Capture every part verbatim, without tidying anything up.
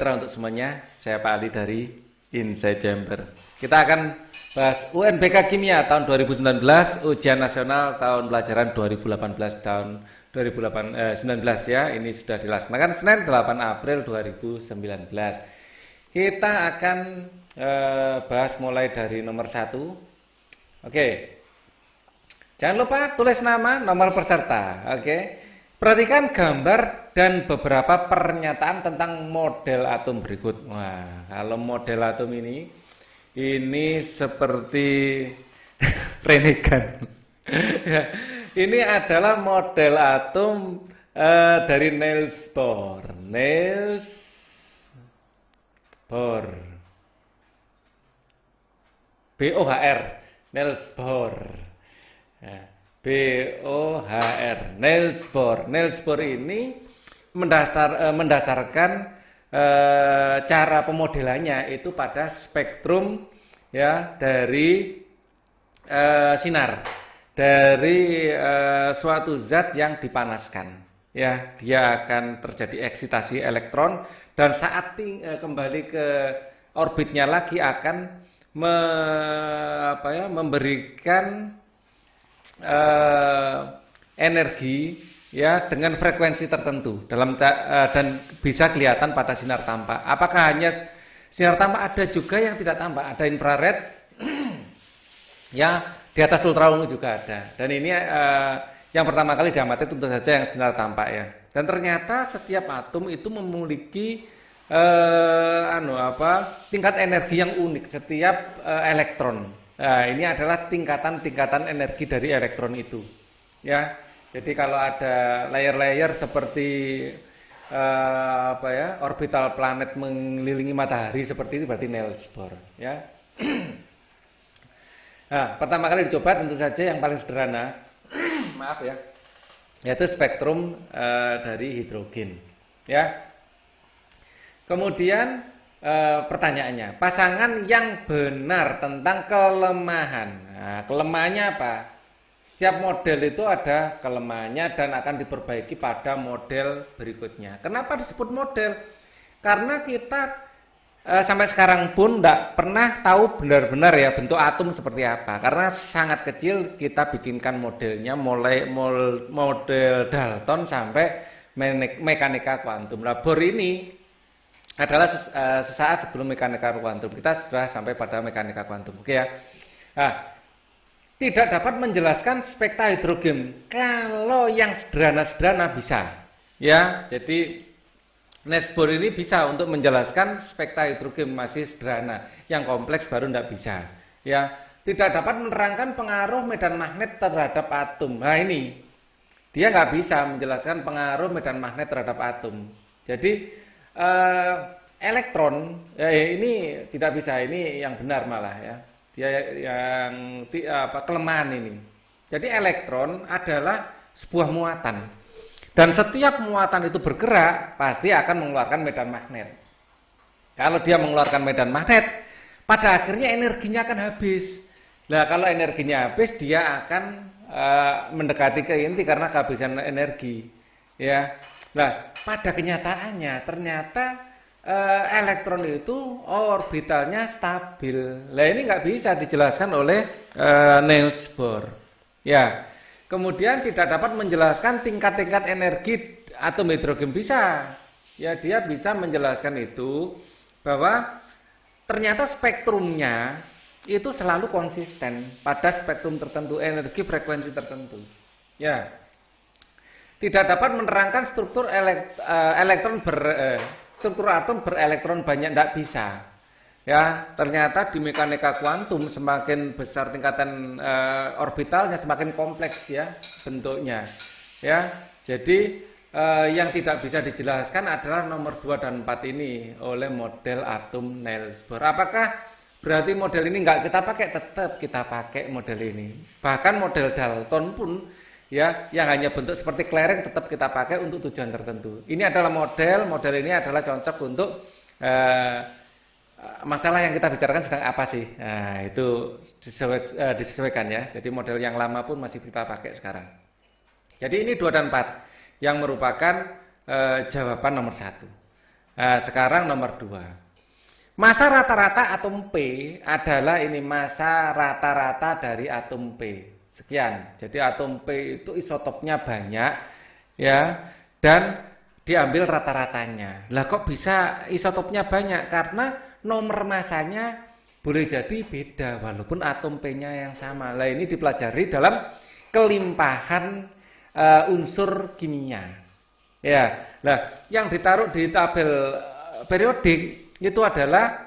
sejahtera untuk semuanya. Saya Pak Ali dari Inside Jember. Kita akan bahas U N B K Kimia tahun dua ribu sembilan belas, ujian nasional tahun pelajaran dua ribu delapan belas tahun dua ribu sembilan belas ya. Ini sudah dilaksanakan Senin delapan April dua ribu sembilan belas. Kita akan eh, bahas mulai dari nomor satu. Oke. Jangan lupa tulis nama, nomor peserta. Oke. Perhatikan gambar dan beberapa pernyataan tentang model atom berikut. Wah, kalau model atom ini, ini seperti renegan. Ini adalah model atom uh, dari Niels Bohr. Niels Bohr. B O H R. Niels Bohr. Ya. B O H R, Niels Bohr. Niels Bohr ini mendasar, eh, mendasarkan eh, cara pemodelannya itu pada spektrum ya dari eh, sinar, dari eh, suatu zat yang dipanaskan. Ya, dia akan terjadi eksitasi elektron dan saat ting, eh, kembali ke orbitnya lagi akan me, apa ya, memberikan Uh, energi ya dengan frekuensi tertentu dalam uh, dan bisa kelihatan pada sinar tampak. Apakah hanya sinar tampak? Ada juga yang tidak tampak, ada infrared ya, di atas ultraviolet juga ada. Dan ini uh, yang pertama kali diamati tentu saja yang sinar tampak ya. Dan ternyata setiap atom itu memiliki uh, anu apa tingkat energi yang unik setiap uh, elektron. Nah, ini adalah tingkatan-tingkatan energi dari elektron itu. Ya. Jadi kalau ada layer-layer seperti uh, apa ya, orbital planet mengelilingi matahari seperti itu berarti Niels Bohr, ya. Nah, pertama kali dicoba tentu saja yang paling sederhana, maaf ya, yaitu spektrum uh, dari hidrogen, ya. Kemudian E, pertanyaannya, pasangan yang benar tentang kelemahan. Nah, kelemahannya apa? Setiap model itu ada kelemahannya dan akan diperbaiki pada model berikutnya. Kenapa disebut model? Karena kita e, sampai sekarang pun tidak pernah tahu benar-benar ya bentuk atom seperti apa. Karena sangat kecil kita bikinkan modelnya mulai model Dalton sampai mekanika kuantum. Nah, Bohr ini adalah sesaat sebelum mekanika kuantum. Kita sudah sampai pada mekanika kuantum. Oke ya. Nah, tidak dapat menjelaskan spektra hidrogen. Kalau yang sederhana-sederhana bisa. Ya, jadi Niels Bohr ini bisa untuk menjelaskan spektra hidrogen masih sederhana. Yang kompleks baru tidak bisa. Ya, tidak dapat menerangkan pengaruh medan magnet terhadap atom. Nah, ini dia nggak bisa menjelaskan pengaruh medan magnet terhadap atom. Jadi Uh, elektron ya, ini tidak bisa, ini yang benar malah ya, dia yang apa, kelemahan ini. Jadi elektron adalah sebuah muatan dan setiap muatan itu bergerak pasti akan mengeluarkan medan magnet. Kalau dia mengeluarkan medan magnet, pada akhirnya energinya akan habis. Nah, kalau energinya habis, dia akan uh, mendekati ke inti karena kehabisan energi ya. Nah, pada kenyataannya ternyata e, elektron itu orbitalnya stabil. Nah, ini nggak bisa dijelaskan oleh e, Niels Bohr. Ya, kemudian tidak dapat menjelaskan tingkat-tingkat energi atom hidrogen bisa. Ya, dia bisa menjelaskan itu bahwa ternyata spektrumnya itu selalu konsisten pada spektrum tertentu, energi frekuensi tertentu. Ya. Tidak dapat menerangkan struktur elekt, uh, elektron ber, uh, struktur atom berelektron banyak, tidak bisa. Ya, ternyata di mekanika kuantum semakin besar tingkatan uh, orbitalnya semakin kompleks ya bentuknya. Ya, jadi uh, yang tidak bisa dijelaskan adalah nomor dua dan empat ini oleh model atom Niels Bohr. Apakah berarti model ini nggak kita pakai? Tetap kita pakai model ini. Bahkan model Dalton pun ya, yang hanya bentuk seperti kelereng tetap kita pakai untuk tujuan tertentu. Ini adalah model, model ini adalah cocok untuk eh, masalah yang kita bicarakan sedang apa sih. Nah, itu disesuaikan ya. Jadi model yang lama pun masih kita pakai sekarang. Jadi ini dua dan empat yang merupakan eh, jawaban nomor satu. Nah, sekarang nomor dua. Massa rata-rata atom P adalah ini massa rata-rata dari atom P. Sekian. Jadi atom P itu isotopnya banyak ya dan diambil rata-ratanya. Lah kok bisa isotopnya banyak? Karena nomor massanya boleh jadi beda walaupun atom P-nya yang sama. Lah ini dipelajari dalam kelimpahan uh, unsur kimia. Ya. Nah, yang ditaruh di tabel periodik itu adalah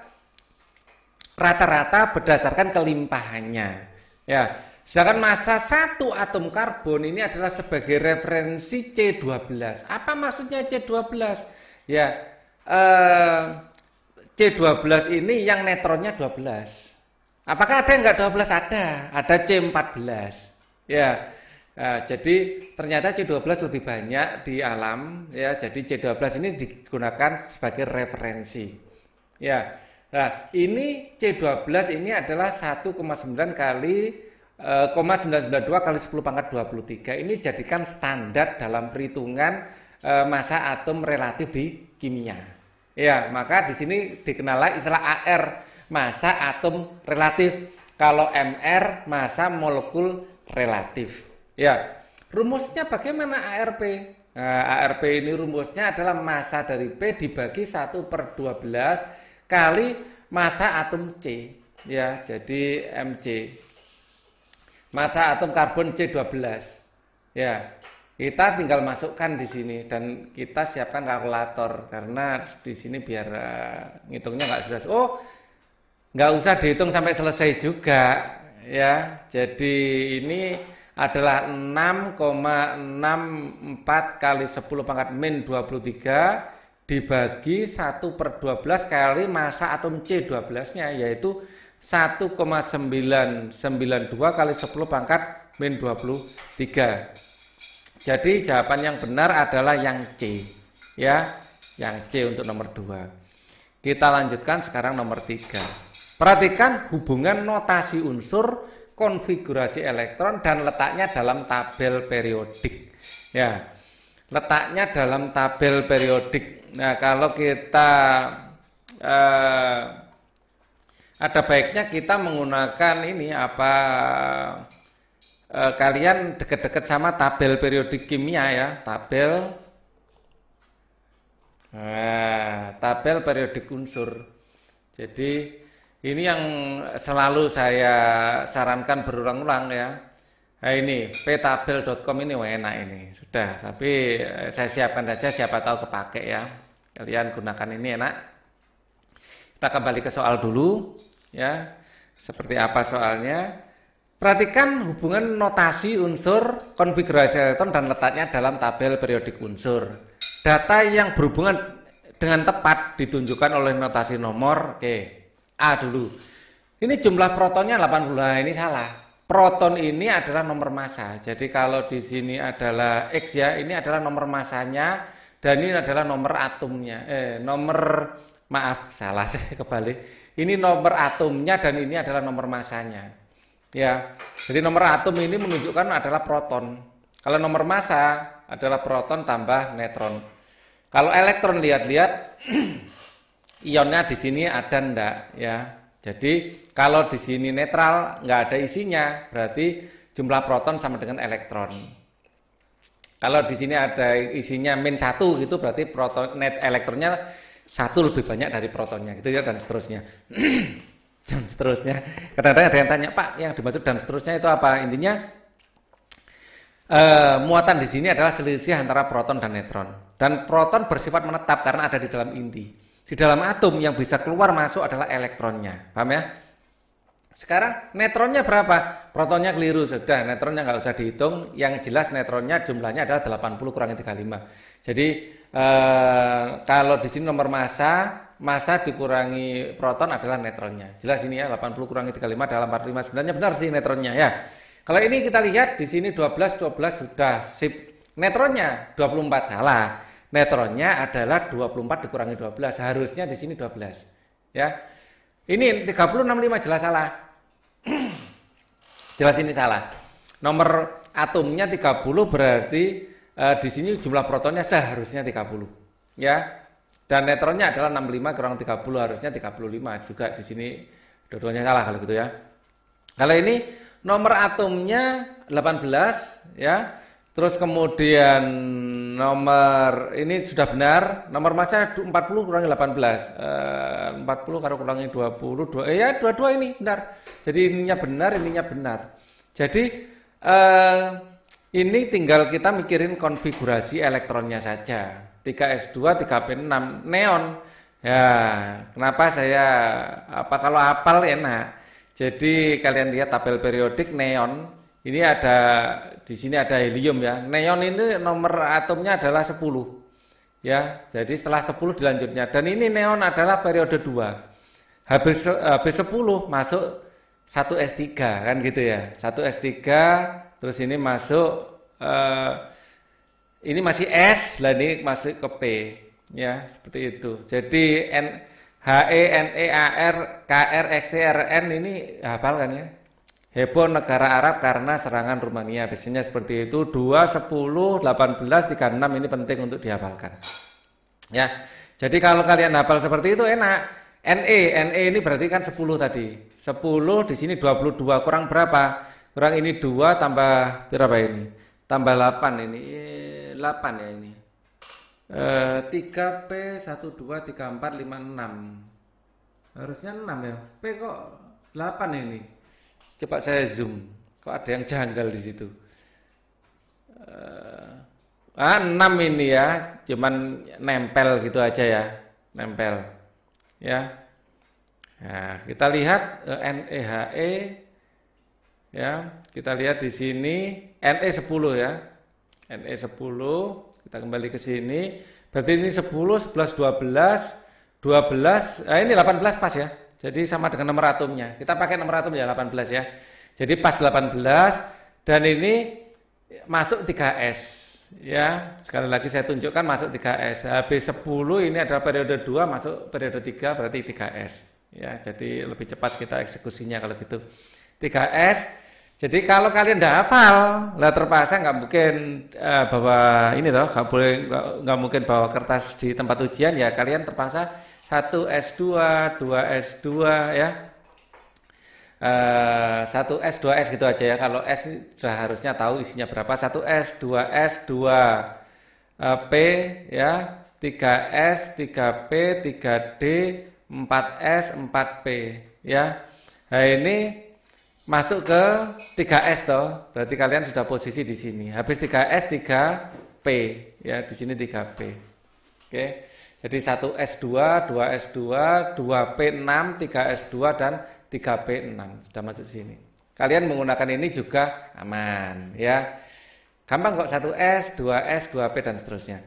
rata-rata berdasarkan kelimpahannya. Ya, sedangkan massa satu atom karbon ini adalah sebagai referensi C dua belas. Apa maksudnya C dua belas? Ya, eh, C dua belas ini yang netronnya dua belas. Apakah ada yang enggak dua belas? Ada. Ada C empat belas. Ya. Nah, jadi ternyata C dua belas lebih banyak di alam ya. Jadi C dua belas ini digunakan sebagai referensi. Ya. Nah, ini C dua belas ini adalah satu koma sembilan kali eh, sembilan sembilan dua kali sepuluh pangkat dua puluh tiga. Ini jadikan standar dalam perhitungan eh, massa atom relatif di kimia. Ya, maka di sini dikenal istilah A R, massa atom relatif. Kalau M R, massa molekul relatif. Ya, rumusnya bagaimana A R P? Nah, A R P ini rumusnya adalah massa dari P dibagi satu per dua belas kali massa atom C. Ya, jadi M C. Massa atom karbon C dua belas. Ya, kita tinggal masukkan di sini dan kita siapkan kalkulator karena di sini biar uh, ngitungnya nggak jelas. Oh, nggak usah dihitung sampai selesai juga. Ya, jadi ini adalah enam koma enam empat kali sepuluh pangkat min dua puluh tiga dibagi satu per dua belas kali massa atom C dua belas-nya, yaitu satu koma sembilan sembilan dua kali sepuluh pangkat min dua puluh tiga. Jadi jawaban yang benar adalah yang C. Ya, yang C untuk nomor dua. Kita lanjutkan sekarang nomor tiga. Perhatikan hubungan notasi unsur, konfigurasi elektron dan letaknya dalam tabel periodik. Ya, letaknya dalam tabel periodik. Nah, kalau kita eh, ada baiknya kita menggunakan ini apa? Eh, kalian deket-deket sama tabel periodik kimia ya, tabel. Nah, tabel periodik unsur. Jadi ini yang selalu saya sarankan berulang-ulang ya. Nah ini ptabel dot com ini wah enak ini. Sudah, tapi saya siapkan saja siapa tahu kepake ya. Kalian gunakan ini enak. Kita kembali ke soal dulu ya. Seperti apa soalnya? Perhatikan hubungan notasi unsur, konfigurasi elektron dan letaknya dalam tabel periodik unsur. Data yang berhubungan dengan tepat ditunjukkan oleh notasi nomor. Oke. A dulu. Ini jumlah protonnya delapan puluh. Nah, ini salah. Proton ini adalah nomor massa. Jadi kalau di sini adalah X ya, ini adalah nomor massanya dan ini adalah nomor atomnya. Eh, nomor maaf, salah saya kebalik. Ini nomor atomnya dan ini adalah nomor massanya. Ya. Jadi nomor atom ini menunjukkan adalah proton. Kalau nomor massa adalah proton tambah neutron. Kalau elektron lihat-lihat ionnya di sini ada ndak ya. Jadi kalau di sini netral nggak ada isinya, berarti jumlah proton sama dengan elektron. Kalau di sini ada isinya min satu gitu, berarti proton net elektronnya satu lebih banyak dari protonnya gitu ya, dan seterusnya. Dan seterusnya. Kadang-kadang ada yang tanya, Pak, yang dimaksud dan seterusnya itu apa? Intinya eh, muatan di sini adalah selisih antara proton dan neutron. Dan proton bersifat menetap karena ada di dalam inti. Di dalam atom yang bisa keluar masuk adalah elektronnya. Paham ya? Sekarang neutronnya berapa? Protonnya keliru, sudah. Neutronnya nggak usah dihitung. Yang jelas neutronnya jumlahnya adalah delapan puluh kurangi tiga puluh lima. Jadi eh, kalau di sini nomor massa, massa dikurangi proton adalah neutronnya. Jelas ini ya, delapan puluh kurangi tiga puluh lima adalah empat puluh lima. Sebenarnya benar sih neutronnya ya. Kalau ini kita lihat di sini dua belas, dua belas sudah sip. Neutronnya dua puluh empat, salah. Neutronnya adalah dua puluh empat dikurangi dua belas. Harusnya di sini dua belas. Ya. Ini tiga puluh enam puluh lima jelas salah. Jelas ini salah. Nomor atomnya tiga puluh berarti e, di sini jumlah protonnya seharusnya tiga puluh. Ya. Dan neutronnya adalah enam puluh lima kurang tiga puluh, harusnya tiga puluh lima juga di sini. Dua-duanya salah kalau gitu ya. Kalau ini nomor atomnya delapan belas ya. Terus kemudian nomor ini sudah benar, nomor masanya empat puluh kurangi delapan belas. Eh, empat puluh kalau kurangi dua puluh, dua, eh, ya dua-dua ini benar. Jadi ininya benar, ininya benar. Jadi eh, ini tinggal kita mikirin konfigurasi elektronnya saja. tiga S dua, tiga P enam, neon. Ya, kenapa saya apa kalau hafal enak. Jadi kalian lihat tabel periodik neon. Ini ada di sini ada helium ya. Neon ini nomor atomnya adalah sepuluh. Ya, jadi setelah sepuluh dilanjutnya. Dan ini neon adalah periode dua. Habis habis sepuluh masuk satu S tiga kan gitu ya. satu S tiga terus ini masuk eh, ini masih S, lah ini masuk ke P, ya seperti itu. Jadi N, H E, N E, A R, K R, X E, R N ini hafal kan ya? Heboh negara Arab karena serangan Rumania. Biasanya seperti itu. dua, sepuluh, delapan belas, tiga puluh enam ini penting untuk dihafalkan. Ya, jadi kalau kalian hafal seperti itu enak. N E, N E ini berarti kan sepuluh tadi. sepuluh di sini dua puluh dua kurang berapa? Kurang ini dua tambah berapa ini? Tambah delapan ini. delapan ya ini. E, tiga P, satu, dua, tiga, empat, lima, enam. Harusnya enam ya. P kok delapan ini. Coba saya zoom. Kok ada yang janggal di situ. E, ah, enam ini ya. Cuman nempel gitu aja ya. Nempel. Ya. Nah, kita lihat N E H E ya, kita lihat di sini N E sepuluh ya. N E sepuluh, kita kembali ke sini. Berarti ini sepuluh, sebelas, dua belas, dua belas, nah ini delapan belas pas ya. Jadi sama dengan nomor atomnya. Kita pakai nomor atom ya delapan belas ya. Jadi pas delapan belas dan ini masuk tiga S ya. Sekali lagi saya tunjukkan masuk tiga S. H B sepuluh ini adalah periode dua masuk periode tiga berarti tiga S. Ya, jadi lebih cepat kita eksekusinya kalau gitu. tiga S. Jadi kalau kalian tidak hafal, lah terpaksa nggak mungkin uh, bawa ini loh, nggak boleh nggak mungkin bawa kertas di tempat ujian ya. Kalian terpaksa satu S dua, dua S dua ya, uh, satu S dua S gitu aja ya. Kalau S sudah harusnya tahu isinya berapa. satu S, dua S, dua P ya, tiga S, tiga P, tiga D, empat S, empat P ya. Nah ini masuk ke tiga S toh, berarti kalian sudah posisi di sini. Habis tiga S, tiga P ya, di sini tiga P. Oke. Jadi satu S dua, dua S dua, dua P enam, tiga S dua dan tiga P enam sudah masuk sini. Kalian menggunakan ini juga aman ya. Gampang kok, satu S, dua S, dua P dan seterusnya.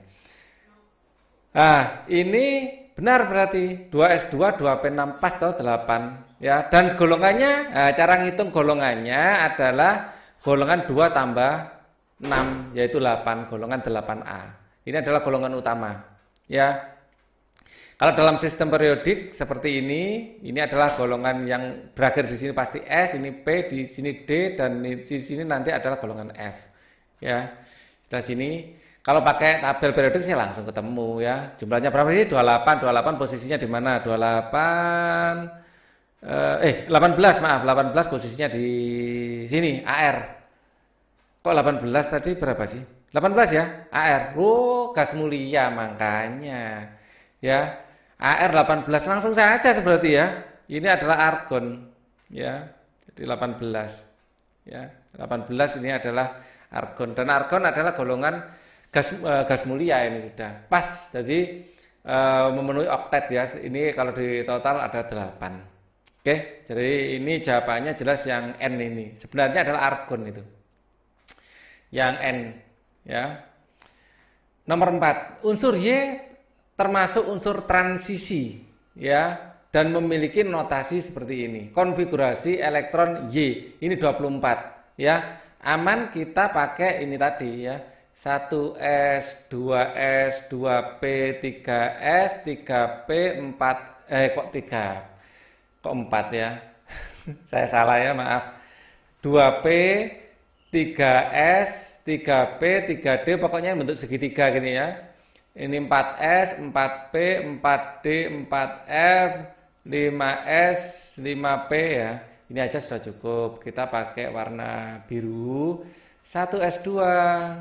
Nah, ini benar berarti dua S dua, dua P enam pas toh delapan. Ya, dan golongannya, nah, cara ngitung golongannya adalah golongan dua tambah enam, yaitu delapan, golongan delapan A. Ini adalah golongan utama. Ya, kalau dalam sistem periodik seperti ini, ini adalah golongan yang berakhir di sini pasti S, ini P, di sini D, dan di sini nanti adalah golongan F. Ya, dari sini. Kalau pakai tabel periodik saya langsung ketemu ya. Jumlahnya berapa sih? dua puluh delapan. dua puluh delapan posisinya di mana? dua puluh delapan eh delapan belas maaf, delapan belas posisinya di sini A R. Kok delapan belas tadi berapa sih? delapan belas ya? A R. Oh, gas mulia makanya. Ya. A R delapan belas langsung saja seperti ya. Ini adalah argon ya. Jadi delapan belas. Ya, delapan belas ini adalah argon dan argon adalah golongan gas uh, gas mulia ini sudah pas. Jadi uh, memenuhi oktet ya. Ini kalau di total ada delapan. Oke, jadi ini jawabannya jelas yang N ini. Sebenarnya adalah argon itu. Yang N ya. Nomor empat, unsur Y termasuk unsur transisi ya dan memiliki notasi seperti ini. Konfigurasi elektron Y ini dua puluh empat ya. Aman kita pakai ini tadi ya. satu S, dua S, dua P, tiga S, tiga P, empat eh kok tiga? Kok empat ya? Saya salah ya, maaf. dua P, tiga S, tiga P, tiga D, pokoknya bentuk segitiga gini ya. ini empat S, empat P, empat D, empat F, lima S, lima P ya. Ini aja sudah cukup. Kita pakai warna biru. satu S dua,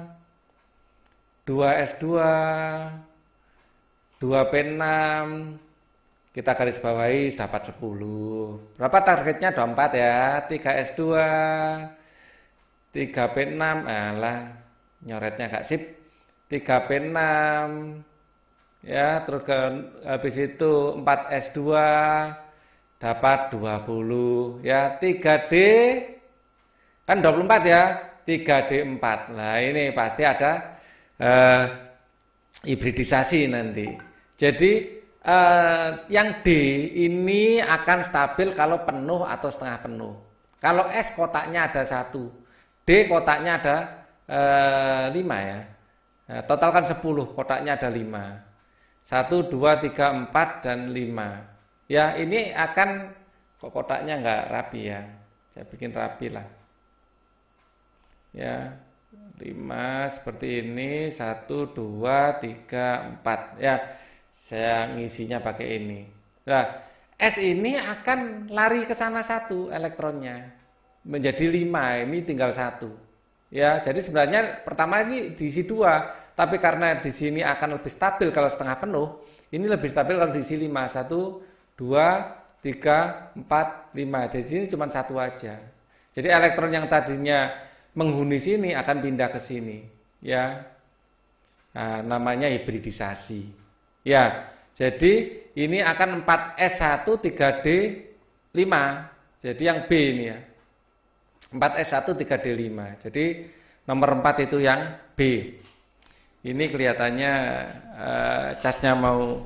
dua S dua, dua P enam. Kita garis bawahi dapat sepuluh. Berapa targetnya? dua puluh empat ya. tiga S dua, tiga P enam. Alah, nyoretnya gak sip. tiga P enam. Ya, terus ke, habis itu empat S dua dapat dua puluh. Ya, tiga D kan dua puluh empat ya. tiga D empat. Nah, ini pasti ada eh, hibridisasi nanti. Jadi eh, yang D ini akan stabil kalau penuh atau setengah penuh. Kalau S kotaknya ada satu, D kotaknya ada eh, lima ya. Nah, total kan sepuluh, kotaknya ada lima. satu, dua, tiga, empat, dan lima. Ya, ini akan, kok kotaknya nggak rapi ya. Saya bikin rapi lah. Ya, lima seperti ini, satu, dua, tiga, empat. Ya, saya ngisinya pakai ini. Nah, S ini akan lari ke sana satu elektronnya. Menjadi lima, ini tinggal satu. Ya, jadi sebenarnya pertama ini diisi dua, tapi karena di sini akan lebih stabil kalau setengah penuh, ini lebih stabil kalau diisi lima. Satu, dua, tiga, empat, lima. Di sini cuma satu aja. Jadi elektron yang tadinya menghuni sini akan pindah ke sini. Ya, nah, namanya hibridisasi. Ya, jadi ini akan empat S satu, tiga D, lima. Jadi yang B ini ya. empat S satu, tiga D, lima. Jadi nomor empat itu yang B. Ini kelihatannya uh, casnya mau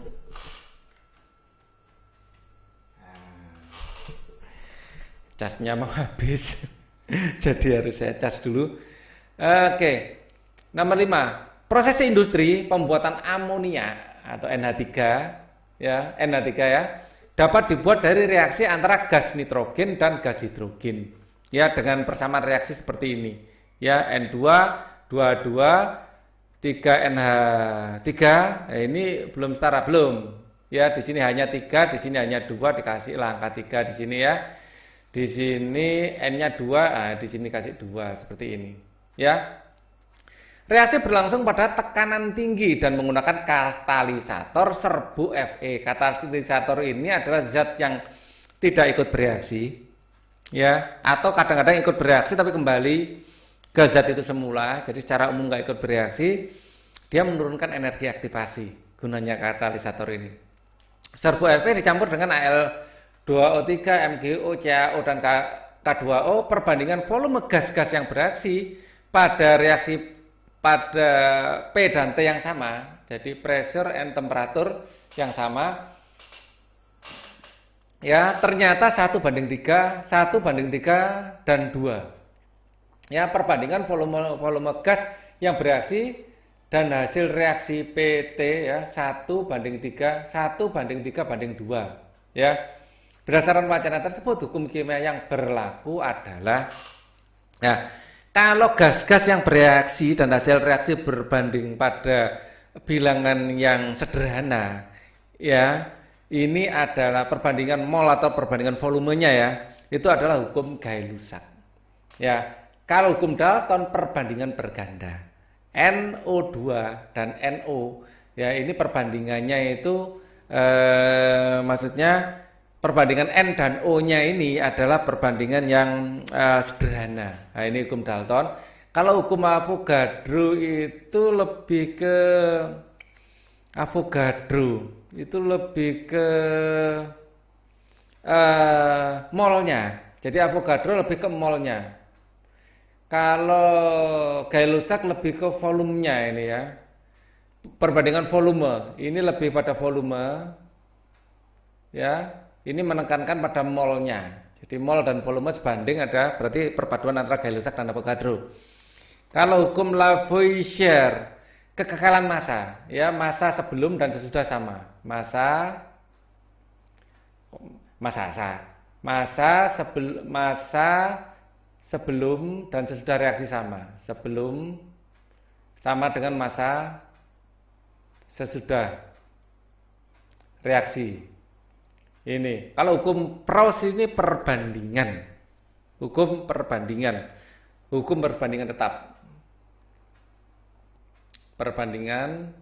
casnya mau habis. Jadi harus saya cas dulu. Oke. Nomor lima, proses industri pembuatan amonia atau N H tiga ya, N H tiga ya, dapat dibuat dari reaksi antara gas nitrogen dan gas hidrogen. Ya, dengan persamaan reaksi seperti ini. Ya, N dua, dua puluh dua, tiga N H tiga. Nah, ini belum setara, belum. Ya, di sini hanya tiga, di sini hanya dua, dikasih angka tiga di sini ya. Di sini N-nya dua, nah, di sini kasih dua seperti ini. Ya. Reaksi berlangsung pada tekanan tinggi dan menggunakan katalisator serbu Fe. Katalisator ini adalah zat yang tidak ikut bereaksi, ya, atau kadang-kadang ikut bereaksi tapi kembali ke zat itu semula. Jadi secara umum nggak ikut bereaksi, dia menurunkan energi aktivasi. Gunanya katalisator ini. Serbu Fe dicampur dengan A L dua O tiga, M G O, C A O, dan K dua O. Perbandingan volume gas-gas yang bereaksi pada reaksi pada P dan T yang sama, jadi pressure and temperature yang sama, ya ternyata satu banding tiga, satu banding tiga dan dua. Ya, perbandingan volume volume gas yang bereaksi dan hasil reaksi P T ya satu banding tiga, satu banding tiga banding dua. Ya, berdasarkan wacana tersebut, hukum kimia yang berlaku adalah, ya, kalau gas-gas yang bereaksi dan hasil reaksi berbanding pada bilangan yang sederhana, ya, ini adalah perbandingan mol atau perbandingan volumenya ya, itu adalah hukum Gay-Lussac. Ya, kalau hukum Dalton perbandingan berganda, N O dua dan N O, ya ini perbandingannya itu, eh, maksudnya perbandingan N dan O-nya ini adalah perbandingan yang uh, sederhana. Nah, ini hukum Dalton. Kalau hukum Avogadro itu lebih ke Avogadro itu lebih ke uh, molnya. Jadi Avogadro lebih ke molnya. Kalau Gay-Lussac lebih ke volumenya ini ya. Perbandingan volume, ini lebih pada volume. Ya. Ini menekankan pada molnya. Jadi mol dan volume sebanding, ada berarti perpaduan antara Gay-Lussac dan Avogadro. Kalau hukum Lavoisier, kekekalan massa, ya massa sebelum dan sesudah sama. Massa massa massa sebelum massa sebelum dan sesudah reaksi sama. Sebelum sama dengan massa sesudah reaksi. Ini kalau hukum Proust ini perbandingan, hukum perbandingan, hukum perbandingan tetap, perbandingan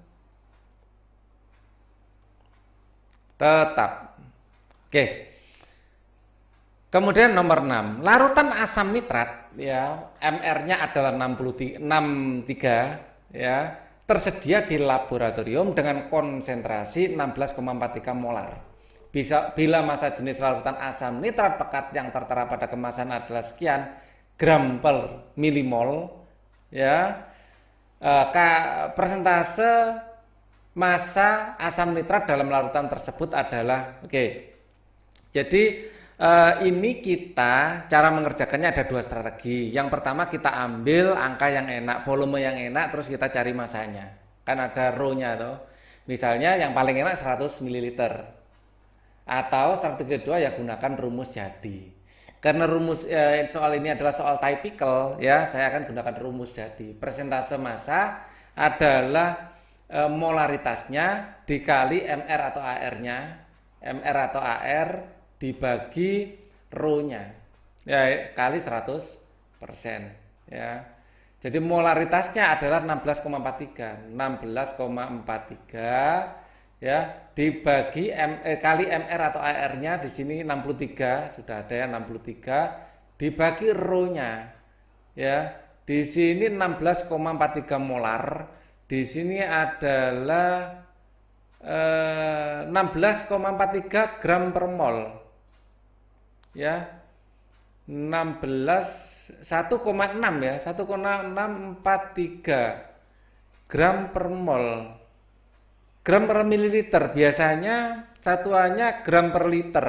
tetap. Oke. Kemudian nomor enam, larutan asam nitrat ya, M R-nya adalah enam puluh tiga ya, tersedia di laboratorium dengan konsentrasi enam belas koma empat tiga molar. Bisa bila massa jenis larutan asam nitrat pekat yang tertera pada kemasan adalah sekian gram per milimol ya, eh, persentase massa asam nitrat dalam larutan tersebut adalah oke. Okay. Jadi Uh, ini kita cara mengerjakannya ada dua strategi. Yang pertama kita ambil angka yang enak, volume yang enak, terus kita cari masanya. Kan ada rho-nya tuh. Misalnya yang paling enak seratus mililiter. Atau strategi kedua ya gunakan rumus jadi. Karena rumus eh, soal ini adalah soal typical ya, saya akan gunakan rumus jadi. Persentase massa adalah eh, molaritasnya dikali M R atau A R-nya. M R atau A R dibagi rho-nya ya kali seratus persen ya. Jadi molaritasnya adalah enam belas koma empat tiga. enam belas koma empat tiga ya dibagi M, eh, kali M R atau A R-nya di sini enam puluh tiga, sudah ada ya enam puluh tiga dibagi rho-nya ya. Di sini enam belas koma empat tiga molar, di sini adalah eh, enam belas koma empat tiga gram per mol. Ya, enam belas satu koma enam ya, satu koma enam empat tiga gram per mol. Gram per mililiter biasanya satuannya gram per liter.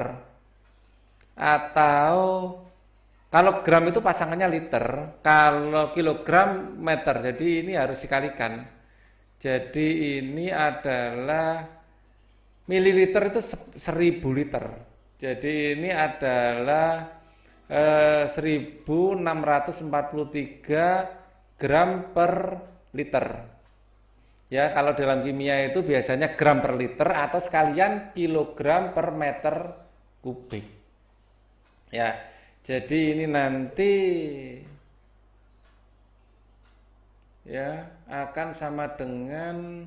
Atau kalau gram itu pasangannya liter, kalau kilogram meter. Jadi ini harus dikalikan. Jadi ini adalah mililiter itu seribu liter. Jadi ini adalah eh, seribu enam ratus empat puluh tiga gram per liter. Ya, kalau dalam kimia itu biasanya gram per liter atau sekalian kilogram per meter kubik. Ya, jadi ini nanti ya akan sama dengan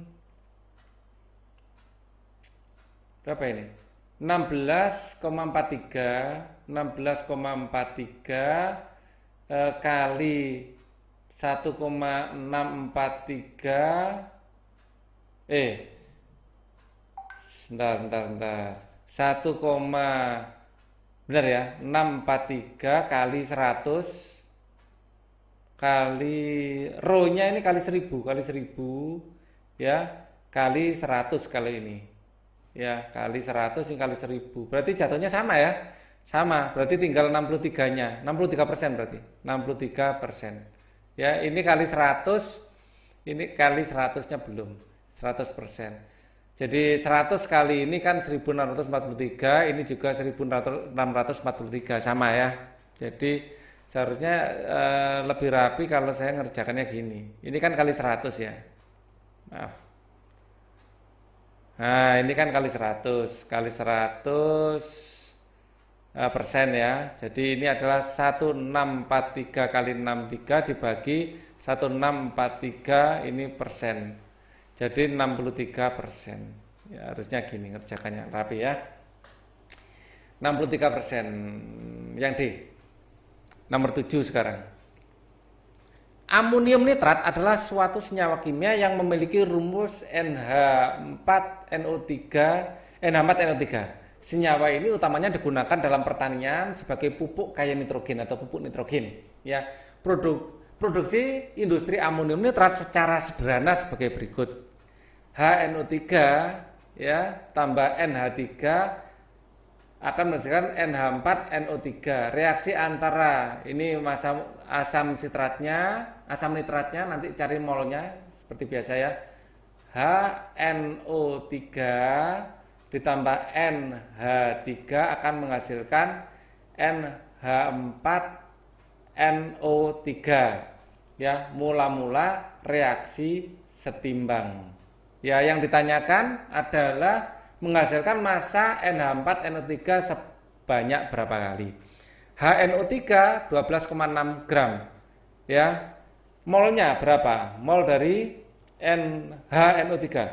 berapa ini? enam belas koma empat tiga enam belas koma empat tiga eh, kali satu koma enam empat tiga eh bentar bentar bentar satu, benar ya, enam empat tiga kali seratus kali rho-nya ini kali seribu kali seribu ya kali seratus kali ini. Ya, kali seratus ini kali seribu. Berarti jatuhnya sama ya. Sama, berarti tinggal enam puluh tiga-nya. enam puluh tiga persen berarti. enam puluh tiga persen. Ya, ini kali seratus, ini kali seratusnya belum. seratus persen. Jadi seratus kali ini kan seribu enam ratus empat puluh tiga, ini juga seribu enam ratus empat puluh tiga, sama ya. Jadi seharusnya eh, lebih rapi kalau saya ngerjakannya gini. Ini kan kali seratus ya. Maaf. Nah, ini kan kali seratus, kali seratus uh, persen ya. Jadi ini adalah seribu enam ratus empat puluh tiga kali enam puluh tiga dibagi seribu enam ratus empat puluh tiga ini persen. Jadi enam puluh tiga persen. Ya, harusnya gini ngerjakannya rapi ya. enam puluh tiga persen. Yang D. Nomor tujuh sekarang. Amonium nitrat adalah suatu senyawa kimia yang memiliki rumus N H empat N O tiga, N H empat N O tiga. Senyawa ini utamanya digunakan dalam pertanian sebagai pupuk kaya nitrogen atau pupuk nitrogen. Ya, produk produksi industri amonium nitrat secara sederhana sebagai berikut: H N O tiga ya tambah N H tiga akan menghasilkan N H empat N O tiga. Reaksi antara ini asam, asam sitratnya, asam nitratnya, nanti cari molnya seperti biasa ya. H N O tiga ditambah N H tiga akan menghasilkan N H empat N O tiga. Ya, mula-mula reaksi setimbang. Ya, yang ditanyakan adalah menghasilkan massa N H empat N O tiga sebanyak berapa kali. H N O tiga dua belas koma enam gram. Ya. Molnya berapa? Mol dari N H N O tiga.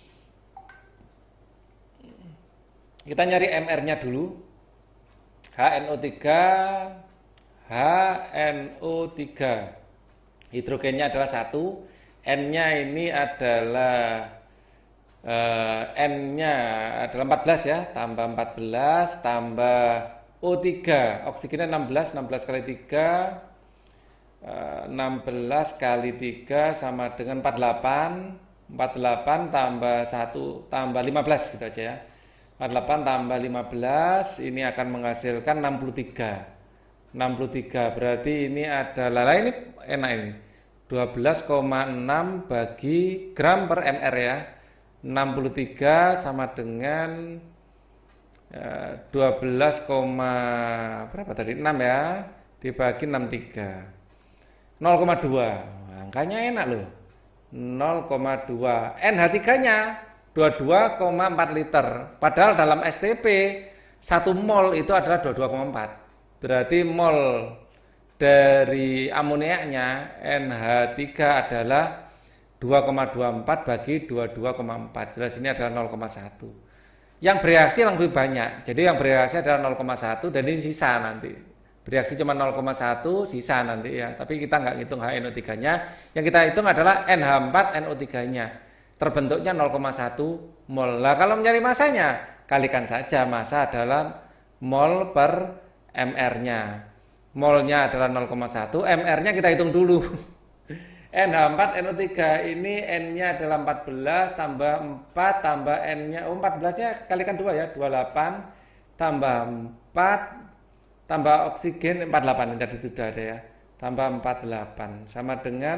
Kita nyari M R-nya dulu. H N O tiga H N O tiga. Hidrogennya adalah satu, N-nya ini adalah eh, N-nya adalah empat belas ya, tambah empat belas tambah O tiga, oksigennya enam belas, enam belas kali tiga, eh, enam belas kali tiga sama dengan empat puluh delapan, empat puluh delapan tambah satu tambah lima belas gitu aja ya. empat puluh delapan tambah lima belas ini akan menghasilkan enam puluh tiga. enam puluh tiga berarti ini adalah, lah ini enak ini, dua belas koma enam bagi gram per mr ya. enam puluh tiga sama dengan eh, dua belas, berapa tadi, enam ya, dibagi enam puluh tiga, nol koma dua. Angkanya enak loh, nol koma dua. N H tiga nya dua puluh dua koma empat liter, padahal dalam S T P satu mol itu adalah dua puluh dua koma empat. Berarti mol dari amoniaknya N H tiga adalah dua koma dua empat bagi dua puluh dua koma empat. Jelas ini adalah nol koma satu. Yang bereaksi lebih banyak. Jadi yang bereaksi adalah nol koma satu dan ini sisa nanti. Bereaksi cuma nol koma satu, sisa nanti ya. Tapi kita nggak ngitung H N O tiga nya. Yang kita hitung adalah N H empat N O tiga nya. Terbentuknya nol koma satu mol. Lah kalau mencari masanya, kalikan saja, massa adalah mol per mr-nya. Molnya adalah nol koma satu, mr-nya kita hitung dulu. N H empat N O tiga ini N-nya adalah empat belas tambah empat tambah N-nya, oh empat belas-nya kalikan dua ya, dua puluh delapan tambah empat tambah oksigen empat puluh delapan, ini tadi sudah ada ya, tambah empat puluh delapan sama dengan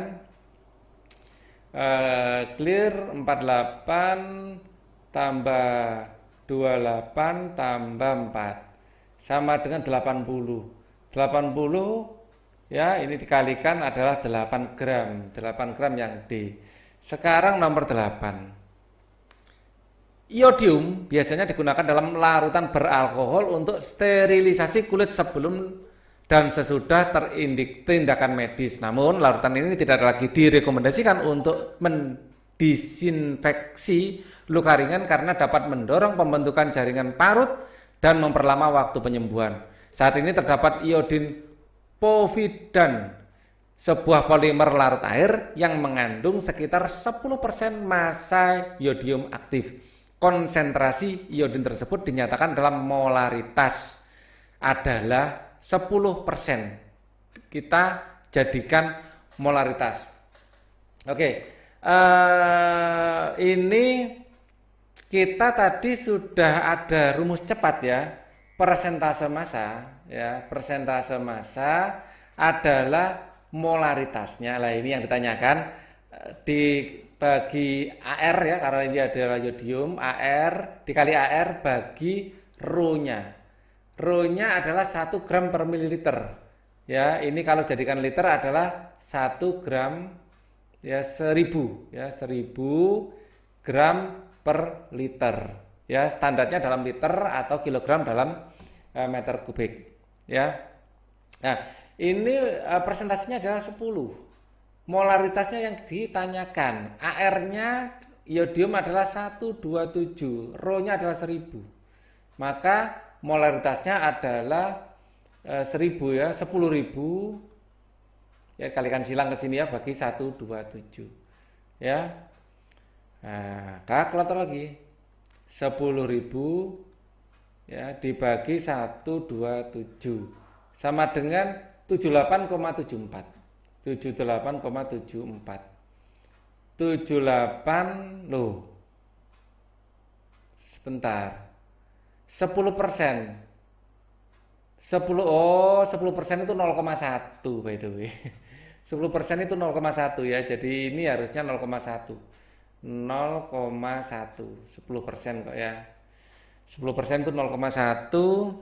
uh, clear empat puluh delapan tambah dua puluh delapan tambah empat sama dengan delapan puluh. delapan puluh ya, ini dikalikan adalah delapan gram. delapan gram yang D. Sekarang nomor delapan. Iodium biasanya digunakan dalam larutan beralkohol untuk sterilisasi kulit sebelum dan sesudah terindik tindakan medis. Namun larutan ini tidak lagi direkomendasikan untuk mendisinfeksi luka ringan karena dapat mendorong pembentukan jaringan parut dan memperlama waktu penyembuhan. Saat ini terdapat iodin povidan, sebuah polimer larut air yang mengandung sekitar sepuluh persen massa iodium aktif. Konsentrasi iodin tersebut dinyatakan dalam molaritas adalah sepuluh persen. Kita jadikan molaritas. Oke, uh, ini kita tadi sudah ada rumus cepat ya. Persentase massa ya, persentase massa adalah molaritasnya. Lah ini yang ditanyakan, dibagi A R ya, karena ini adalah iodium, A R dikali A R bagi rho-nya. Rho-nya adalah satu gram per mililiter. Ya, ini kalau jadikan liter adalah satu gram ya, seribu ya, seribu gram per liter. Ya, standarnya dalam liter atau kilogram dalam uh, meter kubik. Ya, nah ini uh, persentasenya adalah sepuluh. Molaritasnya yang ditanyakan, A R-nya iodium adalah seratus dua puluh tujuh, rho-nya adalah seribu. Maka molaritasnya adalah uh, seribu ya, sepuluh ribu. Ya, kalikan silang ke sini ya, bagi seratus dua puluh tujuh. Ya. Nah, kalkulator lagi. sepuluh ribu ya dibagi seratus dua puluh tujuh sama dengan tujuh puluh delapan koma tujuh empat. tujuh puluh delapan koma tujuh empat. tujuh puluh delapan loh. Sebentar. sepuluh persen. sepuluh oh, sepuluh persen itu nol koma satu by the way. sepuluh persen itu nol koma satu ya. Jadi ini harusnya nol koma satu. nol koma satu, sepuluh persen kok ya. sepuluh persen itu nol koma satu.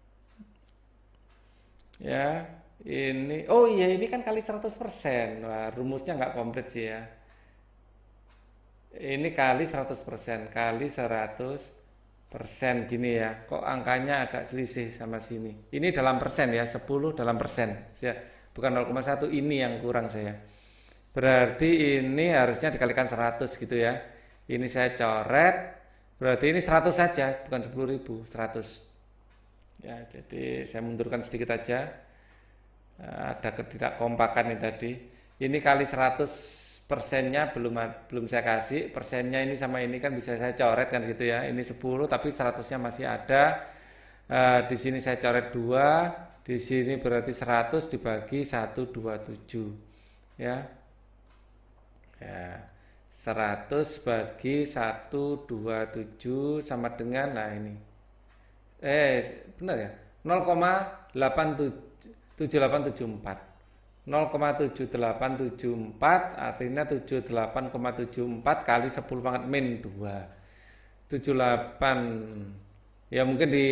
Ya, ini oh iya ini kan kali seratus persen. Wah, rumusnya nggak komplit sih ya. Ini kali seratus persen, kali seratus persen gini ya. Kok angkanya agak selisih sama sini. Ini dalam persen ya, sepuluh dalam persen. Ya, bukan nol koma satu, ini yang kurang saya. Berarti ini harusnya dikalikan seratus gitu ya. Ini saya coret. Berarti ini seratus saja, bukan sepuluh ribu, seratus. Ya, jadi saya mundurkan sedikit aja. Ada ketidakkompakan ini tadi. Ini kali seratus persennya belum belum saya kasih. Persennya ini sama ini kan bisa saya coret kan gitu ya. Ini sepuluh tapi seratusnya masih ada. E, di sini saya coret dua. Di sini berarti seratus dibagi seratus dua puluh tujuh. Ya. Ya. seratus bagi seratus dua puluh tujuh sama dengan, nah ini. Eh, benar ya? nol koma delapan tujuh delapan tujuh empat. nol koma tujuh delapan tujuh empat artinya tujuh puluh delapan koma tujuh empat kali sepuluh pangkat min dua. tujuh puluh delapan ya mungkin di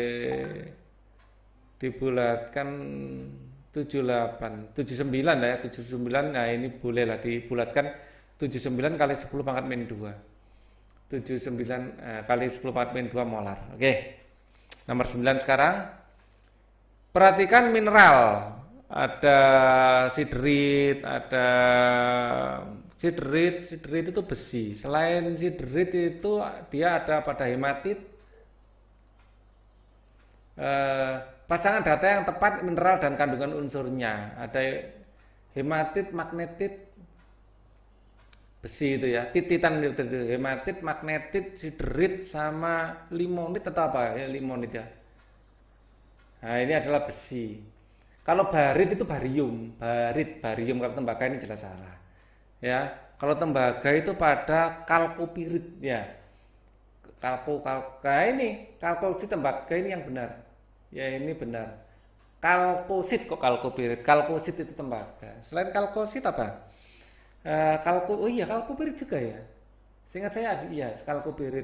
dibulatkan tujuh puluh delapan, tujuh puluh sembilan ya, tujuh puluh sembilan. Nah, ini bolehlah dibulatkan tujuh puluh sembilan kali sepuluh pangkat min dua. tujuh puluh sembilan eh, kali sepuluh pangkat min dua molar. Oke. Nomor sembilan sekarang. Perhatikan mineral. Ada siderit, ada siderit, siderit itu besi. Selain siderit itu dia ada pada hematit. Eh, pasangan data yang tepat mineral dan kandungan unsurnya. Ada hematit, magnetit, besi itu ya. Tititan itu, hematit, magnetit, siderit sama limonit atau apa ya, limonit ya. Nah, ini adalah besi. Kalau barit itu barium, barit, barium. Kalau tembaga ini jelas salah. Ya, kalau tembaga itu pada kalkopirit ya. Kalko, kalko, nah ini kalkosit tembaga ini yang benar. Ya ini benar. Kalkosit kok kalkopirit, kalkosit itu tembaga. Selain kalkosit apa? E, kalko, oh iya kalkopirit juga ya. Seingat saya iya kalkopirit.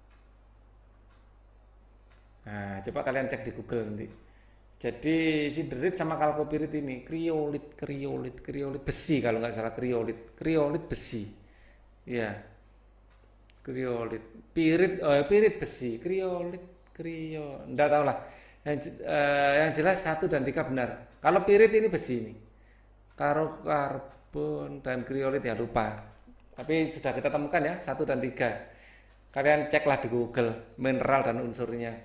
Nah, coba kalian cek di Google nanti. Jadi siderit sama kalkopirit ini kriolit, kriolit, kriolit besi kalau nggak salah kriolit, kriolit besi, ya, kriolit, pirit, oh, pirit besi, kriolit, krio, nggak tahu lah. Yang, eh, yang jelas satu dan tiga benar. Kalau pirit ini besi ini, karo karbon dan kriolit ya lupa. Tapi sudah kita temukan ya satu dan tiga. Kalian ceklah di Google mineral dan unsurnya.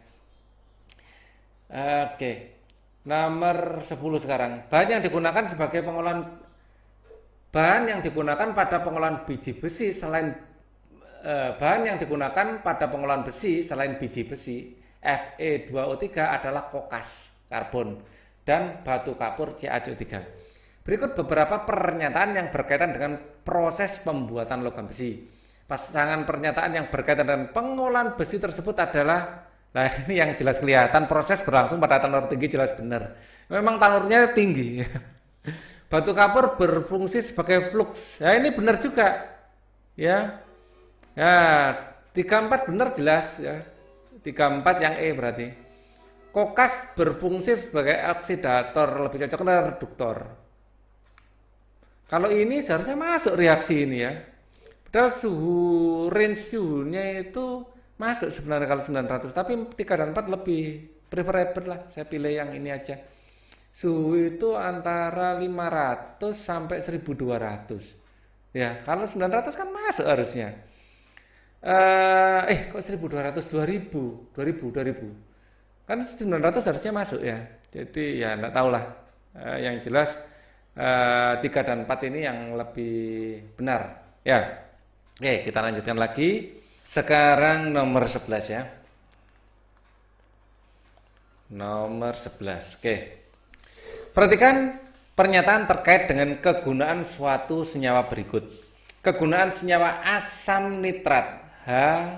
Oke. Okay. Nomor sepuluh sekarang. Bahan yang digunakan sebagai pengolahan bahan yang digunakan pada pengolahan biji besi selain eh, bahan yang digunakan pada pengolahan besi selain biji besi F E dua O tiga adalah kokas karbon dan batu kapur C A C O tiga. Berikut beberapa pernyataan yang berkaitan dengan proses pembuatan logam besi. Pasangan pernyataan yang berkaitan dengan pengolahan besi tersebut adalah, nah ini yang jelas kelihatan proses berlangsung pada tanur tinggi jelas benar. Memang tanurnya tinggi. Batu kapur berfungsi sebagai flux. Ya ini benar juga. Ya. Ya, tiga puluh empat benar jelas ya. tiga puluh empat yang E berarti. Kokas berfungsi sebagai oksidator, lebih cocok dengan reduktor. Kalau ini seharusnya masuk reaksi ini ya. Padahal suhu range suhunya itu masuk sebenarnya kalau sembilan ratus, tapi tiga dan empat lebih preferable lah. Saya pilih yang ini aja. Suhu itu antara lima ratus sampai seribu dua ratus. Ya, kalau sembilan ratus kan masuk harusnya. Uh, eh kok seribu dua ratus, dua ribu, dua ribu, dua ribu. Kan sembilan ratus harusnya masuk ya. Jadi ya enggak tahulah. Uh, yang jelas uh, tiga dan empat ini yang lebih benar. Ya. Oke, kita lanjutkan lagi. Sekarang nomor sebelas ya. Nomor sebelas. Oke. Perhatikan pernyataan terkait dengan kegunaan suatu senyawa berikut. Kegunaan senyawa asam nitrat H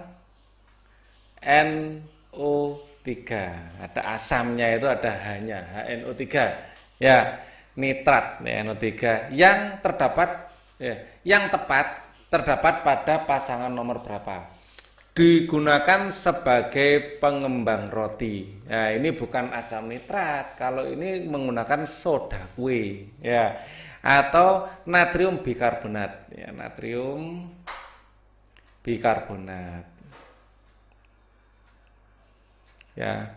N O tiga. Ada asamnya itu ada H-nya, H N O tiga. Ya, nitrat N O tiga yang terdapat ya, yang tepat terdapat pada pasangan nomor berapa? Digunakan sebagai pengembang roti. Nah, ini bukan asam nitrat. Kalau ini menggunakan soda kue, ya, atau natrium bikarbonat. Ya, natrium bikarbonat. Ya.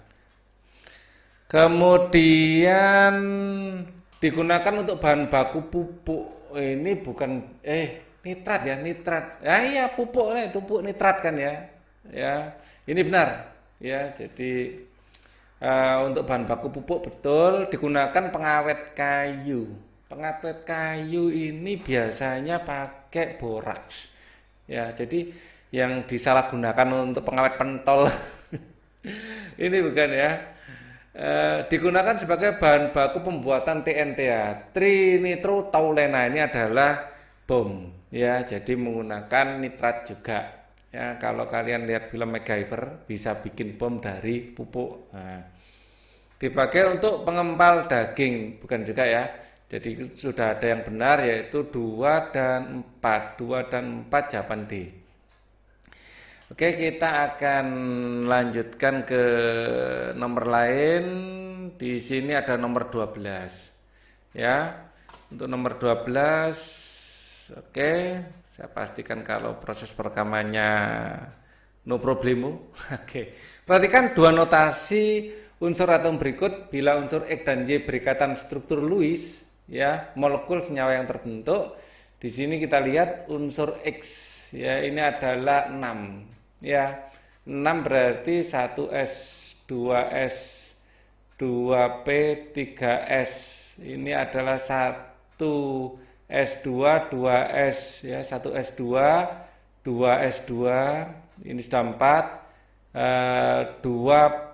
Kemudian digunakan untuk bahan baku pupuk. Ini bukan eh nitrat ya, nitrat. Ya iya pupuk nih, pupuk nitrat kan ya. Ya, ini benar. Ya, jadi uh, untuk bahan baku pupuk betul digunakan pengawet kayu. Pengawet kayu ini biasanya pakai boraks. Ya, jadi yang disalahgunakan untuk pengawet pentol ini bukan ya. E, digunakan sebagai bahan baku pembuatan T N T A, trinitrotoluena. Ini adalah bom ya, jadi menggunakan nitrat juga ya. Kalau kalian lihat film MacGyver bisa bikin bom dari pupuk. Nah, dipakai untuk pengempal daging bukan juga ya, jadi sudah ada yang benar yaitu dua dan empat, dua dan empat jawaban D. Oke, kita akan lanjutkan ke nomor lain. Di sini ada nomor dua belas. Ya. Untuk nomor dua belas, oke, saya pastikan kalau proses perekamannya no problemo. Oke. Perhatikan dua notasi unsur atom berikut bila unsur X dan Y berikatan struktur Lewis, ya, molekul senyawa yang terbentuk. Di sini kita lihat unsur X, ya, ini adalah enam. Ya, enam berarti satu S, dua S, dua P, tiga S. Ini adalah satu S dua, dua S, ya, satu S dua, dua S dua. Ini sudah empat. Uh, dua P,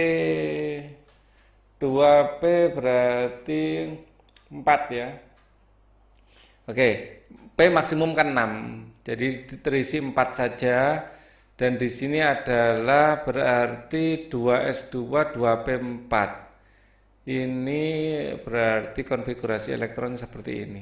dua P berarti empat ya. Oke, P maksimum kan enam. Jadi terisi empat saja. Dan di sini adalah berarti dua S dua, dua P empat. Ini berarti konfigurasi elektron seperti ini.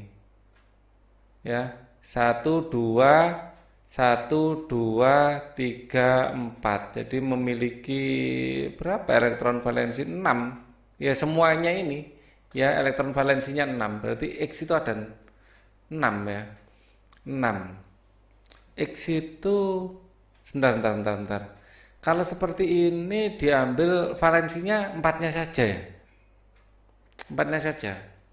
Ya, satu, dua, satu, dua, tiga, empat. Jadi memiliki berapa elektron valensi? enam. Ya, semuanya ini. Ya, elektron valensinya enam. Berarti X itu ada enam ya. enam. X itu Bentar, bentar, bentar, bentar. Kalau seperti ini diambil valensinya empatnya saja ya. Empatnya saja.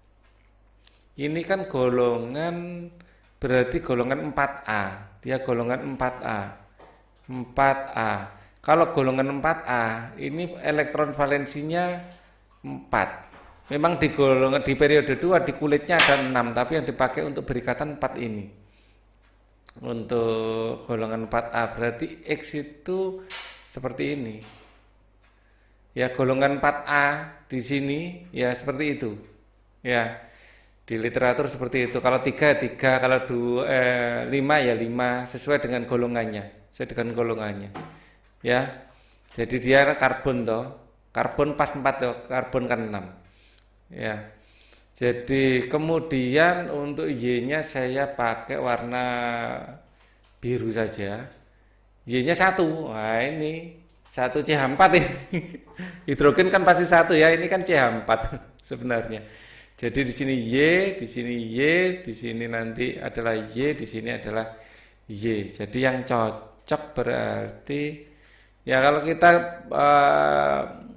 Ini kan golongan, berarti golongan empat A. Dia golongan empat A. empat A. Kalau golongan empat A, ini elektron valensinya empat. Memang di golongan di periode dua di kulitnya ada enam, tapi yang dipakai untuk berikatan empat ini. Untuk golongan empat A berarti X itu seperti ini. Ya, golongan empat A di sini ya seperti itu. Ya. Di literatur seperti itu. Kalau tiga tiga, kalau dua, eh, lima ya lima, sesuai dengan golongannya, sesuai dengan golongannya. Ya. Jadi dia karbon toh. Karbon pas empat toh, karbon kan enam. Ya. Jadi kemudian untuk Y-nya saya pakai warna biru saja. Y-nya satu. Nah ini satu C H empat ini. Hidrogen kan pasti satu ya. Ini kan C H empat sebenarnya. Jadi di sini Y, di sini Y, di sini nanti adalah Y, di sini adalah Y. Jadi yang cocok berarti ya kalau kita uh,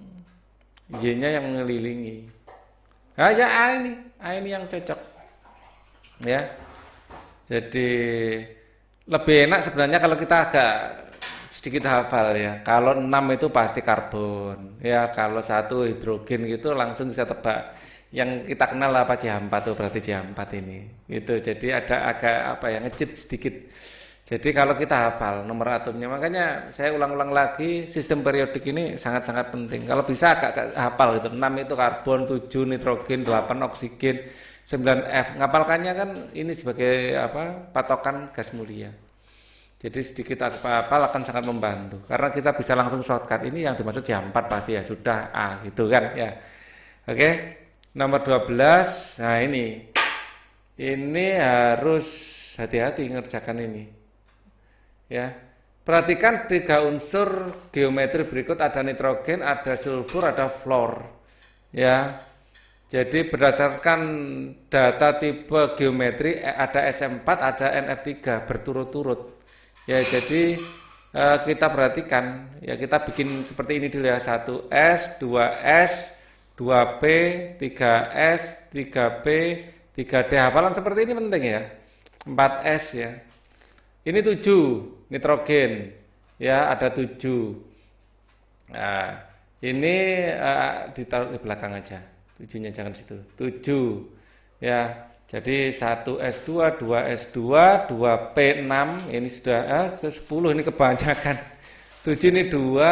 Y-nya yang mengelilingi. Nah, ya A ini, A ini yang cocok, ya. Jadi lebih enak sebenarnya kalau kita agak sedikit hafal ya. Kalau enam itu pasti karbon, ya. Kalau satu hidrogen gitu langsung bisa tebak. Yang kita kenal apa C H empat tuh berarti C H empat ini. Gitu. Jadi ada agak apa ya ngecit sedikit. Jadi kalau kita hafal nomor atomnya, makanya saya ulang-ulang lagi, sistem periodik ini sangat-sangat penting. Kalau bisa agak hafal gitu, enam itu karbon, tujuh nitrogen, delapan oksigen, sembilan F. Ngapalkannya kan ini sebagai apa? Patokan gas mulia. Jadi sedikit hafal akan sangat membantu. Karena kita bisa langsung shortcut, ini yang dimaksud C H empat pasti ya, sudah A gitu kan ya. Oke, nomor dua belas, nah ini. Ini harus hati-hati ngerjakan ini. Ya, perhatikan tiga unsur geometri berikut, ada nitrogen, ada sulfur, ada fluor. Ya, jadi berdasarkan data tipe geometri ada S M empat, ada N F tiga berturut-turut. Ya, jadi eh, kita perhatikan, ya kita bikin seperti ini dulu ya. satu S, dua S, dua P, tiga S, tiga P, tiga D. Hafalan seperti ini penting ya. empat S ya. Ini tujuh nitrogen. Ya, ada tujuh. Nah, ini uh, ditaruh di belakang aja. tujuh-nya jangan di situ. tujuh. Ya. Jadi satu S dua, dua S dua, dua P enam, ini sudah eh, ke sepuluh, ini kebanyakan. tujuh ini dua,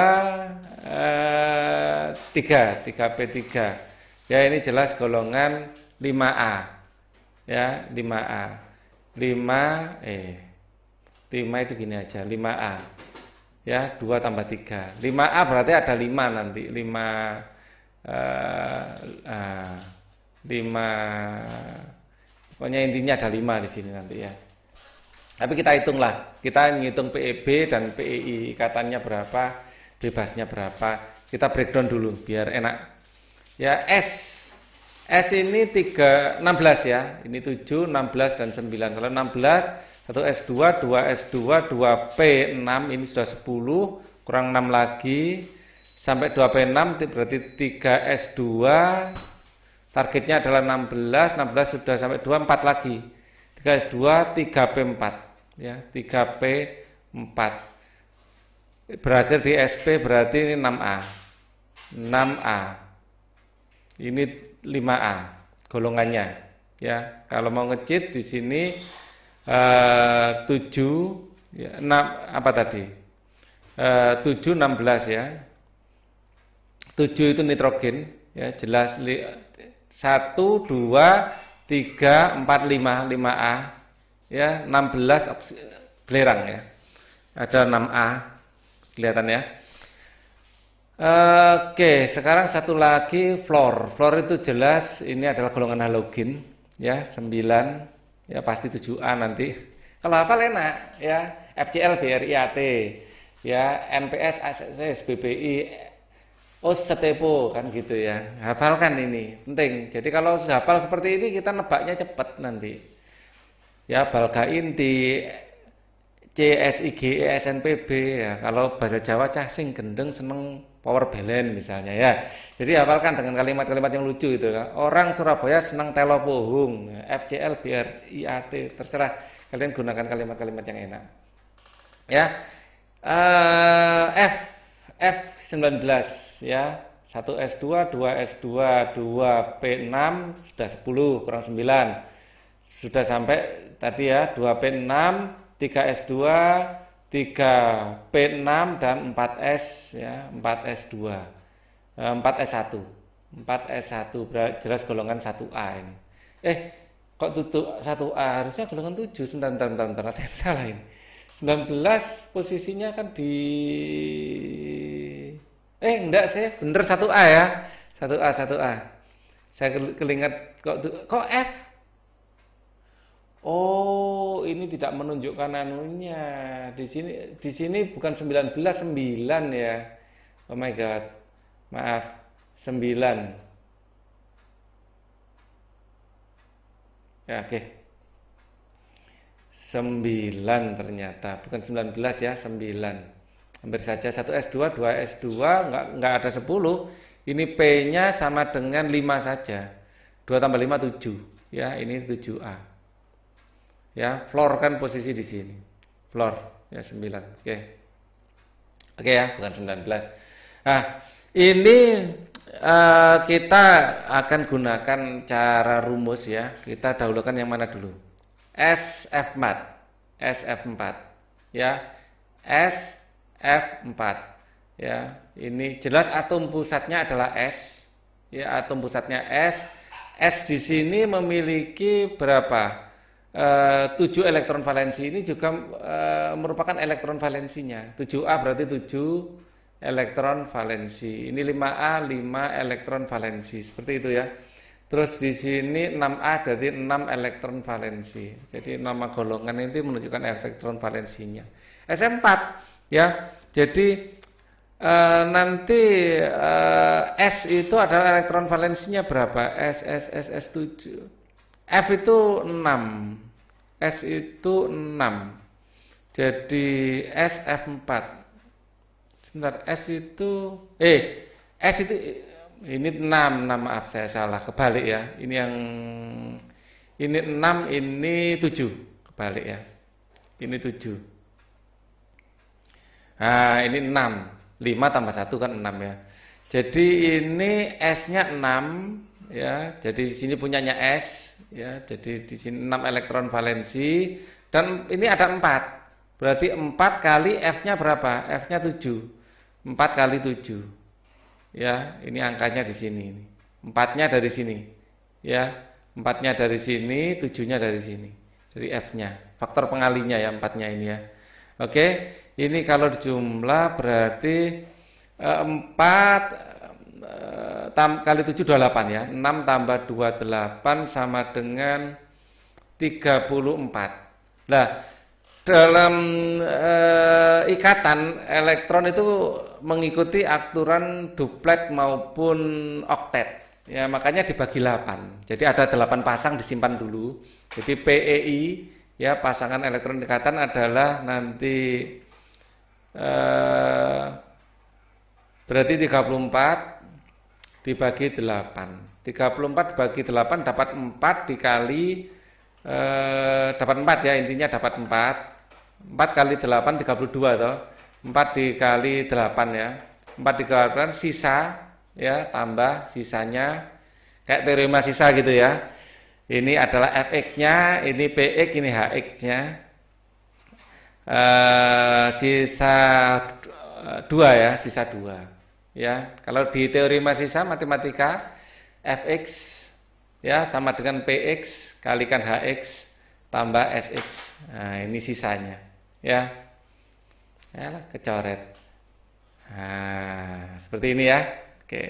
eh, tiga, tiga P tiga. Ya, ini jelas golongan lima A. Ya, lima A. lima eh lima itu gini aja, lima A. Ya, dua tambah tiga. lima A berarti ada lima nanti, lima eh, eh, lima. Pokoknya intinya ada lima di sini nanti ya. Tapi kita hitunglah, kita ngitung P E B dan P E I, ikatannya berapa, bebasnya berapa. Kita breakdown dulu biar enak. Ya, S. S ini tiga, enam belas ya. Ini tujuh, enam belas dan sembilan. Kalau enam belas, satu S dua, dua S dua, dua P enam, ini sudah sepuluh, kurang enam lagi. Sampai dua P enam berarti tiga S dua. Targetnya adalah enam belas, enam belas sudah sampai dua, empat lagi. tiga S dua, tiga P empat. Ya, tiga P empat. Berakhir di S P berarti ini enam A. enam A. Ini lima A golongannya. Ya, kalau mau nge-cheat di sini eh, tujuh, ya, enam, apa tadi? Eh, tujuh, enam belas ya. tujuh itu nitrogen, ya jelas. satu, dua, tiga, empat, lima, lima A. Ya, enam belas belerang ya. Ada enam A. Kelihatan ya. Oke, sekarang satu lagi fluor. Fluor itu jelas ini adalah golongan halogen ya, sembilan. Ya, pasti tujuh A nanti. Kalau hafal enak ya. F C L, B R I A T. Ya, N P S, A S S, B B I, oh setepo kan gitu ya. Hafalkan ini, penting. Jadi kalau sudah hafal seperti ini kita nebaknya cepat nanti. Ya, balga inti, C S I G E S N P B ya. Kalau bahasa Jawa cah sing gendeng seneng power balance misalnya ya. Jadi hafalkan dengan kalimat-kalimat yang lucu itu ya. Orang Surabaya seneng telo pohung. F C L, B R I A T, terserah kalian gunakan kalimat-kalimat yang enak. Ya. Uh, F F sembilan belas ya, satu S dua, dua S dua, dua P enam, sudah sepuluh, kurang sembilan. Sudah sampai tadi ya, dua P enam, tiga S dua, tiga P enam dan empat S ya, empat S dua. empat S satu. empat S satu jelas golongan satu A ini. Eh, kok tutup satu A? Harusnya golongan tujuh. Sebentar, bentar, bentar, bentar, ada yang salah ini. sembilan belas posisinya kan di Eh enggak sih, bener satu A ya. satu A, satu A. Saya kelingat kok kok F. Oh, ini tidak menunjukkan anunya. Di sini di sini bukan sembilan belas, sembilan ya. Oh my god. Maaf, sembilan. Ya, oke. Okay. sembilan ternyata, bukan sembilan belas ya, sembilan. Hampir saja. Satu S dua, dua S dua, enggak enggak ada sepuluh. Ini P-nya sama dengan lima saja. dua tambah lima, tujuh. Ya, ini tujuh A. Ya, fluor kan posisi di sini. Fluor, ya sembilan. Oke. Oke ya, bukan sembilan belas. Nah, ini uh, kita akan gunakan cara rumus ya. Kita dahulukan yang mana dulu? S F empat. S F empat. Ya. S F empat. Ya, ini jelas atom pusatnya adalah S. Ya, atom pusatnya S. S di sini memiliki berapa? E, tujuh elektron valensi. Ini juga e, merupakan elektron valensinya. tujuh A berarti tujuh elektron valensi. Ini lima A, lima elektron valensi. Seperti itu ya. Terus di sini enam A jadi enam elektron valensi. Jadi nama golongan ini menunjukkan elektron valensinya. S empat ya. Jadi e, nanti e, S itu adalah elektron valensinya berapa? S S S S tujuh. F itu enam. S itu enam. Jadi S F empat. Sebentar, S itu eh S itu ini enam, enam maaf saya salah, kebalik ya. Ini yang ini enam, ini tujuh, kebalik ya. Ini tujuh. Nah, ini enam. lima tambah satu kan enam ya. Jadi ini S-nya enam ya. Jadi di sini punyanya S ya. Jadi di sini enam elektron valensi dan ini ada empat. Berarti empat kali F-nya berapa? F-nya tujuh. empat kali tujuh. Ya, ini angkanya di sini. empatnya dari sini. Ya, empatnya dari sini, tujuhnya dari sini. Jadi F-nya. Faktor pengalinya ya empatnya ini ya. Oke, ini kalau dijumlah berarti eh, empat eh, tam, kali tujuh dua puluh delapan ya. enam tambah dua puluh delapan sama dengan tiga puluh empat. Nah, dalam eh, ikatan elektron itu mengikuti aturan duplet maupun oktet. Ya, makanya dibagi delapan. Jadi ada delapan pasang disimpan dulu. Jadi P E I ya, pasangan elektron ikatan adalah nanti eh, berarti tiga puluh empat dibagi delapan. tiga puluh empat dibagi delapan dapat empat dikali eh, dapat empat ya, intinya dapat empat. empat kali delapan tiga puluh dua toh. empat dikali delapan ya. empat dikali delapan sisa ya, tambah sisanya kayak teorema sisa gitu ya. Ini adalah Fx-nya, ini Px, ini Hx-nya. Uh, sisa dua ya, sisa dua. Ya, kalau di teorema sisa matematika Fx ya sama dengan Px kalikan Hx tambah Sx. Nah, ini sisanya. Ya. Ya, kecoret. Nah, seperti ini ya. Oke.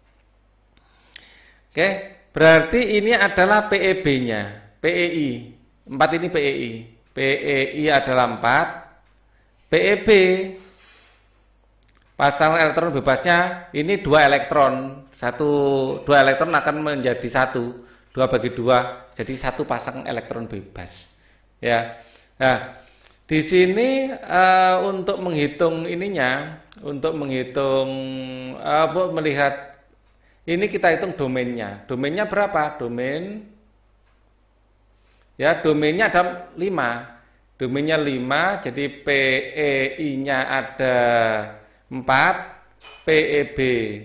Oke, berarti ini adalah P E B-nya, P E I. empat ini P E I. P E I adalah empat. P E B pasangan elektron bebasnya ini dua elektron. Satu dua elektron akan menjadi satu. dua bagi dua jadi satu pasang elektron bebas. Ya. Nah, di sini uh, untuk menghitung ininya, untuk menghitung uh, melihat ini kita hitung domainnya. Domainnya berapa? Domain ya, domainnya ada lima. Domainnya lima, jadi P E I-nya ada empat, P E B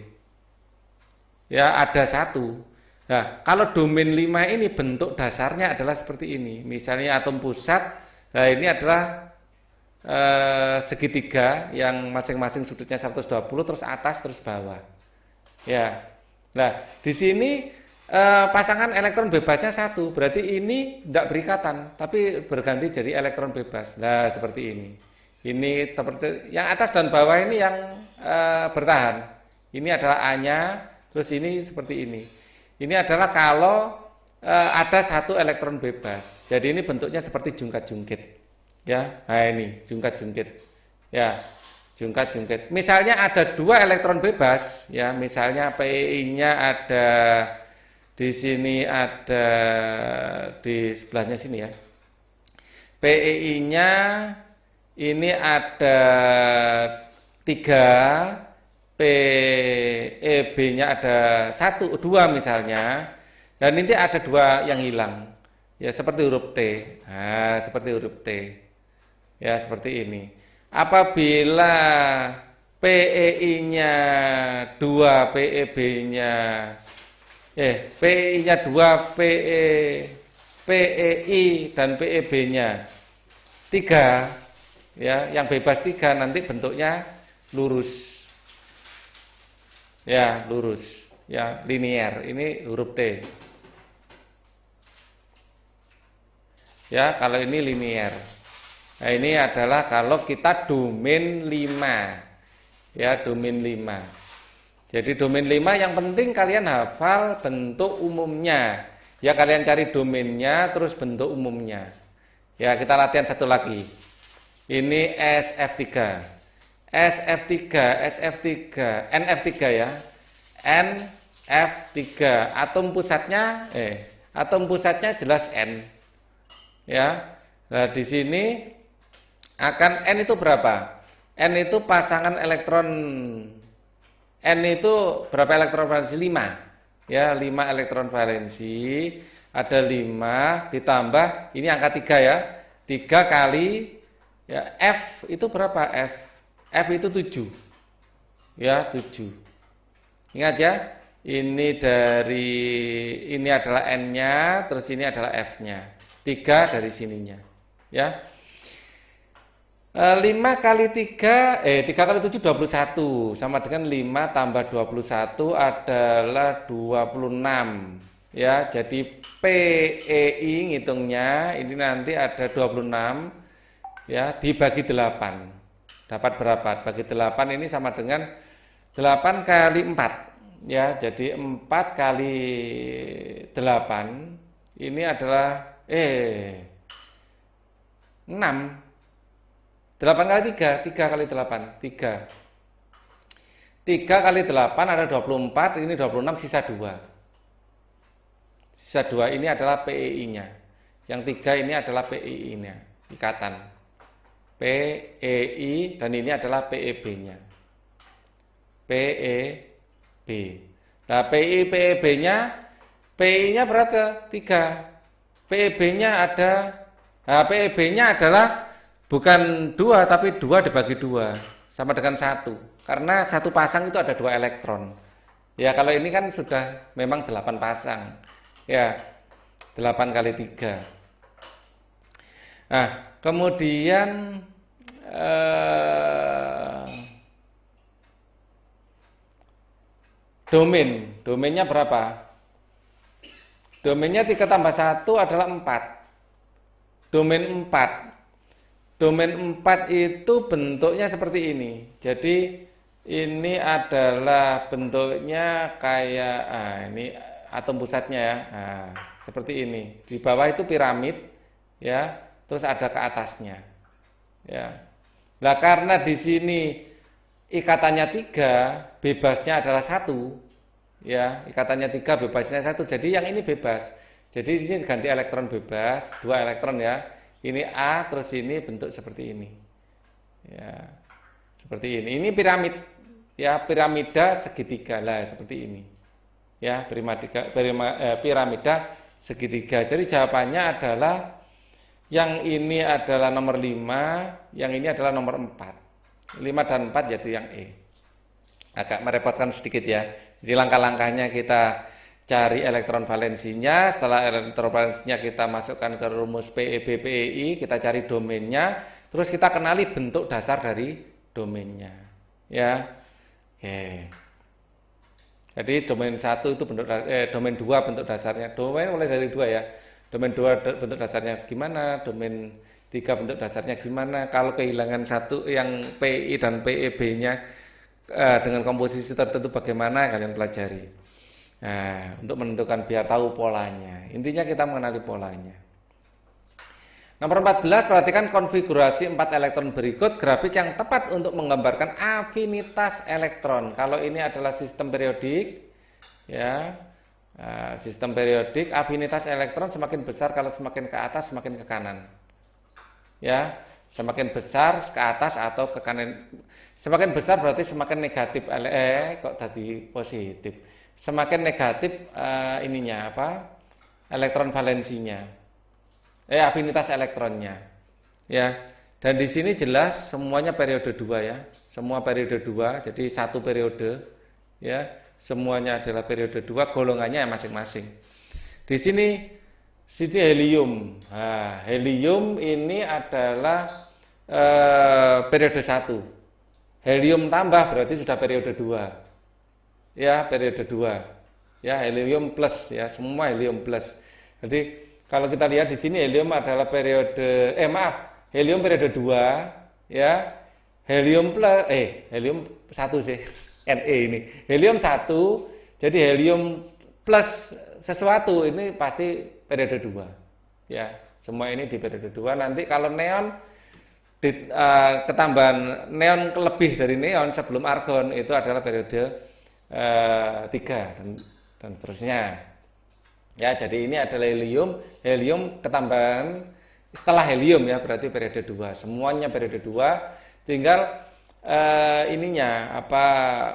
ya ada satu. Nah, kalau domain lima ini bentuk dasarnya adalah seperti ini. Misalnya atom pusat. Nah, ini adalah eh, segitiga yang masing-masing sudutnya seratus dua puluh, terus atas, terus bawah. Ya. Nah, di sini eh, pasangan elektron bebasnya satu, berarti ini tidak berikatan, tapi berganti jadi elektron bebas. Nah, seperti ini. Ini seperti yang atas dan bawah ini yang eh, bertahan. Ini adalah A-nya, terus ini seperti ini. Ini adalah kalau ada satu elektron bebas. Jadi ini bentuknya seperti jungkat-jungkit. Ya, nah ini jungkat-jungkit. Ya, jungkat-jungkit. Misalnya ada dua elektron bebas, ya, misalnya P E I-nya ada di sini, ada di sebelahnya sini ya. P E I-nya ini ada tiga, P E B-nya ada satu, dua misalnya. Dan ini ada dua yang hilang. Ya, seperti huruf T. Nah, seperti huruf T. Ya, seperti ini. Apabila P E I-nya dua, P E B-nya eh P E I-nya dua, P E P E I dan P E B-nya tiga, ya, yang bebas tiga, nanti bentuknya lurus. Ya, lurus. Ya, linear. Ini huruf T. Ya, kalau ini linear. Nah, ini adalah kalau kita domain lima. Ya, domain lima. Jadi domain lima yang penting kalian hafal bentuk umumnya. Ya, kalian cari domainnya terus bentuk umumnya. Ya, kita latihan satu lagi. Ini S F tiga. S F tiga, S F tiga, N F tiga ya. N F tiga. Atom pusatnya eh atom pusatnya jelas N. Ya. Nah, di sini akan N itu berapa? N itu pasangan elektron, N itu berapa elektron valensi? lima. Ya, lima elektron valensi. Ada lima ditambah ini angka tiga ya. tiga kali ya F itu berapa? F. F itu tujuh. Ya, tujuh. Ingat ya, ini dari ini adalah N-nya, terus ini adalah F-nya. tiga dari sininya. Ya. lima kali tiga, eh tiga kali tujuh dua puluh satu, sama dengan lima tambah dua puluh satu adalah dua puluh enam. Ya, jadi P E I ngitungnya ini nanti ada dua puluh enam ya dibagi delapan. Dapat berapa? Bagi delapan ini sama dengan delapan kali empat. Ya, jadi empat kali delapan ini adalah eh enam. delapan kali tiga, tiga kali delapan, tiga. tiga kali delapan ada dua puluh empat, ini dua puluh enam, sisa dua. Sisa dua ini adalah P E I-nya. Yang tiga ini adalah P E I-nya, ikatan. P E I dan ini adalah P E B-nya. P E B. Nah, P I P E B-nya, P I-nya berapa? tiga. P E B-nya ada, nah P E B-nya adalah bukan dua, tapi dua dibagi dua, sama dengan satu. Karena satu pasang itu ada dua elektron. Ya, kalau ini kan sudah memang delapan pasang. Ya, delapan kali tiga. Nah, kemudian eh, domain. Domainnya berapa? Domainnya tiga tambah satu adalah empat. Domain empat. Domain empat itu bentuknya seperti ini. Jadi ini adalah bentuknya kayak ah, ini atom pusatnya ya. Nah, seperti ini. Di bawah itu piramid ya, terus ada ke atasnya. Ya. Nah, karena di sini ikatannya tiga, bebasnya adalah satu. Ya, ikatannya tiga, bebasnya satu. Jadi yang ini bebas. Jadi di sini ganti elektron bebas, dua elektron ya. Ini A, terus ini bentuk seperti ini. Ya, seperti ini. Ini piramid. Ya, piramida segitiga lah seperti ini. Ya, piramida, piramida segitiga. Jadi jawabannya adalah yang ini adalah nomor lima, yang ini adalah nomor empat. lima dan empat yaitu yang E. Agak merepotkan sedikit ya. Jadi langkah-langkahnya kita cari elektron valensinya, setelah elektron valensinya kita masukkan ke rumus P E B P E I, kita cari domainnya, terus kita kenali bentuk dasar dari domainnya. Ya. Oke. Jadi domain satu itu bentuk eh, domain dua bentuk dasarnya. Domain mulai dari dua ya. Domain dua bentuk dasarnya gimana? Domain tiga bentuk dasarnya gimana? Kalau kehilangan satu yang P I dan P E B-nya eh, dengan komposisi tertentu bagaimana kalian pelajari. Nah, untuk menentukan biar tahu polanya. Intinya kita mengenali polanya. Nomor empat belas, perhatikan konfigurasi empat elektron berikut grafik yang tepat untuk menggambarkan afinitas elektron. Kalau ini adalah sistem periodik, ya, nah, sistem periodik, afinitas elektron semakin besar kalau semakin ke atas, semakin ke kanan. Ya, semakin besar ke atas atau ke kanan. Semakin besar berarti semakin negatif. Eh, kok tadi positif? Semakin negatif uh, ininya apa? Elektron valensinya. Eh afinitas elektronnya. Ya. Dan di sini jelas semuanya periode dua ya. Semua periode dua, jadi satu periode ya. Semuanya adalah periode dua, golongannya masing-masing. Di sini sini helium. Nah, helium ini adalah uh, periode satu. Helium tambah berarti sudah periode dua. Ya, periode dua. Ya, helium plus ya, semua helium plus. Jadi kalau kita lihat di sini helium adalah periode eh maaf, helium periode dua ya. Helium plus eh helium satu sih. Ne ini. Helium satu, jadi helium plus sesuatu ini pasti periode dua. Ya, semua ini di periode dua. Nanti kalau neon di, uh, ketambahan neon lebih dari neon sebelum argon itu adalah periode Uh, tiga dan, dan seterusnya ya. Jadi ini adalah helium helium ketambahan setelah helium ya, berarti periode dua. Semuanya periode dua. Tinggal uh, ininya apa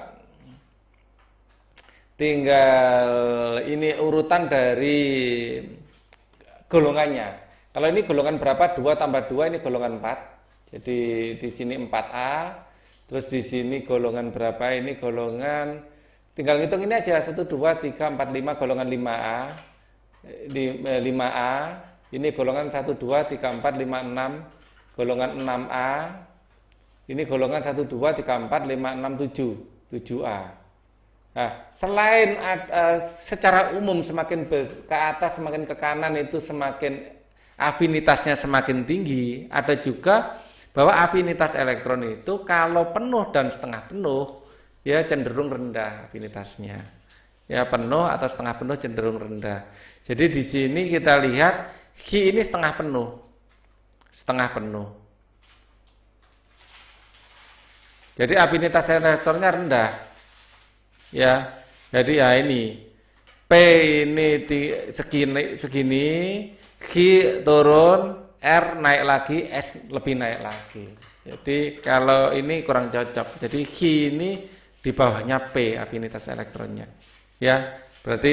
tinggal ini urutan dari golongannya. Kalau ini golongan berapa? dua tambah dua ini golongan empat. Jadi di sini empat A. Terus di sini golongan berapa? Ini golongan, tinggal ngitung ini aja, satu, dua, tiga, empat, lima, golongan lima A. Di, eh, lima A. Ini golongan satu, dua, tiga, empat, lima, enam, golongan enam A. Ini golongan satu, dua, tiga, empat, lima, enam, tujuh, tujuh A. Nah, selain uh, secara umum semakin ke atas, semakin ke kanan itu semakin afinitasnya semakin tinggi, ada juga bahwa afinitas elektron itu kalau penuh dan setengah penuh, ya cenderung rendah afinitasnya. Ya penuh atau setengah penuh cenderung rendah. Jadi di sini kita lihat Ki ini setengah penuh, setengah penuh. Jadi afinitas elektronnya rendah. Ya, jadi ya ini P ini segini, segini, Q turun, R naik lagi, S lebih naik lagi. Jadi kalau ini kurang cocok. Jadi Q ini di bawahnya P afinitas elektronnya. Ya, berarti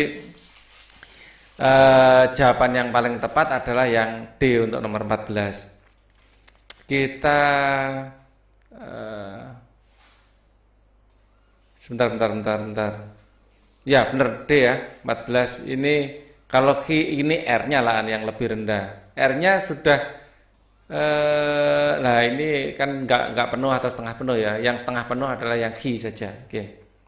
eh, jawaban yang paling tepat adalah yang D untuk nomor empat belas. Kita eh, Sebentar, bentar, bentar, bentar. Ya, benar D ya, empat belas. Ini kalau Q ini R-nya lah yang lebih rendah. R-nya sudah, eh, nah ini kan nggak nggak penuh atau setengah penuh ya. Yang setengah penuh adalah yang Q saja. Oke.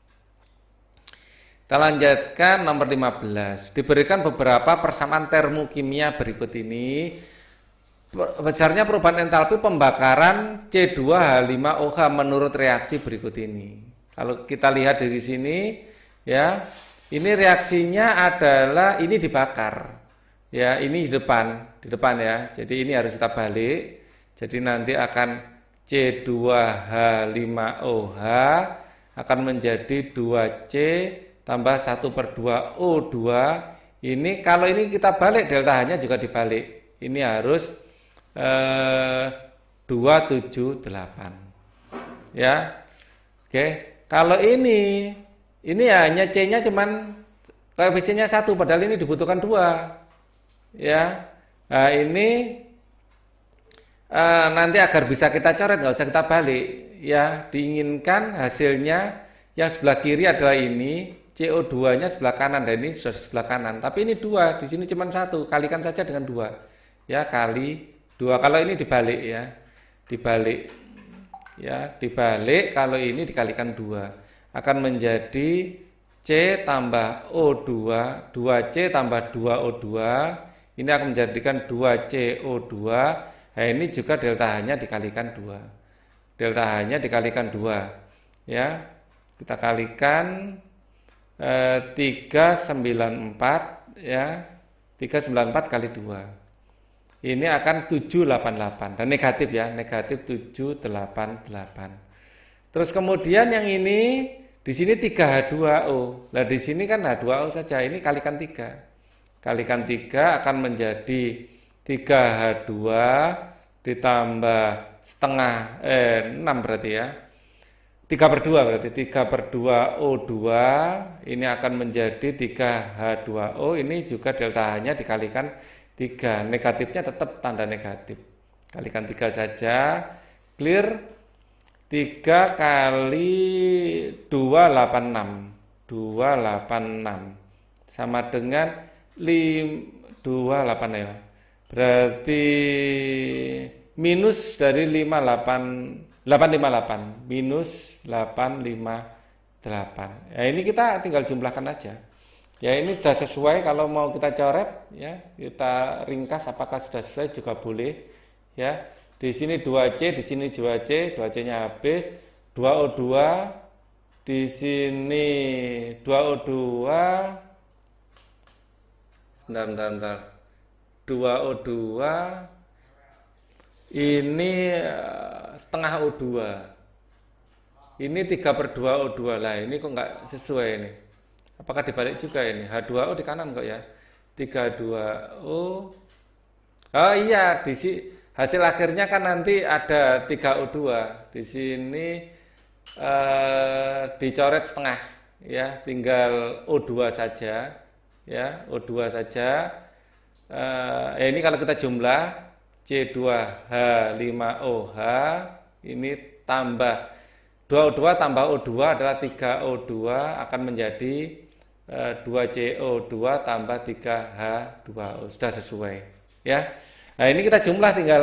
Kita lanjutkan nomor lima belas. Diberikan beberapa persamaan termokimia berikut ini. Besarnya perubahan entalpi pembakaran C dua H lima O H menurut reaksi berikut ini. Kalau kita lihat dari sini, ya, ini reaksinya adalah ini dibakar, ya, ini di depan, di depan ya. Jadi ini harus kita balik. Jadi nanti akan C dua H lima O H akan menjadi dua C tambah satu per dua O dua. Ini kalau ini kita balik delta H-nya juga dibalik. Ini harus eh, dua tujuh delapan, ya, oke. Kalau ini, ini hanya C-nya cuman koefisiennya satu, padahal ini dibutuhkan dua, ya. Nah, ini uh, nanti agar bisa kita coret, nggak usah kita balik, ya. Diinginkan hasilnya yang sebelah kiri adalah ini, C O dua-nya sebelah kanan, dan ini sudah sebelah kanan. Tapi ini dua, di sini cuma satu, kalikan saja dengan dua, ya, kali dua. Kalau ini dibalik, ya, dibalik. Ya, dibalik kalau ini dikalikan dua akan menjadi C tambah O dua, dua C tambah dua O dua, ini akan menjadikan dua C O dua. Nah, ini juga delta H-nya dikalikan dua. Delta H-nya dikalikan dua. Ya. Kita kalikan eh, tiga ratus sembilan puluh empat, ya. tiga ratus sembilan puluh empat kali dua. Ini akan tujuh ratus delapan puluh delapan dan negatif ya, negatif tujuh ratus delapan puluh delapan. Terus kemudian yang ini di sini tiga H dua O. Nah, di sini kan H dua O saja, ini kalikan tiga. Kalikan tiga akan menjadi tiga H dua ditambah setengah eh enam berarti ya. tiga per dua berarti tiga per dua O dua, ini akan menjadi tiga H dua O, ini juga delta H-nya dikalikan tiga, negatifnya tetap tanda negatif. Kalikan tiga saja, clear. tiga kali dua, delapan puluh enam. dua ratus delapan puluh enam. Sama dengan dua ratus delapan ya. Berarti minus dari lima ratus delapan puluh delapan, delapan ratus lima puluh delapan. Minus delapan ratus lima puluh delapan. Ya, ini kita tinggal jumlahkan aja. Ya, ini sudah sesuai. Kalau mau kita coret, ya, kita ringkas apakah sudah sesuai juga boleh. Ya, di sini dua C, di sini dua C, dua C-nya habis, dua O dua, di sini dua O dua, bentar, bentar, bentar, dua O dua, ini setengah O dua, ini tiga per dua O dua lah, ini kok nggak sesuai ini. Apakah dibalik juga ini? H dua O di kanan kok ya. tiga dua O Oh iya, di si, hasil akhirnya kan nanti ada tiga O dua. Di sini eh, dicoret setengah ya, tinggal O dua saja ya, O dua saja. Eh, ya ini kalau kita jumlah C dua H lima O H ini tambah dua O dua tambah O dua adalah tiga O dua akan menjadi eh, dua C O dua tambah tiga H dua O. Sudah sesuai ya. Nah, ini kita jumlah tinggal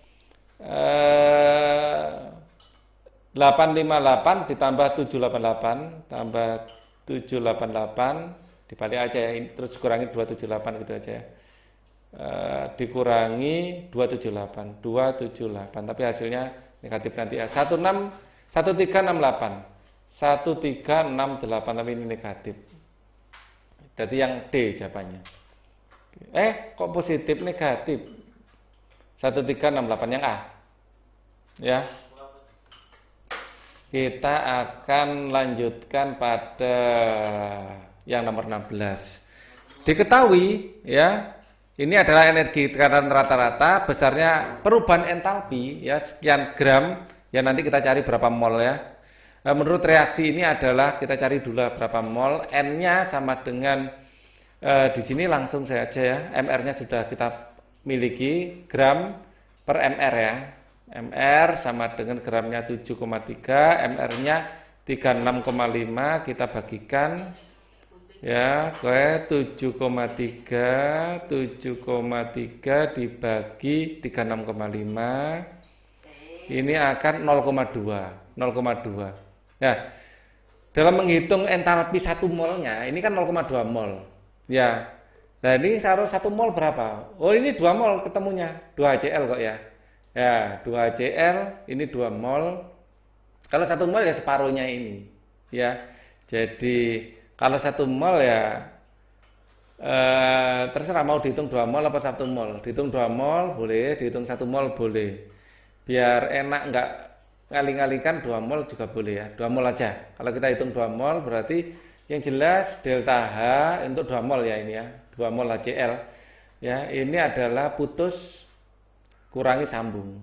eh, delapan ratus lima puluh delapan ditambah tujuh ratus delapan puluh delapan tambah tujuh ratus delapan puluh delapan dibalik aja ya, terus kurangi dua ratus tujuh puluh delapan gitu aja ya. Uh, dikurangi dua ratus tujuh puluh delapan dua ratus tujuh puluh delapan tapi hasilnya negatif nanti ya satu enam satu tiga enam delapan satu tiga enam delapan tapi ini negatif, jadi yang D jawabannya. Eh kok positif negatif satu tiga enam delapan yang A ya. Kita akan lanjutkan pada yang nomor enam belas. Diketahui ya, ini adalah energi tekanan rata-rata, besarnya perubahan entalpi ya sekian gram, ya nanti kita cari berapa mol ya. Nah, menurut reaksi ini adalah kita cari dulu berapa mol, N-nya sama dengan eh, di sini langsung saja ya, M R-nya sudah kita miliki, gram per M R ya. M R sama dengan gramnya tujuh koma tiga, M R-nya tiga puluh enam koma lima, kita bagikan ya ke tujuh koma tiga, tujuh koma tiga dibagi tiga puluh enam koma lima, ini akan nol koma dua, nol koma dua. Nah, dalam menghitung entalpi satu molnya, ini kan nol koma dua mol. Ya, nah ini seharusnya satu mol berapa? Oh ini dua mol ketemunya, dua H C L kok ya. Ya, dua H C L, ini dua mol. Kalau satu mol ya separuhnya ini. Ya, jadi kalau satu mol ya eh, terserah mau dihitung dua mol apa satu mol. Dihitung dua mol boleh, dihitung satu mol boleh. Biar enak nggak ngali-ngalikan dua mol juga boleh ya. Dua mol aja. Kalau kita hitung dua mol berarti yang jelas delta H untuk dua mol ya ini ya. dua mol H C L. Ya, ini adalah putus kurangi sambung.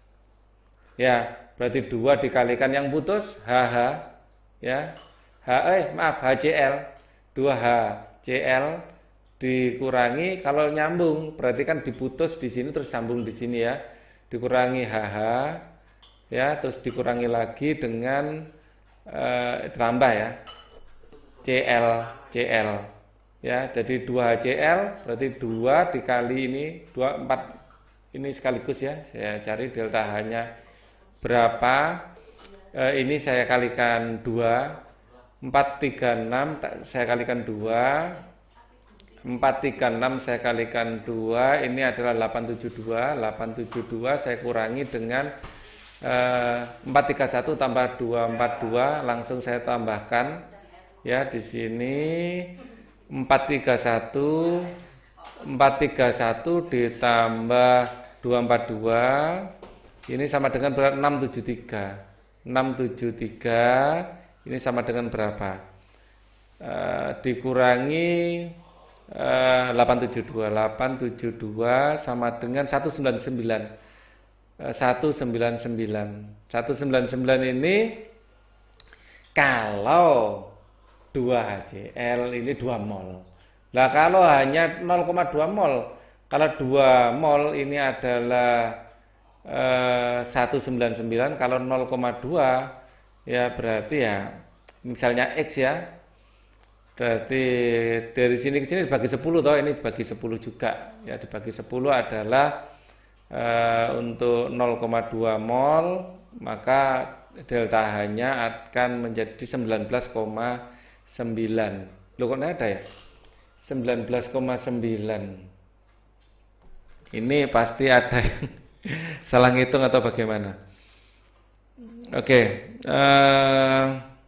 Ya, berarti dua dikalikan yang putus H H ya. H eh maaf H C L, dua H C L dikurangi kalau nyambung berarti kan diputus di sini terus sambung di sini ya. Dikurangi H H ya, terus dikurangi lagi dengan eh, tambah ya. C L C L ya. Jadi dua H C L berarti dua dikali ini dua empat ini sekaligus ya. Saya cari delta H-nya berapa. Eh, ini saya kalikan dua. empat tiga enam saya kalikan dua, empat tiga enam saya kalikan dua, ini adalah delapan tujuh dua, delapan tujuh dua saya kurangi dengan eh, empat tiga satu tambah dua empat dua, langsung saya tambahkan ya di sini empat tiga satu, empat tiga satu ditambah dua empat dua, ini sama dengan berat enam tujuh tiga, enam tujuh tiga. Ini sama dengan berapa? E, dikurangi e, delapan tujuh dua. delapan tujuh dua sama dengan seratus sembilan puluh sembilan. E, seratus sembilan puluh sembilan. seratus sembilan puluh sembilan ini kalau dua H C L ini dua mol. Nah, kalau hanya nol koma dua mol, kalau dua mol ini adalah e, seratus sembilan puluh sembilan, kalau nol koma dua ya berarti ya misalnya X ya, berarti dari sini ke sini dibagi sepuluh toh, ini dibagi sepuluh juga ya, dibagi sepuluh adalah e, untuk nol koma dua mol, maka delta H-nya akan menjadi sembilan belas koma sembilan. Loh kok ada ya? sembilan belas koma sembilan. Ini pasti ada yang salah ngitung atau bagaimana? Oke, okay. uh,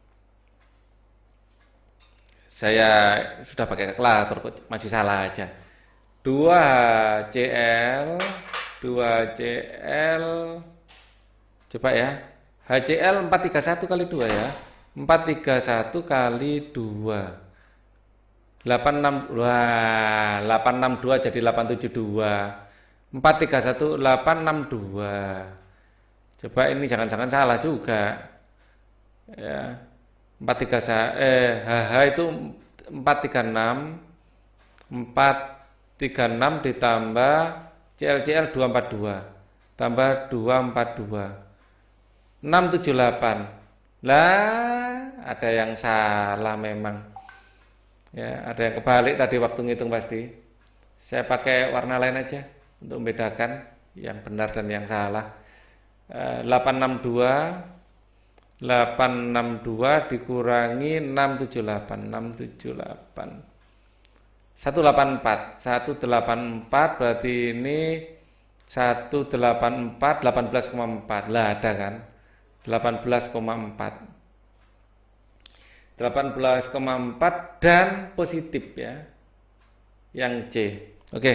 saya sudah pakai kalkulator kok masih salah aja. dua C L, dua C L, coba ya. H C L empat tiga satu kali dua ya. empat tiga satu kali dua. delapan enam, wah, delapan enam dua jadi delapan tujuh dua. empat tiga satu delapan enam dua. Coba ini jangan-jangan salah juga. Ya. empat tiga eh H H itu empat tiga enam empat tiga enam ditambah C L C L dua empat dua tambah dua empat dua enam tujuh delapan. Lah, ada yang salah memang. Ya, ada yang kebalik tadi waktu ngitung pasti. Saya pakai warna lain aja untuk membedakan yang benar dan yang salah. delapan enam dua delapan enam dua dikurangi enam tujuh delapan enam tujuh delapan seratus delapan puluh empat seratus delapan puluh empat berarti ini seratus delapan puluh empat delapan belas koma empat. Lah ada kan? delapan belas koma empat. delapan belas koma empat dan positif ya. Yang C. Oke.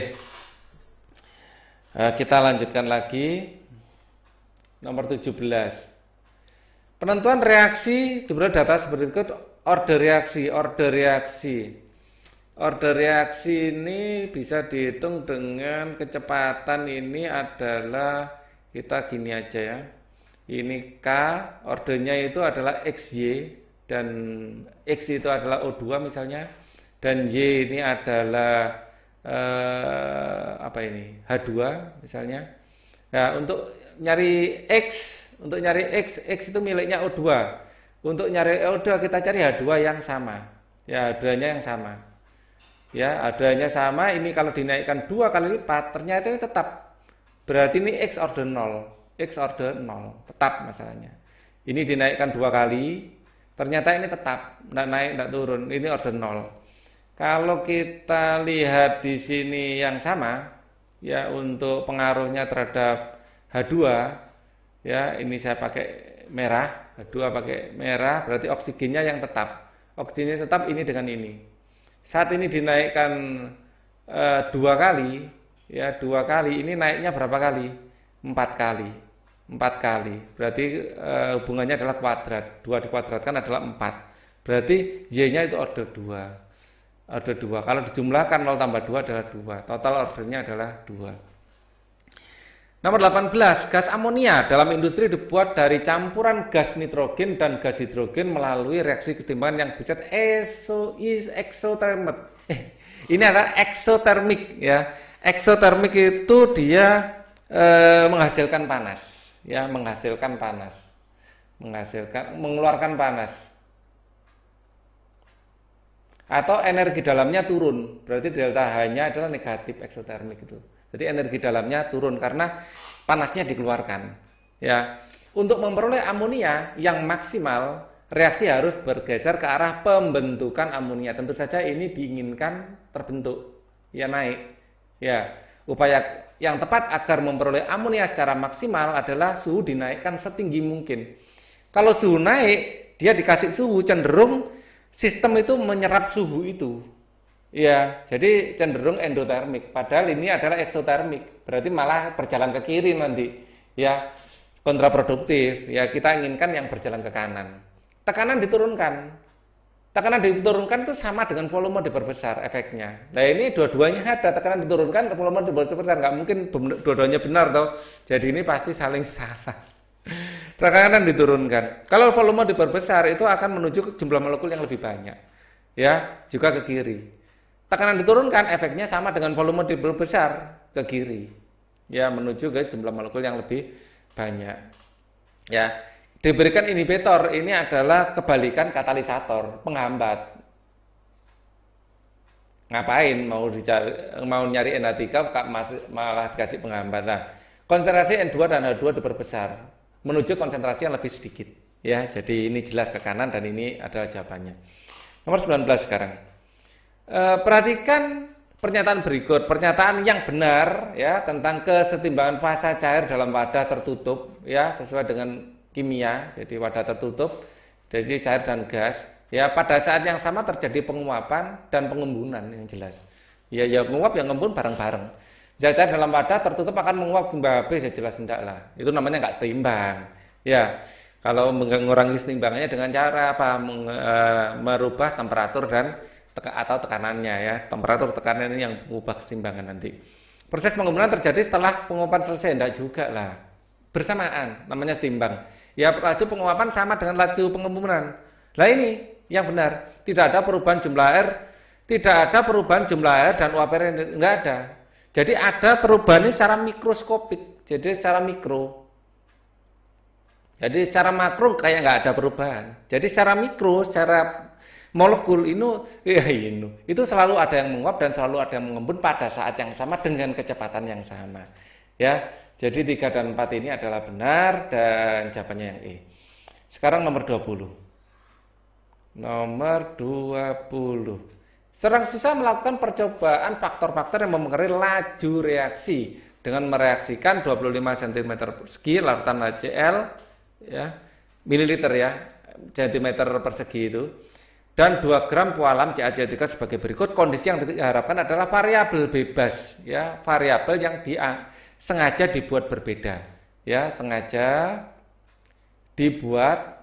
Kita lanjutkan lagi. Nomor tujuh belas. Penentuan reaksi diberi data seperti itu, order reaksi, order reaksi. Order reaksi ini bisa dihitung dengan kecepatan ini adalah kita gini aja ya. Ini K, ordernya itu adalah X Y dan X itu adalah O dua misalnya dan Y ini adalah eh, apa ini? H dua misalnya. Nah, untuk nyari X, untuk nyari X, X itu miliknya O dua. Untuk nyari O dua kita cari H dua yang sama. Ya, H dua-nya yang sama. Ya, H dua-nya sama, ini kalau dinaikkan dua kali lipat, ternyata ini tetap. Berarti ini X order nol. X order nol, tetap masalahnya. Ini dinaikkan dua kali, ternyata ini tetap, tidak naik, tidak turun. Ini order nol. Kalau kita lihat di sini yang sama, ya untuk pengaruhnya terhadap H dua, ya ini saya pakai merah, H dua pakai merah, berarti oksigennya yang tetap. Oksigennya tetap ini dengan ini. Saat ini dinaikkan e, dua kali, ya dua kali, ini naiknya berapa kali? Empat kali. Empat kali. Berarti e, hubungannya adalah kuadrat. Dua dikuadratkan adalah empat. Berarti Y-nya itu order dua. Order dua. Kalau dijumlahkan nol tambah dua adalah dua. Total ordernya adalah dua. Nomor delapan belas, gas amonia dalam industri dibuat dari campuran gas nitrogen dan gas hidrogen melalui reaksi keseimbangan yang disebut exothermic. Eh, ini adalah exothermic ya. Exothermic itu dia eh, menghasilkan panas, ya, menghasilkan panas. Menghasilkan mengeluarkan panas. Atau energi dalamnya turun, berarti delta H-nya adalah negatif exothermic itu. Jadi energi dalamnya turun karena panasnya dikeluarkan. Ya, untuk memperoleh amonia yang maksimal, reaksi harus bergeser ke arah pembentukan amonia. Tentu saja ini diinginkan terbentuk, ya naik. Ya, upaya yang tepat agar memperoleh amonia secara maksimal adalah suhu dinaikkan setinggi mungkin. Kalau suhu naik, dia dikasih suhu cenderung sistem itu menyerap suhu itu. Ya, jadi cenderung endotermik. Padahal ini adalah eksotermik. Berarti malah berjalan ke kiri nanti. Ya, kontraproduktif. Ya, kita inginkan yang berjalan ke kanan. Tekanan diturunkan. Tekanan diturunkan itu sama dengan volume diperbesar efeknya. Nah, ini dua-duanya ada. Tekanan diturunkan, volume diperbesar. Nggak mungkin dua-duanya benar toh. Jadi ini pasti saling salah. Tekanan diturunkan. Kalau volume diperbesar itu akan menuju ke jumlah molekul yang lebih banyak. Ya, juga ke kiri. Tekanan diturunkan, efeknya sama dengan volume diperbesar ke kiri. Ya, menuju ke jumlah molekul yang lebih banyak. Ya, diberikan inhibitor, ini adalah kebalikan katalisator, penghambat. Ngapain mau dicari, mau nyari N H tiga malah dikasih penghambat. Nah, konsentrasi N dua dan H dua diperbesar menuju konsentrasi yang lebih sedikit. Ya, jadi ini jelas ke kanan dan ini adalah jawabannya. Nomor sembilan belas sekarang. E, perhatikan pernyataan berikut, pernyataan yang benar ya tentang kesetimbangan fasa cair dalam wadah tertutup ya sesuai dengan kimia, jadi wadah tertutup, jadi cair dan gas. Ya pada saat yang sama terjadi penguapan dan pengembunan yang jelas. Ya ya menguap yang ngembun bareng-bareng. Zat cair dalam wadah tertutup akan menguap kembali habis ya jelas tidak lah. Itu namanya nggak seimbang. Ya kalau mengurangi keseimbangannya dengan cara apa? Meng, e, merubah temperatur dan atau tekanannya ya, temperatur tekanannya yang mengubah keseimbangan nanti. Proses pengembunan terjadi setelah penguapan selesai, enggak juga lah. Bersamaan, namanya setimbang. Ya, laju penguapan sama dengan laju pengembunan. Lah ini yang benar, tidak ada perubahan jumlah air, tidak ada perubahan jumlah air dan uap air, enggak ada. Jadi ada perubahan ini secara mikroskopik, jadi secara mikro. Jadi secara makro kayak nggak ada perubahan. Jadi secara mikro, secara molekul ini, ya ini, itu selalu ada yang menguap dan selalu ada yang mengembun pada saat yang sama dengan kecepatan yang sama. Ya, jadi tiga dan empat ini adalah benar dan jawabannya yang E. Sekarang nomor dua puluh. Nomor dua puluh. Seorang siswa melakukan percobaan faktor-faktor yang mempengaruhi laju reaksi dengan mereaksikan dua puluh lima sentimeter persegi larutan HCl, ya, mililiter ya, centimeter persegi itu, dan dua gram kualam CaCO tiga sebagai berikut. Kondisi yang diharapkan adalah variabel bebas, ya, variabel yang dia sengaja dibuat berbeda, ya, sengaja dibuat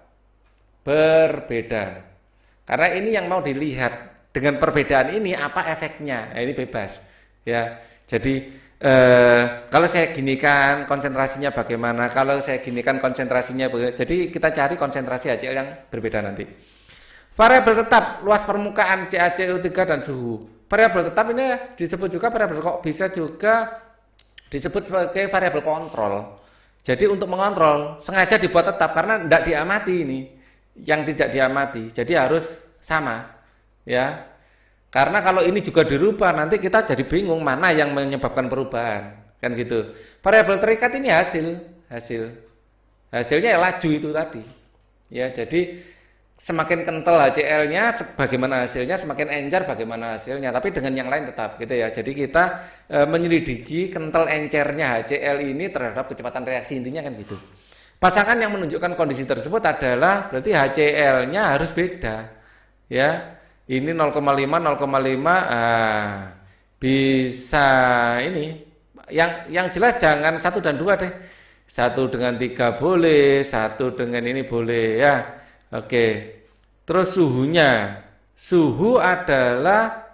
berbeda. Karena ini yang mau dilihat, dengan perbedaan ini apa efeknya? Nah, ini bebas, ya. Jadi eh, kalau saya ginikan konsentrasinya bagaimana? Kalau saya ginikan konsentrasinya bagaimana? Jadi kita cari konsentrasi HCl yang berbeda nanti. Variabel tetap luas permukaan CaCO tiga dan suhu. Variabel tetap ini disebut juga variabel, kok bisa juga disebut sebagai variabel kontrol. Jadi untuk mengontrol sengaja dibuat tetap karena tidak diamati ini, yang tidak diamati. Jadi harus sama, ya. Karena kalau ini juga dirubah nanti kita jadi bingung mana yang menyebabkan perubahan, kan gitu. Variabel terikat ini hasil, hasil, hasilnya ya laju itu tadi, ya. Jadi semakin kental HCl-nya bagaimana hasilnya, semakin encer bagaimana hasilnya, tapi dengan yang lain tetap gitu ya. Jadi kita e, menyelidiki kental encernya HCl ini terhadap kecepatan reaksi, intinya kan gitu. Pasangan yang menunjukkan kondisi tersebut adalah berarti HCl-nya harus beda, ya. Ini nol koma lima, nol koma lima, ah, bisa ini. Yang yang jelas jangan satu dan dua deh. Satu dengan tiga boleh, satu dengan ini boleh ya. Oke. Terus suhunya. Suhu adalah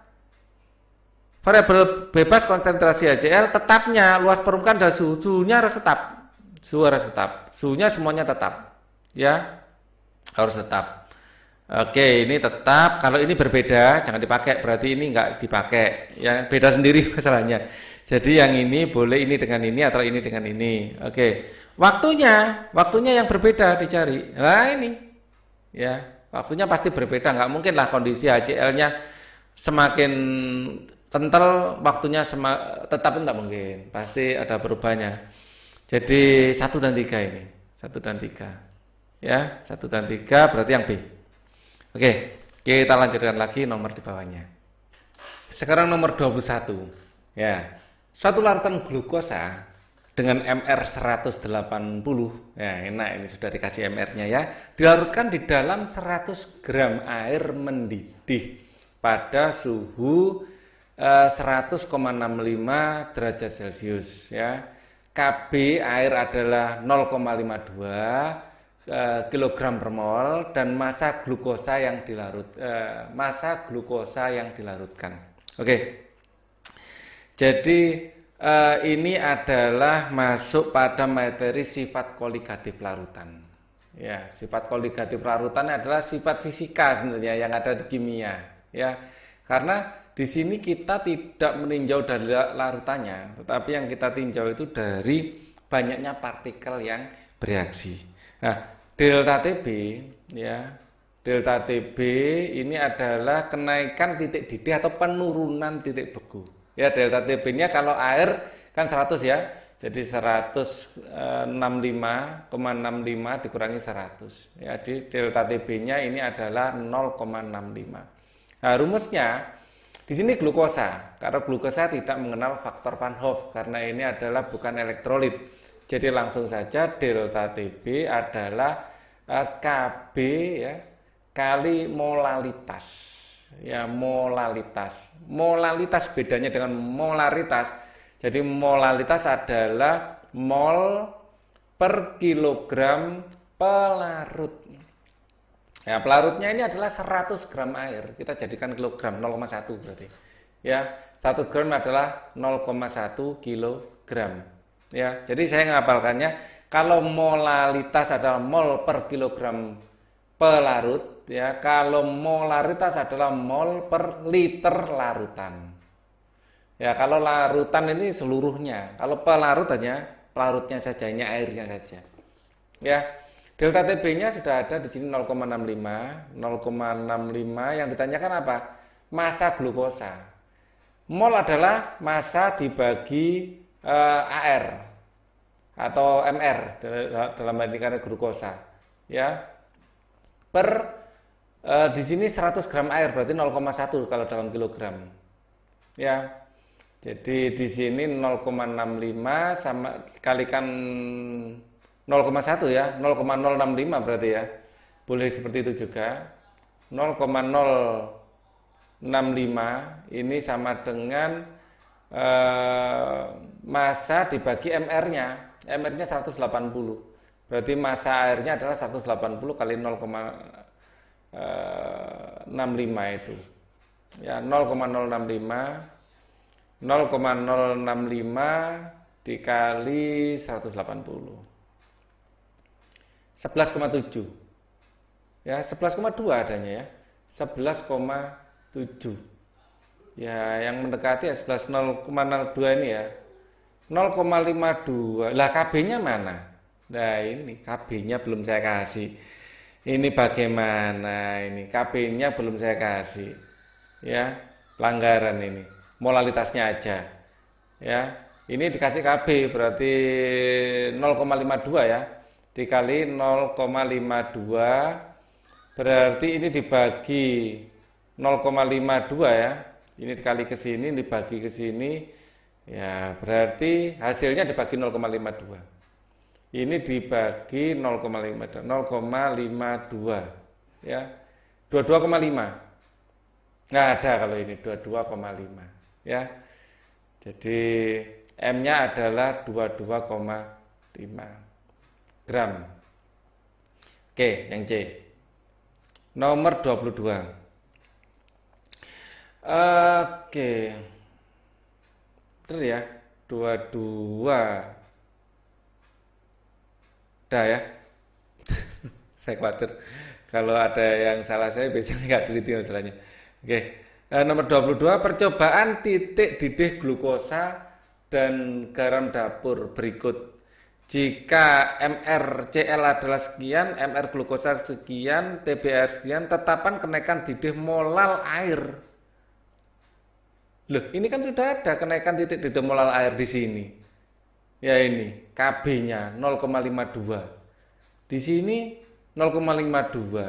variabel bebas konsentrasi HCl, tetapnya luas permukaan dan suhu. Suhunya harus tetap. Suhu harus tetap. Suhunya semuanya tetap. Ya. Harus tetap. Oke, ini tetap. Kalau ini berbeda, jangan dipakai. Berarti ini enggak dipakai. Ya, beda sendiri masalahnya. Jadi yang ini boleh ini dengan ini atau ini dengan ini. Oke. Waktunya, waktunya yang berbeda dicari. Nah, ini. Ya, waktunya pasti berbeda. Enggak mungkin lah kondisi HCl-nya semakin kental, waktunya sema, tetap enggak mungkin. Pasti ada perubahannya. Jadi satu dan tiga ini. Satu dan tiga. Ya, satu dan tiga berarti yang B. Oke, kita lanjutkan lagi nomor di bawahnya. Sekarang nomor dua puluh satu. Ya. Satu larutan glukosa dengan M R seratus delapan puluh. Ya, enak ini sudah dikasih M R-nya ya. Dilarutkan di dalam seratus gram air mendidih pada suhu eh, seratus koma enam lima derajat Celcius ya. K B air adalah nol koma lima dua kilogram per mol dan massa glukosa yang dilarut eh, massa glukosa yang dilarutkan. Oke. Jadi eh, ini adalah masuk pada materi sifat koligatif larutan. Ya, sifat koligatif larutan adalah sifat fisika sebenarnya yang ada di kimia, ya. Karena di sini kita tidak meninjau dari larutannya, tetapi yang kita tinjau itu dari banyaknya partikel yang bereaksi. Nah, delta T B ya, delta T B ini adalah kenaikan titik didih atau penurunan titik beku. Ya, delta T B-nya kalau air kan seratus ya. Jadi seratus enam puluh lima koma enam lima dikurangi seratus. Ya, di delta T B-nya ini adalah nol koma enam lima. Nah, rumusnya di sini glukosa. Karena glukosa tidak mengenal faktor Van Hoff karena ini adalah bukan elektrolit. Jadi langsung saja delta T B adalah uh, K B ya kali molalitas. Ya, molalitas. Molalitas bedanya dengan molaritas. Jadi molalitas adalah mol per kilogram pelarut. Ya, pelarutnya ini adalah seratus gram air. Kita jadikan kilogram nol koma satu berarti. Ya, satu gram adalah nol koma satu kilogram. Ya, jadi saya ngapalkannya kalau molalitas adalah mol per kilogram pelarut, ya, kalau molaritas adalah mol per liter larutan. Ya, kalau larutan ini seluruhnya, kalau pelarut hanya pelarutnya saja, ini airnya saja. Ya, delta T B-nya sudah ada di sini nol koma enam lima, nol koma enam lima. Yang ditanyakan apa? Massa glukosa. Mol adalah massa dibagi eh, A R atau M R dalam arti glukosa. Ya, per eh, di sini seratus gram air berarti nol koma satu kalau dalam kilogram. Ya. Jadi di sini nol koma enam lima sama kalikan nol koma satu ya, nol koma nol enam lima berarti ya. Boleh seperti itu juga. nol koma nol enam lima ini sama dengan eh, massa dibagi M R-nya. M R-nya seratus delapan puluh. Berarti massa airnya adalah seratus delapan puluh kali nol koma enam lima itu. Ya, nol koma nol enam lima nol koma nol enam lima dikali seratus delapan puluh. sebelas koma tujuh. Ya, sebelas koma dua adanya ya. sebelas koma tujuh. Ya, yang mendekati ya sebelas nol koma nol dua ini ya. nol koma lima dua. Lah K B-nya mana? Nah, ini K B-nya belum saya kasih. Ini bagaimana ini? K B-nya belum saya kasih. Ya, pelanggaran ini. Molalitasnya aja. Ya, ini dikasih K B berarti nol koma lima dua ya. Dikali nol koma lima dua berarti ini dibagi nol koma lima dua ya. Ini dikali ke sini dibagi ke sini. Ya, berarti hasilnya dibagi nol koma lima dua. Ini dibagi nol koma lima dua. nol koma lima dua ya. dua puluh dua koma lima. Nggak ada kalau ini dua puluh dua koma lima. Ya, jadi M-nya adalah dua puluh dua koma lima gram. Oke, yang C. Nomor dua puluh dua. Oke. Betul ya? dua puluh dua. Udah ya? Saya khawatir kalau ada yang salah saya biasanya nggak teliti masalahnya. Oke. Nomor dua puluh dua, percobaan titik didih glukosa dan garam dapur berikut. Jika M R C L adalah sekian, M R glukosa sekian, T B A R sekian, tetapkan kenaikan didih molal air. Loh, ini kan sudah ada kenaikan titik didih molal air di sini. Ya ini, K B-nya nol koma lima dua. Di sini nol koma lima dua.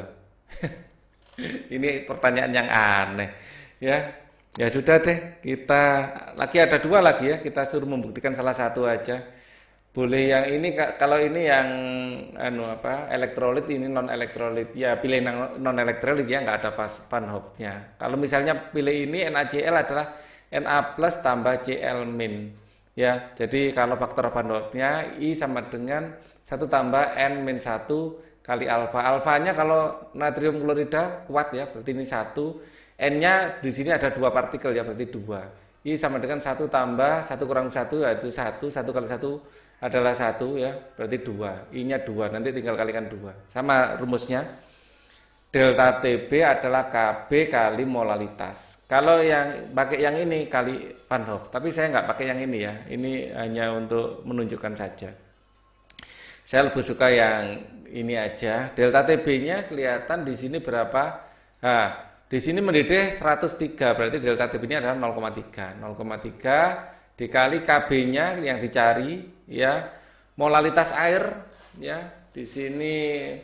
Ini pertanyaan yang aneh. Ya, ya sudah deh, kita lagi ada dua lagi ya, kita suruh membuktikan salah satu aja. Boleh yang ini, kalau ini yang anu apa elektrolit, ini non elektrolit ya, pilih non elektrolit ya, nggak ada pas Van Hoff-nya. Kalau misalnya pilih ini NaCl adalah Na plus tambah Cl min ya, jadi kalau faktor Van Hoff-nya I sama dengan satu tambah N min satu kali alfa. Alfanya kalau natrium klorida kuat ya, berarti ini satu. N-nya di sini ada dua partikel ya, berarti dua. I sama dengan satu tambah satu kurang satu yaitu satu. satu kali satu adalah satu ya, berarti dua. I-nya dua, nanti tinggal kalikan dua. Sama rumusnya. Delta T B adalah K B kali molalitas. Kalau yang pakai yang ini kali Van Hoff, tapi saya nggak pakai yang ini ya. Ini hanya untuk menunjukkan saja. Saya lebih suka yang ini aja. Delta T B-nya kelihatan di sini berapa? Nah, di sini mendidih seratus tiga, berarti delta T B-nya adalah nol koma tiga. nol koma tiga dikali K B-nya yang dicari ya. Molalitas air ya. Di sini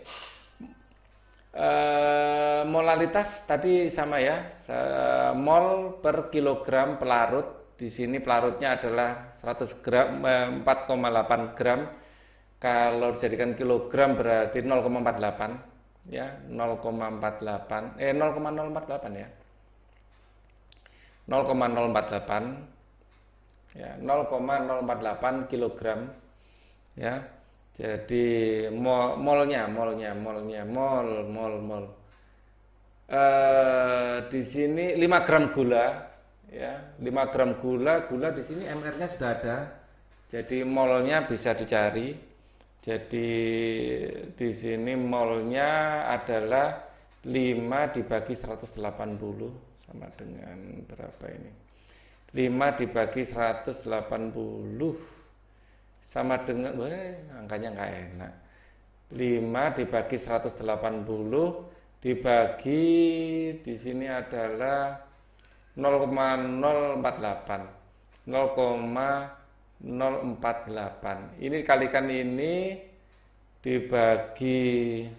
eh, molalitas tadi sama ya. Mol per kilogram pelarut. Di sini pelarutnya adalah seratus gram, empat koma delapan gram. Kalau dijadikan kilogram berarti nol koma empat delapan ya, nol koma empat delapan eh nol koma nol empat delapan ya. nol koma nol empat delapan ya, nol koma nol empat delapan kilogram ya. Jadi mol, molnya, molnya, molnya, mol, mol, mol. Eh, di sini lima gram gula ya, lima gram gula, gula di sini M R-nya sudah ada. Jadi molnya bisa dicari. Jadi di sini molnya adalah lima dibagi seratus delapan puluh sama dengan berapa ini? lima dibagi seratus delapan puluh sama dengan, weh, angkanya nggak enak. lima dibagi seratus delapan puluh dibagi di sini adalah nol koma nol empat delapan. nol koma nol empat delapan. Ini kalikan ini dibagi,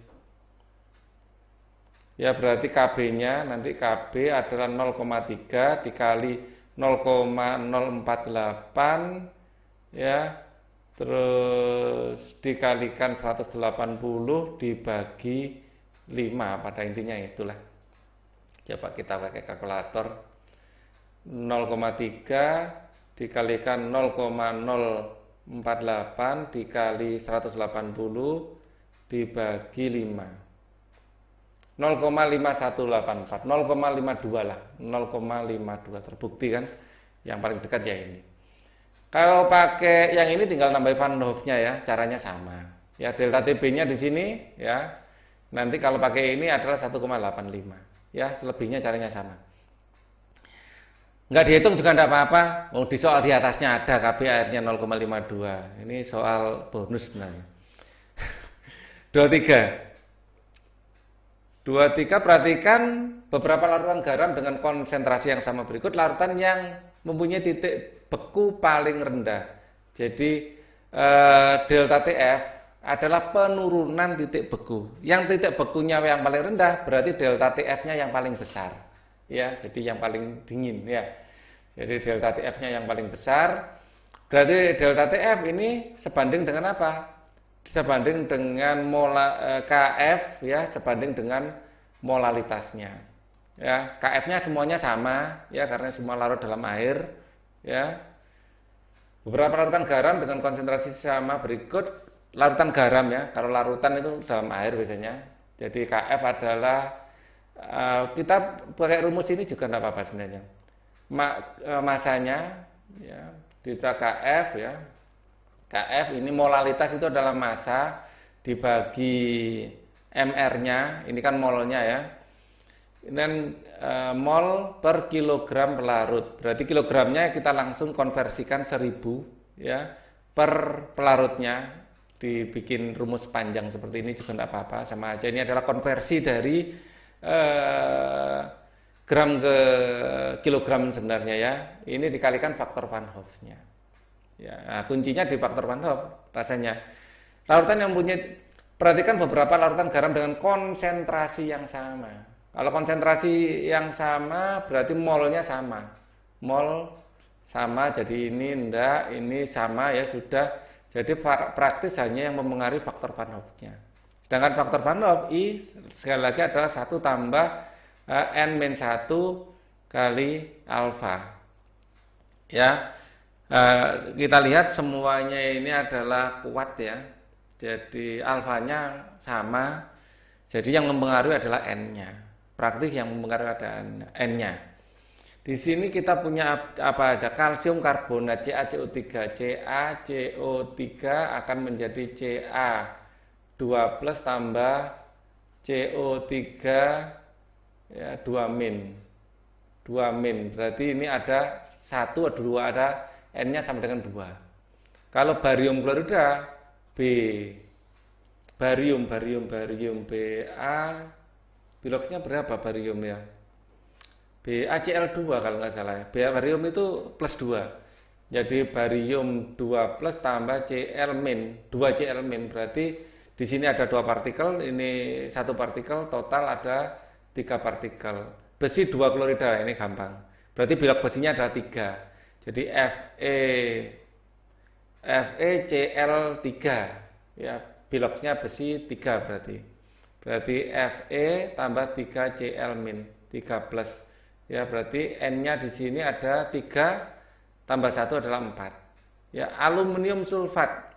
ya berarti K B-nya nanti K B adalah nol koma tiga dikali nol koma nol empat delapan, ya, terus dikalikan seratus delapan puluh dibagi lima, pada intinya itulah. Coba kita pakai kalkulator. nol koma tiga dikalikan nol koma nol empat delapan dikali seratus delapan puluh dibagi lima. nol koma lima satu delapan empat, nol koma lima dua lah, nol koma lima dua terbukti kan? Yang paling dekat ya ini. Kalau pakai yang ini tinggal nambah Van Hoff-nya ya, caranya sama. Ya, delta T B-nya di sini ya. Nanti kalau pakai ini adalah satu koma delapan lima. Ya, selebihnya caranya sama. Enggak dihitung juga enggak apa-apa. Oh, di soal di atasnya ada K B akhirnya nol koma lima dua. Ini soal bonus sebenarnya. dua puluh tiga. dua puluh tiga, perhatikan beberapa larutan garam dengan konsentrasi yang sama berikut. Larutan yang mempunyai titik beku paling rendah. Jadi eh, delta T F adalah penurunan titik beku. Yang titik bekunya yang paling rendah berarti delta T F-nya yang paling besar. Ya, jadi yang paling dingin ya. Jadi delta T F-nya yang paling besar. Berarti delta T F ini sebanding dengan apa? Sebanding dengan mola, eh, K F ya, sebanding dengan molalitasnya. Ya, K F-nya semuanya sama ya karena semua larut dalam air ya. Beberapa larutan garam dengan konsentrasi sama berikut. Larutan garam ya, kalau larutan itu dalam air biasanya. Jadi K F adalah uh, kita pakai rumus ini juga tidak apa-apa sebenarnya. Ma, uh, masanya ya, kita K F ya. K F ini molalitas itu adalah massa dibagi M R-nya, ini kan molnya ya. Dan uh, mol per kilogram pelarut. Berarti kilogramnya kita langsung konversikan seribu ya per pelarutnya. Dibikin rumus panjang seperti ini juga tidak apa-apa, sama aja. Ini adalah konversi dari eh, gram ke kilogram sebenarnya ya. Ini dikalikan faktor Van Hoff-nya. Ya, nah, kuncinya di faktor Van Hoff rasanya. Larutan yang punya, perhatikan beberapa larutan garam dengan konsentrasi yang sama. Kalau konsentrasi yang sama berarti molnya sama. Mol sama, jadi ini enggak, ini sama ya sudah. Jadi praktis hanya yang mempengaruhi faktor Van Hoff-nya. Sedangkan faktor Van Hoff I sekali lagi adalah satu tambah uh, N min satu kali alfa. Ya, uh, kita lihat semuanya ini adalah kuat ya. Jadi alfanya sama. Jadi yang mempengaruhi adalah N-nya. Praktis yang mempengaruhi adalah N-nya. Di sini kita punya apa aja? Kalsium karbonat C a C O tiga. C a C O tiga akan menjadi C a dua plus tambah C O tiga ya, dua min. dua min. Berarti ini ada satu atau dua, ada N-nya sama dengan dua. Kalau barium klorida B. Barium, barium, barium B A. Biloxnya berapa barium ya? B A C L dua kalau nggak salah. B A barium itu plus dua. Jadi barium dua plus tambah C L min, dua C L min. Berarti di sini ada dua partikel, ini satu partikel, total ada tiga partikel. Besi dua klorida, ini gampang. Berarti bilok besinya adalah tiga. Jadi Fe Fe C L tiga. Ya, biloknya besi tiga berarti. Berarti Fe tambah tiga C L min, tiga plus. Ya, berarti N-nya di sini ada tiga tambah satu adalah empat. Ya, aluminium sulfat.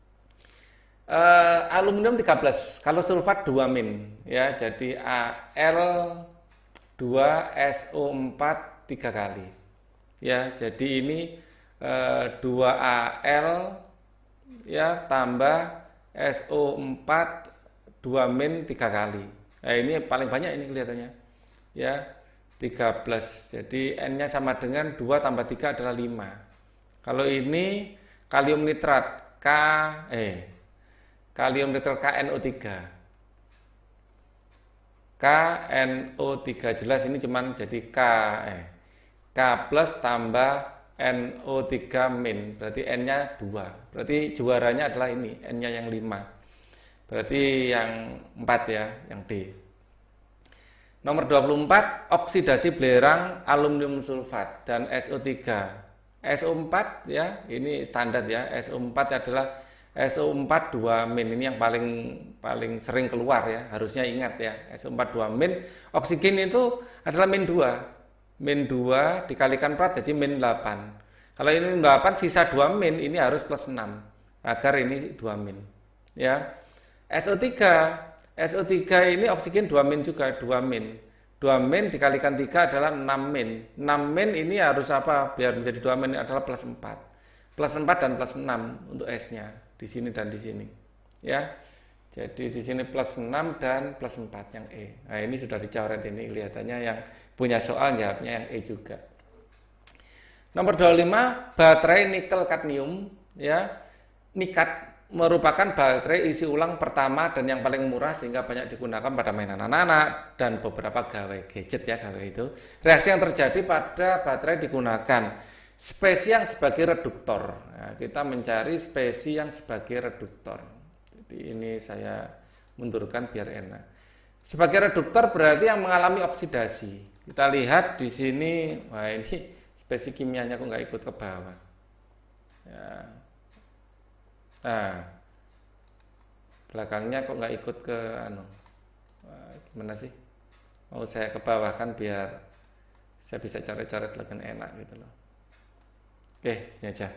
Uh, aluminium tiga belas, kalau sulfat dua min. Ya, jadi A L dua S O empat tiga kali. Ya, jadi ini eh, dua A L ya tambah S O empat dua min tiga kali. Nah, ini paling banyak ini kelihatannya. Ya, tiga belas. Jadi N-nya sama dengan dua tambah tiga adalah lima. Kalau ini kalium nitrat K eh kalium nitrat K N O tiga. K N O tiga jelas ini cuman jadi K eh K plus tambah N O tiga min, berarti N-nya dua. Berarti juaranya adalah ini, N-nya yang lima. Berarti yang empat ya, yang D. Nomor dua puluh empat, oksidasi belerang aluminium sulfat dan S O tiga. S O empat ya, ini standar ya. S O empat adalah S O empat dua min. Ini yang paling paling sering keluar ya. Harusnya ingat ya. S O empat dua min. Oksigen itu adalah min dua. Min dua dikalikan empat jadi min delapan. Kalau ini min delapan sisa dua min, ini harus plus enam agar ini dua min. Ya. S O tiga. S O tiga ini oksigen dua min juga, dua min. dua min dikalikan tiga adalah enam min. enam min ini harus apa? Biar menjadi dua min adalah plus empat. Plus empat dan plus enam untuk S-nya di sini dan di sini. Ya. Jadi di sini plus enam dan plus empat yang E. Nah, ini sudah dicoret ini kelihatannya yang punya soal jawabnya yang E juga. Nomor dua puluh lima, baterai nikel kadmium ya. Nikat merupakan baterai isi ulang pertama dan yang paling murah sehingga banyak digunakan pada mainan anak-anak dan beberapa gawe gadget ya, gawe itu. Reaksi yang terjadi pada baterai digunakan spesies yang sebagai reduktor. Nah, kita mencari spesies yang sebagai reduktor. Jadi ini saya mundurkan biar enak. Sebagai reduktor berarti yang mengalami oksidasi. Kita lihat di sini, wah ini spesies kimianya kok nggak ikut ke bawah. Ya. Nah, belakangnya kok nggak ikut ke anu, wah, gimana sih? Mau saya ke bawah kan biar saya bisa coret-coret lebih enak gitu loh. Oke, ini aja.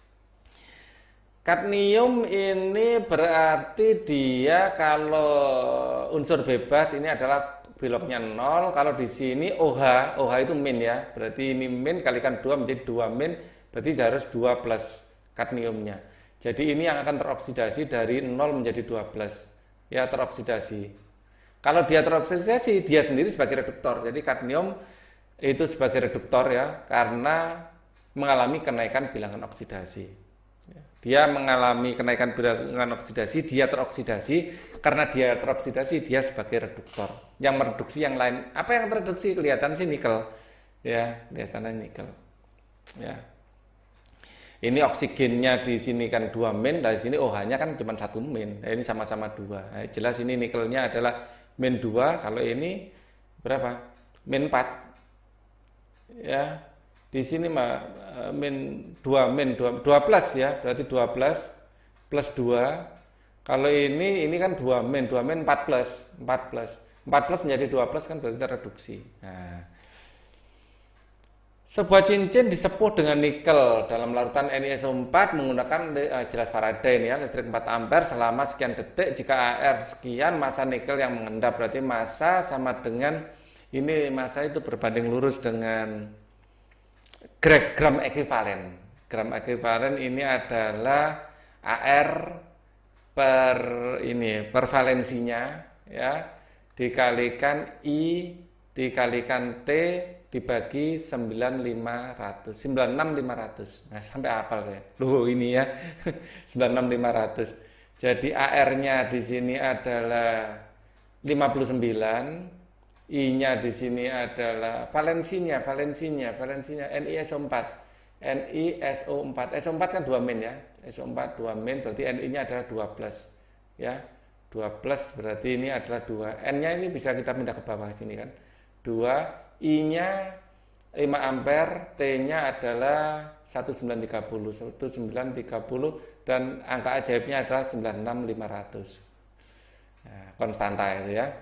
Kadmium ini berarti dia kalau unsur bebas ini adalah beloknya nol. Kalau di sini OH, OH itu min ya. Berarti ini min kalikan dua menjadi dua min, berarti harus dua plus kadmiumnya. Jadi ini yang akan teroksidasi dari nol menjadi dua belas. Ya, teroksidasi. Kalau dia teroksidasi, dia sendiri sebagai reduktor. Jadi kadmium itu sebagai reduktor ya, karena mengalami kenaikan bilangan oksidasi. Dia mengalami kenaikan bilangan oksidasi, dia teroksidasi. Karena dia teroksidasi, dia sebagai reduktor. Yang mereduksi yang lain. Apa yang tereduksi? Kelihatan sih nikel. Ya, kelihatannya nikel. Ya. Ini oksigennya di sini kan dua min, dari sini OH-nya kan cuma satu min. Nah, ini sama-sama dua. Nah, jelas ini nikelnya adalah min dua, kalau ini berapa? min empat. Ya. Di sini mah min dua min dua, dua plus ya, berarti dua plus plus dua. Kalau ini ini kan dua min, dua min empat plus, empat plus. empat plus menjadi dua plus kan berarti reduksi. Nah, sebuah cincin disepuh dengan nikel dalam larutan N i S O empat menggunakan eh, jelas Faraday ini ya, listrik empat ampere selama sekian detik. Jika A R sekian, massa nikel yang mengendap, berarti massa sama dengan ini, massa itu berbanding lurus dengan gram ekuivalen. Gram ekuivalen ini adalah A R per ini per valensinya ya, dikalikan I dikalikan T dibagi sembilan ribu lima ratus, sembilan puluh enam ribu lima ratus. Nah, sampai hafal saya. Loh, ini ya. sembilan puluh enam ribu lima ratus. Jadi A R-nya di sini adalah lima puluh sembilan, I-nya di sini adalah valensinya, valensinya, valensinya N i S O empat. N i S O empat. S O empat kan dua min ya. S O empat dua min berarti N I-nya adalah dua plus. Ya. dua plus berarti ini adalah dua. N-nya ini bisa kita pindah ke bawah sini kan. dua, I-nya lima ampere, T-nya adalah seribu sembilan ratus tiga puluh, seribu sembilan ratus tiga puluh dan angka ajaibnya adalah sembilan puluh enam ribu lima ratus. Nah, konstanta itu ya.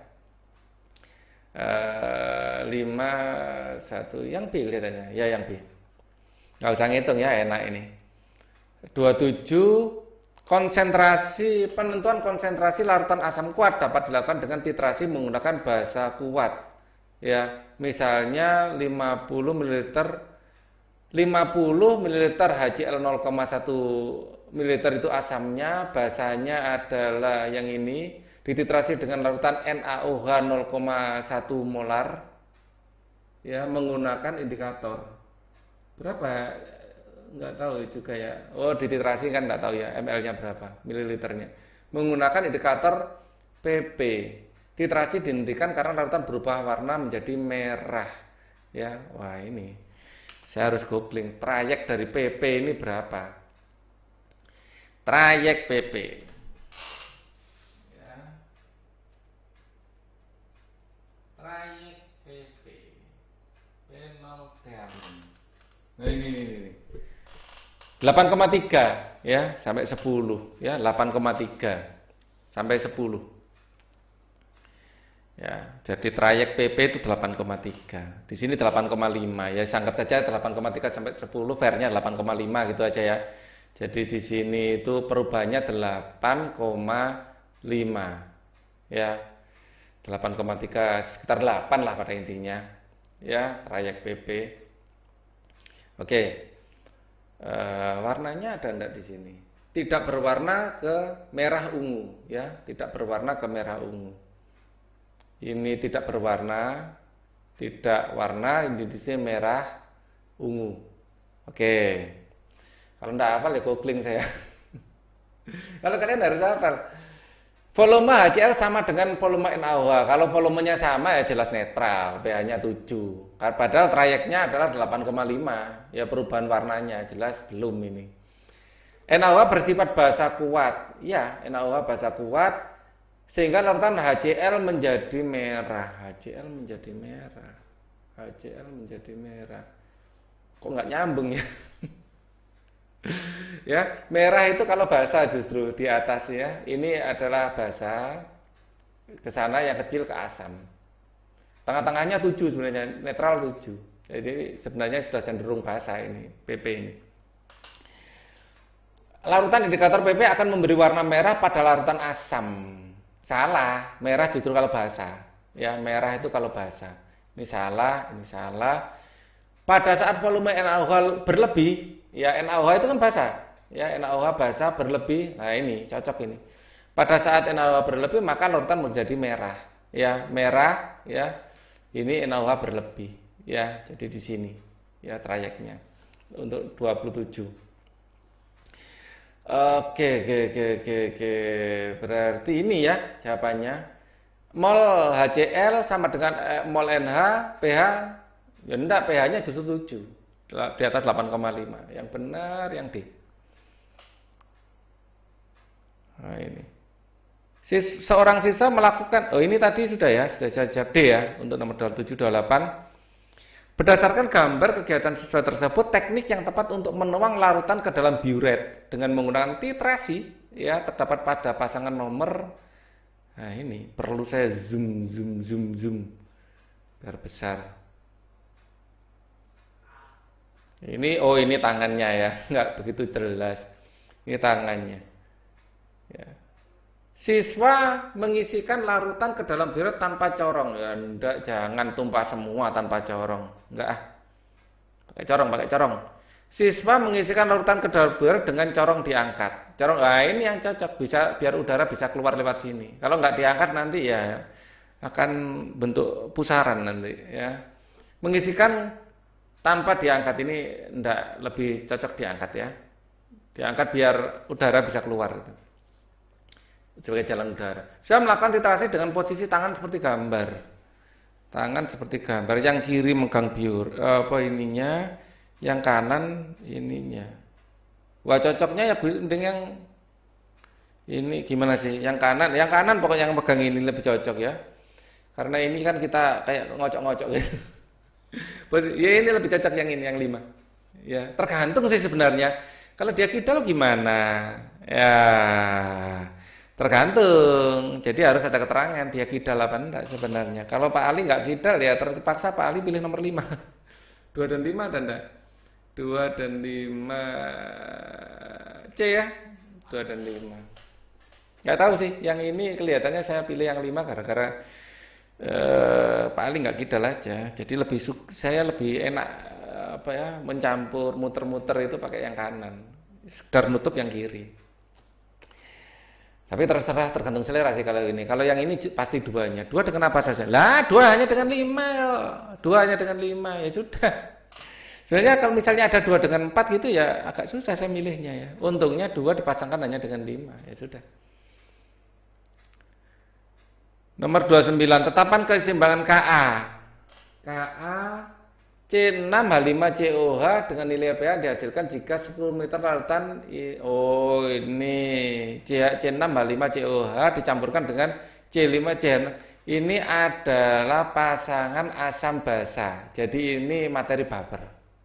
Uh, lima satu yang B kelihatannya ya, yang B nggak usah ngitung ya, enak ini. Dua puluh tujuh, konsentrasi penentuan konsentrasi larutan asam kuat dapat dilakukan dengan titrasi menggunakan basa kuat ya, misalnya lima puluh mililiter lima puluh mililiter H C L nol koma satu mililiter itu asamnya, basanya adalah yang ini, dititrasi dengan larutan NaOH nol koma satu molar, ya, menggunakan indikator. Berapa? Nggak tahu juga ya. Oh, dititrasi kan nggak tahu ya, ml-nya berapa, mililiternya. Menggunakan indikator P P. Titrasi dihentikan karena larutan berubah warna menjadi merah. Ya, wah ini. Saya harus googling trayek dari P P ini berapa. Trayek P P. Ya. Trayek P P. Phenolphthalein. Nah ini, ini, ini. delapan koma tiga ya sampai sepuluh ya, delapan koma tiga sampai sepuluh. Ya, jadi trayek P P itu delapan koma tiga. Di sini delapan koma lima ya, anggap saja delapan koma tiga sampai sepuluh, fairnya delapan koma lima gitu aja ya. Jadi di sini itu perubahannya delapan koma lima. Ya. delapan koma tiga sekitar delapan lah pada intinya. Ya, trayek P P. Oke. E, warnanya ada enggak di sini? Tidak berwarna ke merah ungu ya, tidak berwarna ke merah ungu. Ini tidak berwarna, tidak warna, ini di sini merah ungu. Oke. Kalau enggak hafal ya googling saya. Kalau kalian harus hafal. Volume H C L sama dengan volume NaOH. Kalau volumenya sama ya jelas netral, pH-nya tujuh. Padahal trayeknya adalah delapan koma lima. Ya perubahan warnanya jelas belum ini. NaOH bersifat basa kuat. Ya, NaOH basa kuat sehingga larutan H C L menjadi merah. H C L menjadi merah. H C L menjadi merah. Kok nggak nyambung ya? Ya, merah itu kalau basa justru di atas ya. Ini adalah basa, ke sana yang kecil ke asam. Tengah-tengahnya tujuh sebenarnya, netral tujuh. Jadi sebenarnya sudah cenderung basa ini, P P ini. Larutan indikator P P akan memberi warna merah pada larutan asam. Salah, merah justru kalau basa. Ya, merah itu kalau basa. Ini salah, ini salah. Pada saat volume NaOH berlebih, ya NaOH itu kan basa, ya NaOH basa berlebih. Nah ini cocok ini. Pada saat NaOH berlebih maka larutan menjadi merah, ya merah, ya ini NaOH berlebih, ya jadi di sini, ya trayeknya untuk dua puluh tujuh. Oke, oke, oke, oke, oke. Berarti ini ya jawabannya. Mol H C L sama dengan eh, mol N H, pH. Ya enggak, pH-nya justru tujuh. Di atas delapan koma lima. Yang benar yang D. Nah ini. Sis, seorang siswa melakukan, oh ini tadi sudah ya, sudah saya jawab D ya, untuk nomor dua puluh tujuh, dua puluh delapan. Berdasarkan gambar kegiatan siswa tersebut, teknik yang tepat untuk menuang larutan ke dalam biuret dengan menggunakan titrasi, ya terdapat pada pasangan nomor. Nah ini, perlu saya zoom, zoom, zoom, zoom. Biar besar. Ini, oh ini tangannya ya, nggak begitu jelas. Ini tangannya. Ya. Siswa mengisikan larutan ke dalam biuret tanpa corong. Ya, enggak, jangan tumpah semua tanpa corong. Enggak ah. Pakai corong, pakai corong. Siswa mengisikan larutan ke dalam biuret dengan corong diangkat. Corong, nah ini yang cocok, bisa biar udara bisa keluar lewat sini. Kalau nggak diangkat nanti ya akan bentuk pusaran nanti ya. Mengisikan tanpa diangkat ini enggak, lebih cocok diangkat ya. Diangkat biar udara bisa keluar gitu. Sebagai jalan udara. Saya melakukan titrasi dengan posisi tangan seperti gambar. Tangan seperti gambar. Yang kiri megang biur, apa ininya, yang kanan ininya. Wah cocoknya ya mending yang ini gimana sih? Yang kanan, yang kanan pokoknya yang megang ini lebih cocok ya. Karena ini kan kita kayak ngocok-ngocok gitu. Ya ini lebih cocok yang ini, yang lima. Ya, tergantung sih sebenarnya. Kalau dia kidal gimana? Ya, tergantung. Jadi harus ada keterangan dia kidal apa enggak sebenarnya. Kalau Pak Ali nggak kidal ya terpaksa Pak Ali pilih nomor lima. Dua dan lima ada enggak? Dua dan lima C ya. Dua dan lima. Nggak tahu sih. Yang ini kelihatannya saya pilih yang lima gara-gara Uh, Pak Ali nggak kidal aja, jadi lebih saya lebih enak uh, apa ya, mencampur, muter-muter itu pakai yang kanan. Sekedar nutup yang kiri. Tapi terserah, tergantung selera sih kalau ini. Kalau yang ini pasti duanya. Dua dengan apa saja? Lah, dua hanya dengan lima. Dua hanya dengan lima, ya sudah. Sebenarnya kalau misalnya ada dua dengan empat gitu ya agak susah saya milihnya ya. Untungnya dua dipasangkan hanya dengan lima, ya sudah. Nomor dua puluh sembilan, tetapkan keseimbangan K A. K A C enam H lima C O H dengan nilai pH dihasilkan jika sepuluh liter larutan oh ini C enam H lima C O H dicampurkan dengan C lima C enam. Ini adalah pasangan asam basa. Jadi ini materi baper.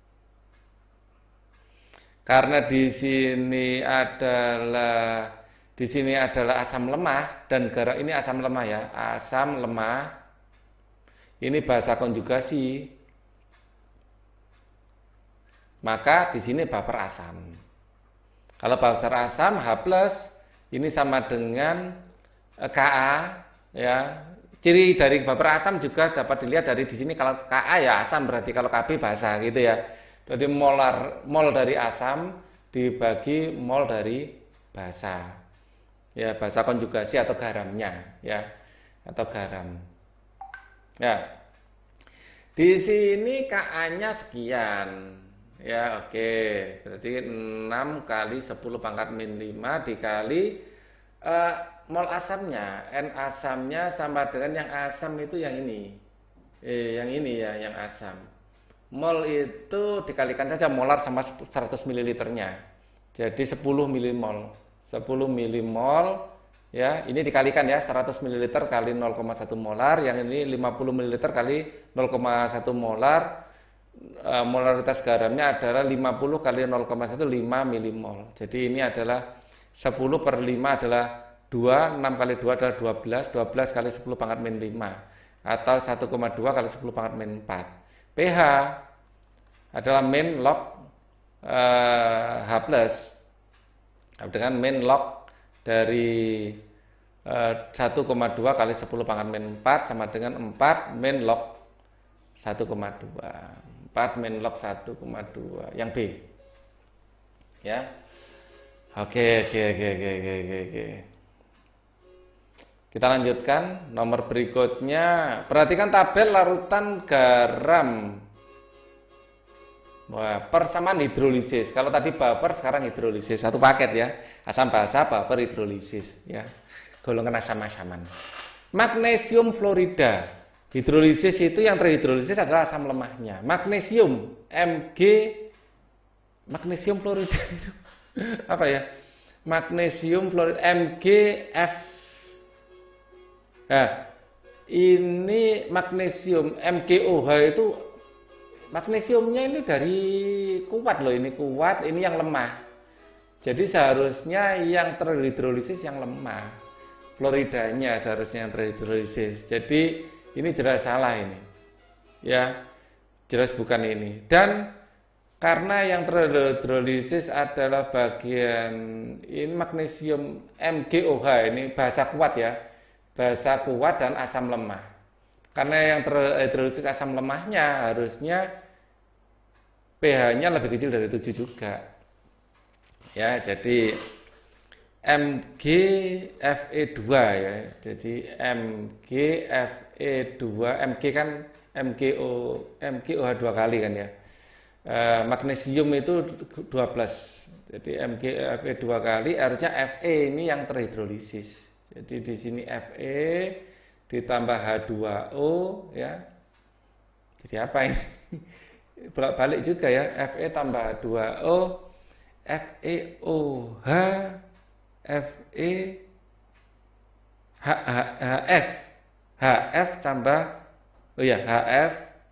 Karena di sini adalah Di sini adalah asam lemah dan garam, ini asam lemah ya, asam lemah. Ini bahasa konjugasi. Maka di sini baper asam. Kalau baper asam H plus ini sama dengan K A ya. Ciri dari baper asam juga dapat dilihat dari di sini, kalau K A ya asam berarti, kalau K B basa gitu ya. Jadi molar mol dari asam dibagi mol dari basa. Ya, bahasa konjugasi atau garamnya ya, atau garam. Ya. Di sini K A-nya sekian. Ya, oke. Berarti enam kali sepuluh pangkat min lima dikali uh, mol asamnya. N asamnya sama dengan yang asam itu yang ini. Eh, yang ini ya, yang asam. Mol itu dikalikan saja molar sama seratus mililiternya. Jadi sepuluh milimol. sepuluh milimol ya, ini dikalikan ya, seratus mililiter kali nol koma satu molar, yang ini lima puluh mililiter kali nol koma satu molar. E, molaritas garamnya adalah lima puluh kali nol koma satu, lima milimol. Jadi ini adalah sepuluh per lima adalah dua, enam kali dua adalah dua belas, dua belas kali sepuluh pangkat min lima atau satu koma dua kali sepuluh pangkat min empat. pH adalah min log e, H plus dengan min log dari eh, satu koma dua kali sepuluh pangkat min empat sama dengan empat min log satu koma dua. empat min log satu koma dua. Yang B. Ya. Oke, oke, oke, oke, oke, oke. Kita lanjutkan nomor berikutnya. Perhatikan tabel larutan garam. Wah, persamaan hidrolisis. Kalau tadi baper, sekarang hidrolisis. Satu paket ya. Asam basa, baper, hidrolisis. Ya. Golongan asam-asaman. Magnesium fluorida. Hidrolisis itu yang terhidrolisis adalah asam lemahnya. Magnesium, Mg, magnesium fluorida itu apa ya? Magnesium fluorida, MgF. Nah, ini magnesium, M G O H itu. Magnesiumnya ini dari kuat loh, ini kuat, ini yang lemah. Jadi seharusnya yang terhidrolisis yang lemah. Fluoridanya seharusnya yang terhidrolisis. Jadi ini jelas salah ini. Ya, jelas bukan ini. Dan karena yang terhidrolisis adalah bagian ini magnesium M G O H, ini bahasa kuat ya. Bahasa kuat dan asam lemah. Karena yang terhidrolisis asam lemahnya harusnya pH-nya lebih kecil dari tujuh juga. Ya, jadi M G F E dua ya. Jadi M G F E dua, Mg kan M G O M G O H dua kali kan ya. E, magnesium itu dua belas. Jadi M G F E dua kali, harusnya Fe ini yang terhidrolisis. Jadi di sini Fe ditambah H dua O ya. Jadi apa ini? Bolak-balik juga ya. Fe tambah H dua O, FeOH, Fe H, H, HF, HF tambah, oh ya HF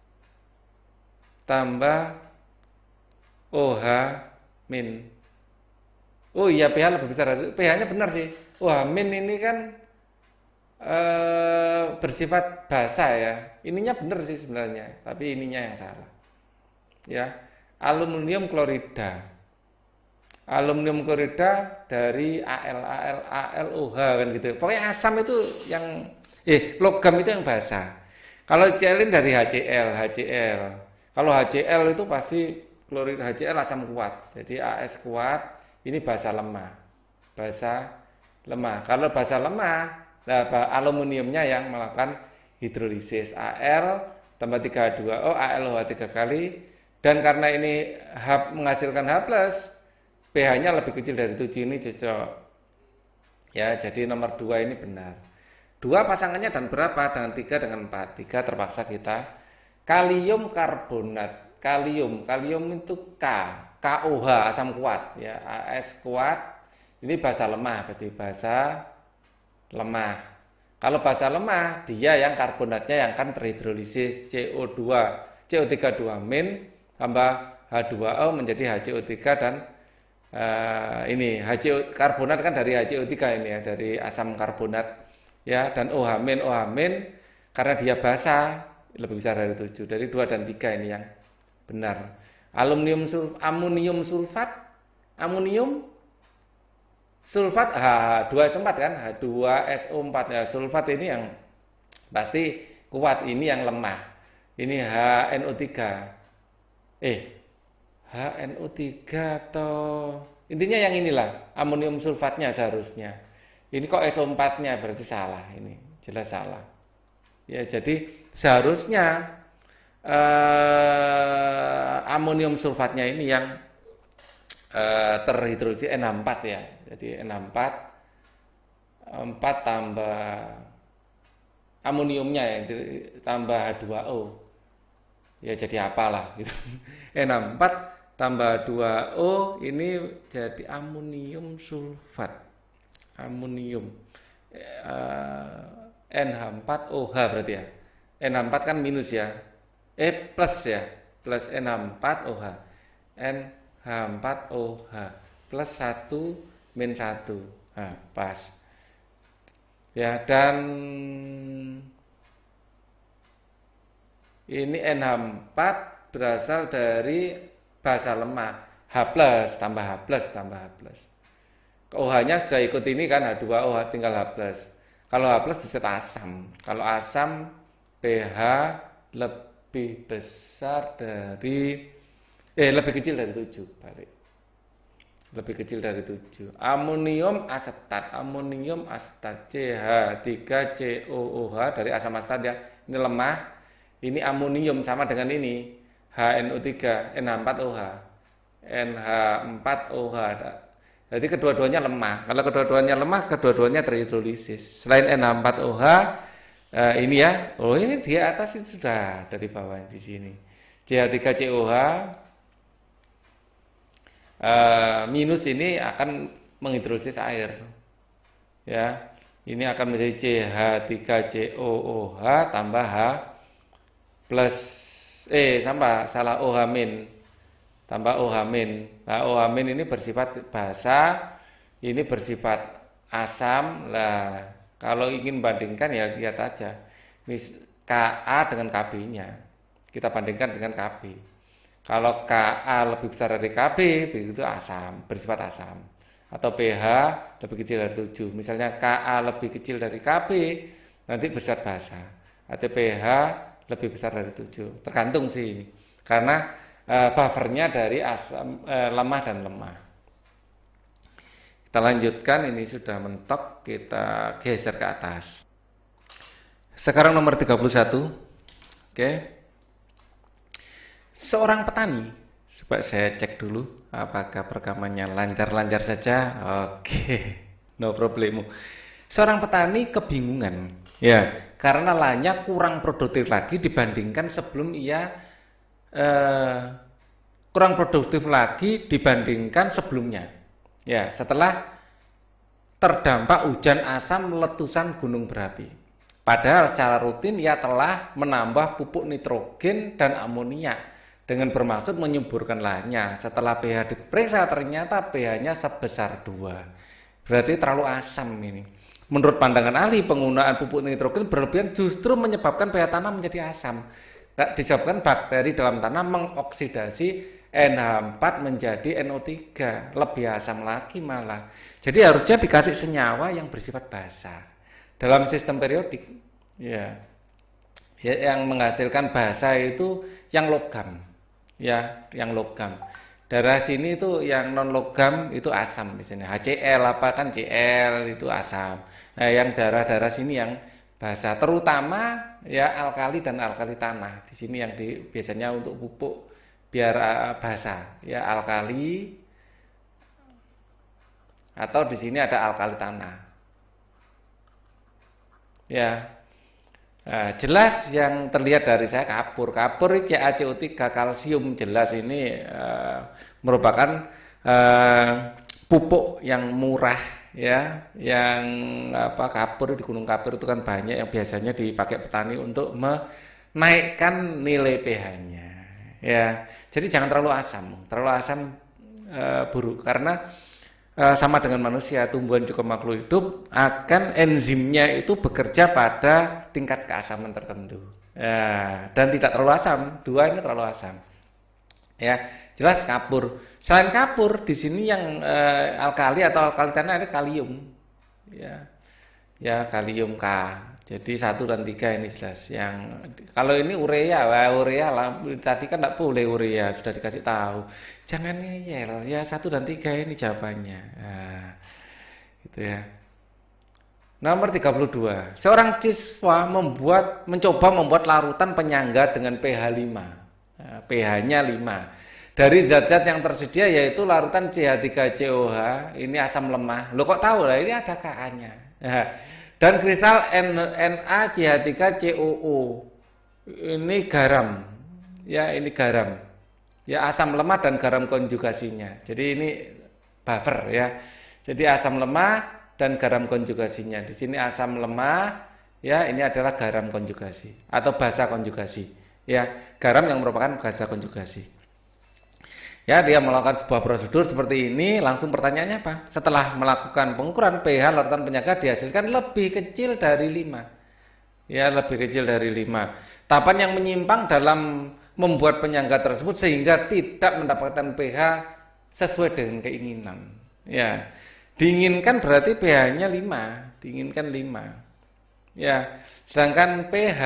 tambah OH min. Oh iya, pH lebih besar. pH-nya benar sih. Wah, min ini kan e, bersifat basa ya. Ininya benar sih sebenarnya, tapi ininya yang salah. Ya, aluminium klorida. Aluminium klorida dari Al, Al, AlOH kan gitu. Pokoknya asam itu yang eh logam itu yang basa. Kalau Cl dari HCl, HCl. Kalau HCl itu pasti klorida HCl asam kuat. Jadi AS kuat, ini basa lemah. Basa lemah. Kalau basa lemah, nah, aluminiumnya yang melakukan hidrolisis Al tambah tiga H dua O, AlOH tiga kali. Dan karena ini H, menghasilkan H plus, pH-nya lebih kecil dari tujuh, ini cocok. Ya, jadi nomor dua ini benar. Dua pasangannya dan berapa? Dengan tiga, dengan empat. Tiga terpaksa kita. Kalium karbonat. Kalium, kalium itu K. KOH, asam kuat. Ya, AS kuat. Ini basa lemah, berarti basa lemah. Kalau basa lemah, dia yang karbonatnya yang kan terhidrolisis C O dua, C O tiga dua min tambah H dua O menjadi H C O tiga dan uh, ini H C O karbonat kan dari H C O tiga ini ya, dari asam karbonat ya, dan OH min OH min karena dia basa lebih besar dari tujuh, dari dua dan tiga ini yang benar. Aluminium sul, amonium sulfat, amonium sulfat H dua S O empat kan, H dua S O empat ya, sulfat ini yang pasti kuat, ini yang lemah. Ini H N O tiga. Eh, H N O tiga atau intinya yang inilah, amonium sulfatnya seharusnya. Ini kok S O empat-nya, berarti salah ini, jelas salah. Ya, jadi seharusnya eh, amonium sulfatnya ini yang eh, terhidrolisis N H empat ya. Jadi N H empat empat tambah amoniumnya ya, tambah H dua O. Ya jadi apalah gitu. N H empat tambah dua O ini jadi amonium sulfat. Amonium. Uh, N H empat O H berarti ya. N H empat kan minus ya. Eh plus ya. Plus N H empat O H. N H empat O H plus satu min satu. Nah, pas. Ya, dan ini N H empat berasal dari basa lemah. H plus tambah H plus tambah H plus. OH-nya sudah ikut ini kan, H dua O H tinggal H plus. Kalau H plus bisa asam. Kalau asam pH lebih besar dari eh lebih kecil dari tujuh, balik. Lebih kecil dari tujuh. Amonium asetat, amonium asetat C H tiga C O O H dari asam asetat ya. Ini lemah. Ini amonium sama dengan ini H N O tiga, N H empat O H. N H empat O H. Jadi kedua-duanya lemah. Kalau kedua-duanya lemah, kedua-duanya terhidrolisis. Selain N H empat O H, eh, ini ya. Oh, ini di atas itu sudah dari bawah di sini. C H tiga C O H eh, minus ini akan menghidrolisis air. Ya. Ini akan menjadi C H tiga C O O H tambah H plus eh sama salah OH min tambah OH min. Nah, OH min ini bersifat basa, ini bersifat asam. Lah, kalau ingin bandingkan ya lihat aja. Ini Ka dengan Kb-nya. Kita bandingkan dengan Kb. Kalau Ka lebih besar dari Kb, begitu asam, bersifat asam. Atau pH lebih kecil dari tujuh. Misalnya Ka lebih kecil dari Kb, nanti bersifat basa. Atau pH lebih besar dari tujuh. Tergantung sih ini. Karena e, buffernya dari asam e, lemah dan lemah. Kita lanjutkan, ini sudah mentok, kita geser ke atas. Sekarang nomor tiga puluh satu. Oke. Seorang petani, coba saya cek dulu apakah perekamannya lancar-lancar saja. Oke. No problemu. Seorang petani kebingungan. Ya, karena lahannya kurang produktif lagi dibandingkan sebelum ia eh, kurang produktif lagi dibandingkan sebelumnya. Ya, setelah terdampak hujan asam letusan gunung berapi. Padahal secara rutin ia telah menambah pupuk nitrogen dan amonia dengan bermaksud menyuburkan lahannya. Setelah pH diperiksa ternyata pH-nya sebesar dua. Berarti terlalu asam ini. Menurut pandangan ahli, penggunaan pupuk nitrogen berlebihan justru menyebabkan pH tanah menjadi asam. Disebabkan bakteri dalam tanah mengoksidasi N H empat menjadi N O tiga, lebih asam lagi malah. Jadi harusnya dikasih senyawa yang bersifat basa. Dalam sistem periodik, ya, ya yang menghasilkan basa itu yang logam. Ya, yang logam. Darah sini itu yang non logam itu asam di sini. H C L apa kan C L itu asam. Nah, yang darah-darah sini yang basa, terutama ya alkali dan alkali tanah. Di sini yang di, biasanya untuk pupuk biar uh, basa. Ya alkali atau di sini ada alkali tanah. Ya. Nah, jelas yang terlihat dari saya kapur. Kapur C a C O tiga kalsium jelas ini uh, merupakan uh, pupuk yang murah ya, yang apa kapur di Gunung Kapur itu kan banyak yang biasanya dipakai petani untuk menaikkan nilai pH-nya. Ya, jadi jangan terlalu asam. Terlalu asam uh, buruk karena sama dengan manusia, tumbuhan juga makhluk hidup akan enzimnya itu bekerja pada tingkat keasaman tertentu ya, dan tidak terlalu asam. Dua ini terlalu asam ya, jelas kapur. Selain kapur di sini yang eh, alkali atau alkali tanah ada kalium ya, ya kalium K. Jadi satu dan tiga ini jelas. Yang kalau ini urea, wah urea lah. Tadi kan tidak boleh urea, sudah dikasih tahu. Jangan ngeyel, ya satu dan tiga ini jawabannya. Nah, gitu ya. Nomor tiga puluh dua. Seorang siswa membuat, mencoba membuat larutan penyangga dengan pH lima. Nah, pH-nya lima. Dari zat-zat yang tersedia yaitu larutan C H tiga C O H, ini asam lemah. Lo kok tahu lah, ini ada K A-nya. Nah, dan kristal Na C H tiga C O O. Ini garam. Ya, ini garam. Ya, asam lemah dan garam konjugasinya. Jadi ini buffer ya. Jadi asam lemah dan garam konjugasinya. Di sini asam lemah ya, ini adalah garam konjugasi atau basa konjugasi. Ya, garam yang merupakan basa konjugasi. Ya, dia melakukan sebuah prosedur seperti ini, langsung pertanyaannya apa? Setelah melakukan pengukuran pH larutan penyangga dihasilkan lebih kecil dari lima. Ya, lebih kecil dari lima. Tahapan yang menyimpang dalam membuat penyangga tersebut sehingga tidak mendapatkan pH sesuai dengan keinginan. Ya, diinginkan berarti pH-nya lima, diinginkan lima. Ya, sedangkan pH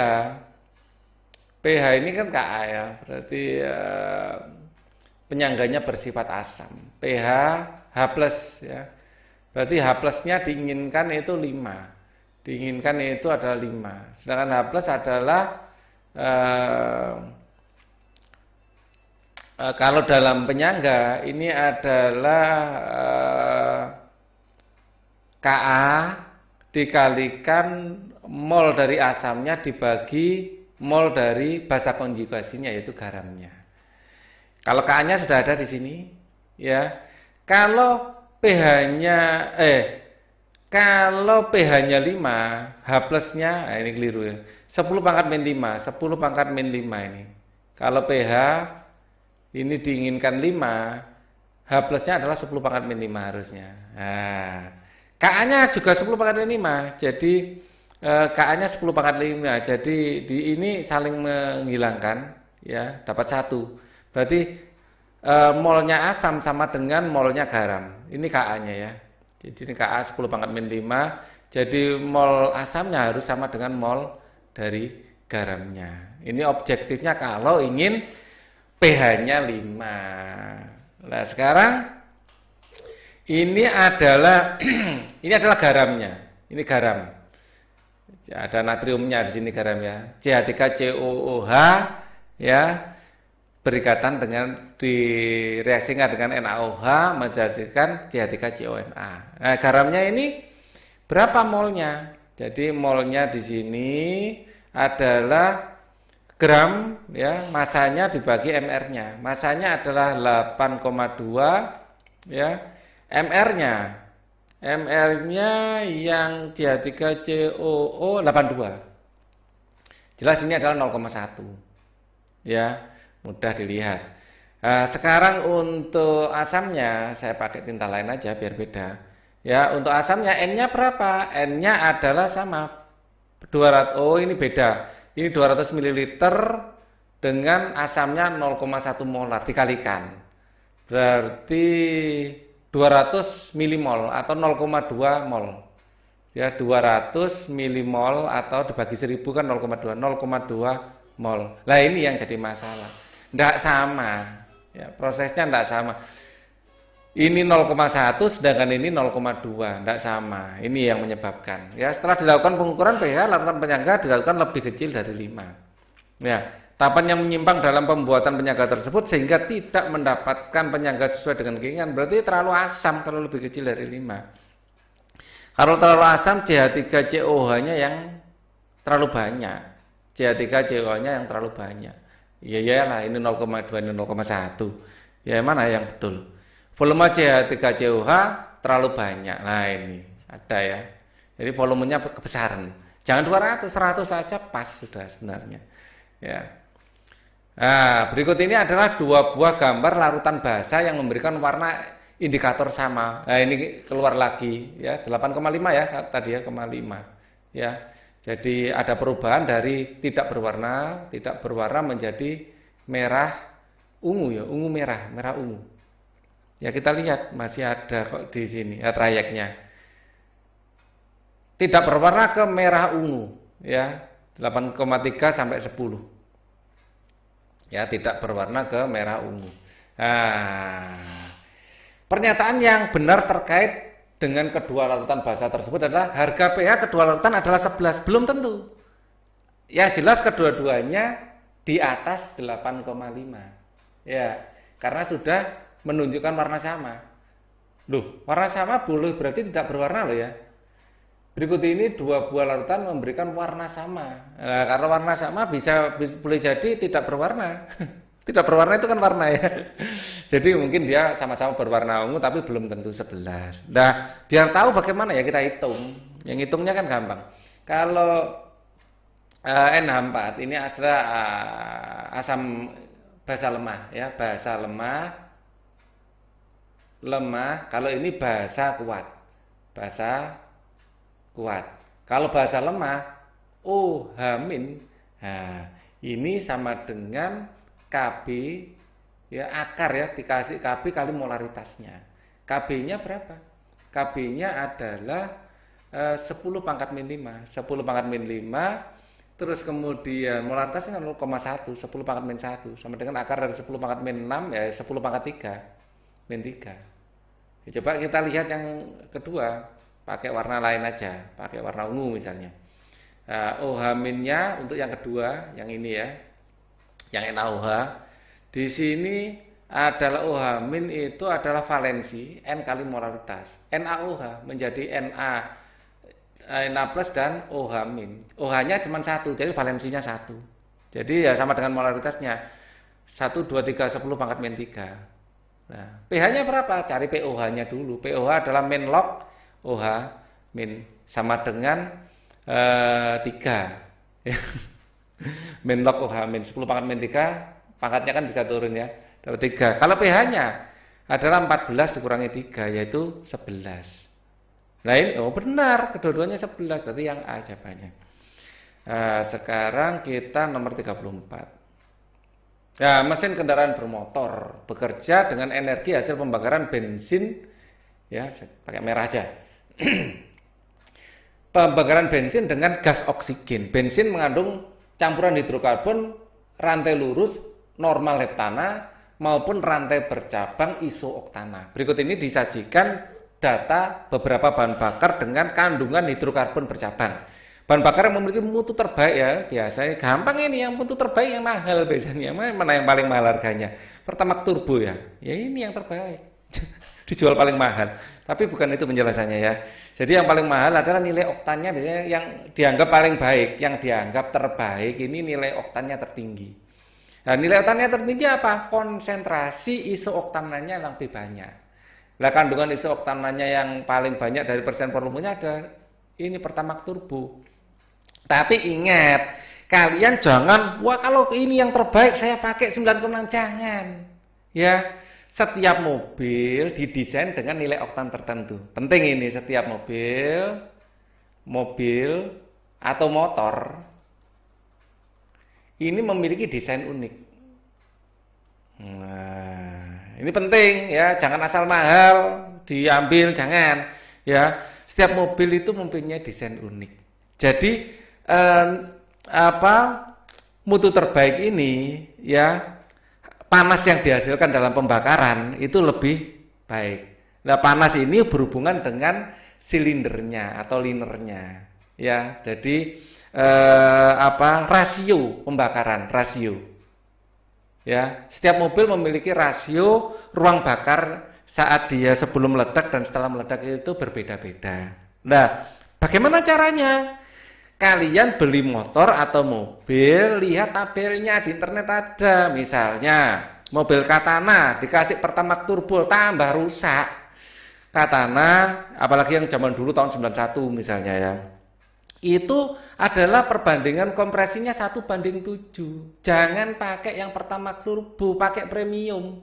pH ini kan Ka ya, berarti uh, penyangganya bersifat asam. pH H plus ya. Berarti H plusnya diinginkan itu lima. Diinginkan itu adalah lima. Sedangkan H plus adalah uh, uh, kalau dalam penyangga ini adalah uh, Ka dikalikan mol dari asamnya dibagi mol dari basa konjugasinya yaitu garamnya. Kalau Ka-nya sudah ada di sini, ya. Kalau pH-nya, eh, kalau pH-nya lima, H plusnya, nah ini keliru ya. sepuluh pangkat min lima, sepuluh pangkat min lima ini. Kalau pH ini diinginkan lima, H plusnya adalah sepuluh pangkat min lima harusnya. Nah, Ka-nya juga sepuluh pangkat min lima, jadi eh, Ka-nya sepuluh pangkat lima, jadi di ini saling menghilangkan, ya, dapat satu. Berarti e, molnya asam sama dengan molnya garam. Ini Ka-nya ya. Jadi ini Ka sepuluh pangkat min lima. Jadi mol asamnya harus sama dengan mol dari garamnya. Ini objektifnya kalau ingin pH-nya lima. Nah, sekarang ini adalah ini adalah garamnya. Ini garam. Ada natriumnya di sini garam ya. C H tiga C O O H ya. Berikatan dengan direaksikan dengan NaOH menjadikan C H tiga C O N A. Nah, garamnya ini berapa molnya? Jadi molnya di sini adalah gram ya, masanya dibagi M R-nya. Masanya adalah delapan koma dua ya. M R-nya M R-nya yang C H tiga C O O delapan puluh dua. Jelas ini adalah nol koma satu. Ya. Mudah dilihat. Nah, sekarang untuk asamnya saya pakai tinta lain aja biar beda. Ya, untuk asamnya N-nya berapa? N-nya adalah sama dua ratus. Oh, ini beda. Ini dua ratus mililiter dengan asamnya nol koma satu molar dikalikan. Berarti dua ratus milimol atau nol koma dua mol. Ya, dua ratus milimol atau dibagi seribu kan nol koma dua, nol koma dua mol. Lah ini yang jadi masalah. Nggak sama. Ya, prosesnya nggak sama. Ini nol koma satu sedangkan ini nol koma dua, nggak sama. Ini yang menyebabkan. Ya, setelah dilakukan pengukuran pH larutan penyangga dilakukan lebih kecil dari lima. Ya, tahapan yang menyimpang dalam pembuatan penyangga tersebut sehingga tidak mendapatkan penyangga sesuai dengan keinginan berarti terlalu asam kalau lebih kecil dari lima. Kalau terlalu asam C H tiga C O H-nya yang terlalu banyak. C H tiga C O H-nya yang terlalu banyak. Ya iyalah ini nol koma dua ini nol koma satu. Ya mana yang betul? Volume C H tiga C O H terlalu banyak. Nah ini ada ya. Jadi volumenya kebesaran. Jangan dua ratus, seratus saja pas sudah sebenarnya. Ya. Nah, berikut ini adalah dua buah gambar larutan basa yang memberikan warna indikator sama. Nah, ini keluar lagi ya, delapan koma lima ya tadi ya, koma lima. Ya. Jadi ada perubahan dari tidak berwarna, tidak berwarna menjadi merah ungu ya, ungu merah, merah ungu. Ya kita lihat masih ada kok di sini ya trayeknya. Tidak berwarna ke merah ungu ya, delapan koma tiga sampai sepuluh. Ya, tidak berwarna ke merah ungu. Nah, pernyataan yang benar terkait dengan kedua larutan basa tersebut adalah harga pH kedua larutan adalah sebelas. Belum tentu. Yang jelas kedua-duanya di atas delapan koma lima. Ya, karena sudah menunjukkan warna sama. Loh, warna sama boleh berarti tidak berwarna loh ya. Berikut ini dua buah larutan memberikan warna sama. Nah, karena warna sama bisa, bisa boleh jadi tidak berwarna. Tidak berwarna itu kan warna ya. Jadi mungkin dia sama-sama berwarna ungu tapi belum tentu sebelas. Nah, biar tahu bagaimana ya kita hitung. Yang hitungnya kan gampang. Kalau uh, N H empat ini adalah uh, asam basa lemah ya, basa lemah lemah, kalau ini basa kuat. Basa kuat. Kalau basa lemah O H min. Nah, ini sama dengan K B ya, akar ya, dikasih K B kali molaritasnya. K B-nya berapa? K B-nya adalah e, sepuluh pangkat min lima. sepuluh pangkat min lima terus kemudian molaritasnya nol koma satu, sepuluh pangkat min satu sama dengan akar dari sepuluh pangkat min enam ya sepuluh pangkat tiga min tiga. Ya, coba kita lihat yang kedua, pakai warna lain aja, pakai warna ungu misalnya. Nah, O H min-nya untuk yang kedua, yang ini ya, yang N A O H. Di sini adalah O H min itu adalah valensi N kali molaritas. N A O H menjadi N A N A plus dan O H min. O H-nya cuma satu, jadi valensinya satu. Jadi ya sama dengan molaritasnya. satu, dua, tiga, sepuluh pangkat min tiga. Nah, pH-nya berapa? Cari P O H-nya dulu. P O H adalah min log O H min sama dengan eh, tiga. Min log O H min sepuluh pangkat min tiga, pangkatnya kan bisa turun ya, dapat tiga. Kalau pH-nya adalah empat belas dikurangi tiga yaitu sebelas. Nah ini oh benar, kedua-duanya sebelas, berarti yang A jawabannya. Nah, sekarang kita nomor tiga puluh empat. Nah, mesin kendaraan bermotor bekerja dengan energi hasil pembakaran bensin ya, pakai merah aja. Pembakaran bensin dengan gas oksigen. Bensin mengandung campuran hidrokarbon rantai lurus normal heptana maupun rantai bercabang isooktana. Berikut ini disajikan data beberapa bahan bakar dengan kandungan hidrokarbon bercabang. Bahan bakar yang memiliki mutu terbaik ya, biasanya gampang ini yang mutu terbaik yang mahal biasanya. Mana yang paling mahal harganya? Pertamax turbo ya. Ya ini yang terbaik. Dijual paling mahal. Tapi bukan itu penjelasannya ya. Jadi yang paling mahal adalah nilai oktannya biasanya yang dianggap paling baik, yang dianggap terbaik ini nilai oktannya tertinggi. Nah, nilai oktannya tertinggi apa? Konsentrasi isooktananya lebih banyak. Nah, kandungan isooktananya yang paling banyak dari persen volumenya ada ini Pertamax turbo. Tapi ingat, kalian jangan, wah kalau ini yang terbaik saya pakai sembilan koma enam, jangan. Ya, setiap mobil didesain dengan nilai oktan tertentu. Penting ini, setiap mobil, mobil atau motor ini memiliki desain unik. Nah, ini penting ya, jangan asal mahal diambil, jangan. Ya, setiap mobil itu mempunyai desain unik. Jadi eh, apa mutu terbaik ini ya panas yang dihasilkan dalam pembakaran itu lebih baik. Nah, panas ini berhubungan dengan silindernya atau linernya ya. Jadi eh, apa rasio pembakaran, rasio. Ya, setiap mobil memiliki rasio ruang bakar saat dia sebelum meledak dan setelah meledak itu berbeda-beda. Nah, bagaimana caranya? Kalian beli motor atau mobil, lihat tabelnya di internet ada. Misalnya, mobil Katana dikasih Pertamax turbo tambah rusak. Katana, apalagi yang zaman dulu tahun sembilan puluh satu misalnya ya. Itu adalah perbandingan kompresinya satu banding tujuh. Jangan pakai yang Pertamax turbo, pakai premium.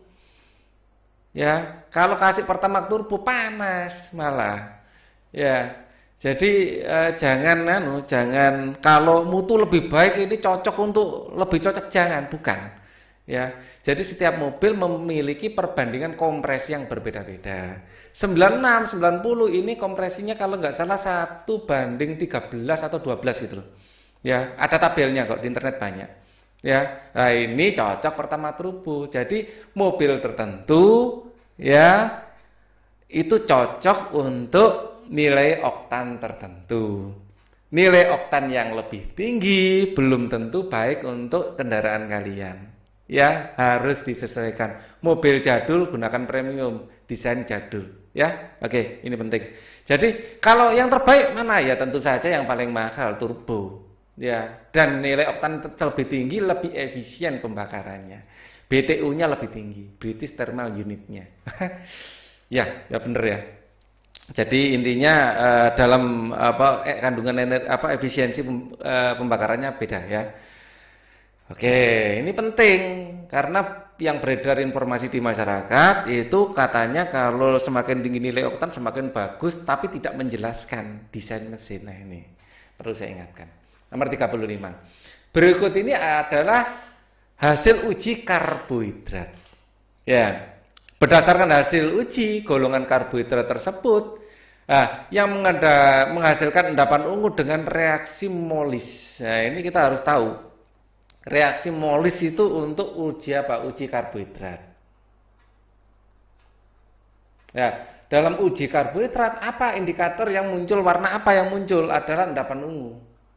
Ya, kalau kasih Pertamax turbo panas malah. Ya. Jadi eh, jangan anu, jangan kalau mutu lebih baik ini cocok untuk lebih cocok jangan, bukan. Ya. Jadi setiap mobil memiliki perbandingan kompresi yang berbeda-beda. sembilan puluh enam, sembilan puluh ini kompresinya kalau nggak salah satu banding tiga belas atau dua belas gitu loh. Ya, ada tabelnya kok di internet banyak. Ya. Nah, ini cocok pertama turbo. Jadi mobil tertentu ya itu cocok untuk nilai oktan tertentu. Nilai oktan yang lebih tinggi belum tentu baik untuk kendaraan kalian. Ya, harus disesuaikan. Mobil jadul gunakan premium, desain jadul. Ya, oke, ini penting. Jadi, kalau yang terbaik mana ya? Tentu saja yang paling mahal turbo. Ya, dan nilai oktan lebih tinggi, lebih efisien pembakarannya. B T U-nya lebih tinggi, British Thermal Unit-nya. Ya, ya benar ya. Jadi intinya eh, dalam apa eh, kandungan energi, apa efisiensi eh, pembakarannya beda ya. Oke, ini penting karena yang beredar informasi di masyarakat itu katanya kalau semakin tinggi nilai oktan semakin bagus, tapi tidak menjelaskan desain mesin. Nah ini perlu saya ingatkan. Nomor tiga puluh lima. Berikut ini adalah hasil uji karbohidrat. Ya. Berdasarkan hasil uji golongan karbohidrat tersebut, nah, yang mengada, menghasilkan endapan ungu dengan reaksi molis. Nah, ini kita harus tahu. Reaksi molis itu untuk uji apa? Uji karbohidrat. Ya, dalam uji karbohidrat apa indikator yang muncul, warna apa yang muncul adalah endapan ungu.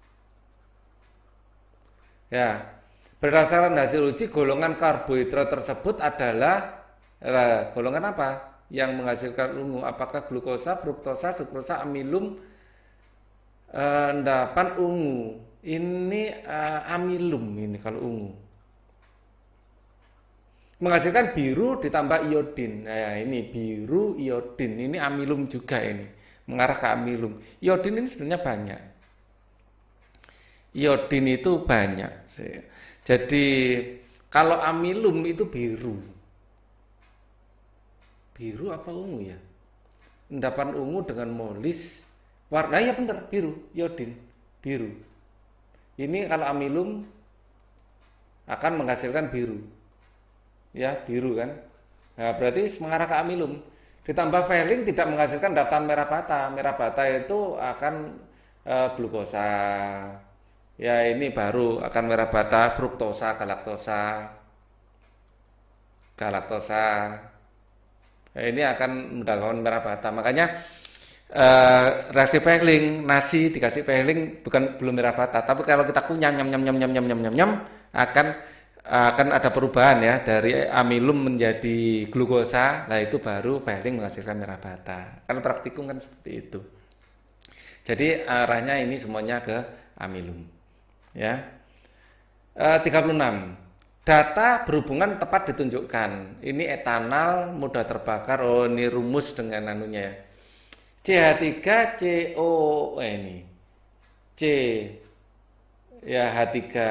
Ya, berdasarkan hasil uji golongan karbohidrat tersebut adalah Nah, golongan apa yang menghasilkan ungu? Apakah glukosa, fruktosa, sukrosa, amilum, eh, endapan ungu? Ini eh, amilum ini kalau ungu. Menghasilkan biru ditambah iodin. Nah, ini biru iodin. Ini amilum juga ini. Mengarah ke amilum. Iodin ini sebenarnya banyak. Iodin itu banyak. Jadi kalau amilum itu biru. Biru apa ungu ya? Endapan ungu dengan molis warna ya benar biru, iodin, biru. Ini kalau amilum akan menghasilkan biru. Ya, biru kan? Nah, berarti mengarah ke amilum. Ditambah valine tidak menghasilkan endapan merah bata. Merah bata itu akan e, glukosa. Ya, ini baru akan merah bata, fruktosa, galaktosa. Galaktosa. Nah, ini akan mendapatkan merah bata. Makanya eh, reaksi Fehling, nasi dikasih Fehling bukan belum merah bata, tapi kalau kita kunyah nyam nyam nyam nyam nyam nyam nyam akan akan ada perubahan ya dari amilum menjadi glukosa. Nah, itu baru Fehling menghasilkan merah bata. Kan praktikum kan seperti itu. Jadi arahnya ini semuanya ke amilum. Ya. Eh, tiga puluh enam. Data berhubungan tepat ditunjukkan. Ini etanol mudah terbakar. Oh, ini rumus dengan anunya ya. C H tiga C O eh, ini. C ya H tiga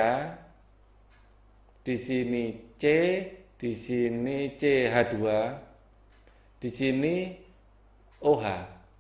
di sini C, di sini C H dua, di sini O H.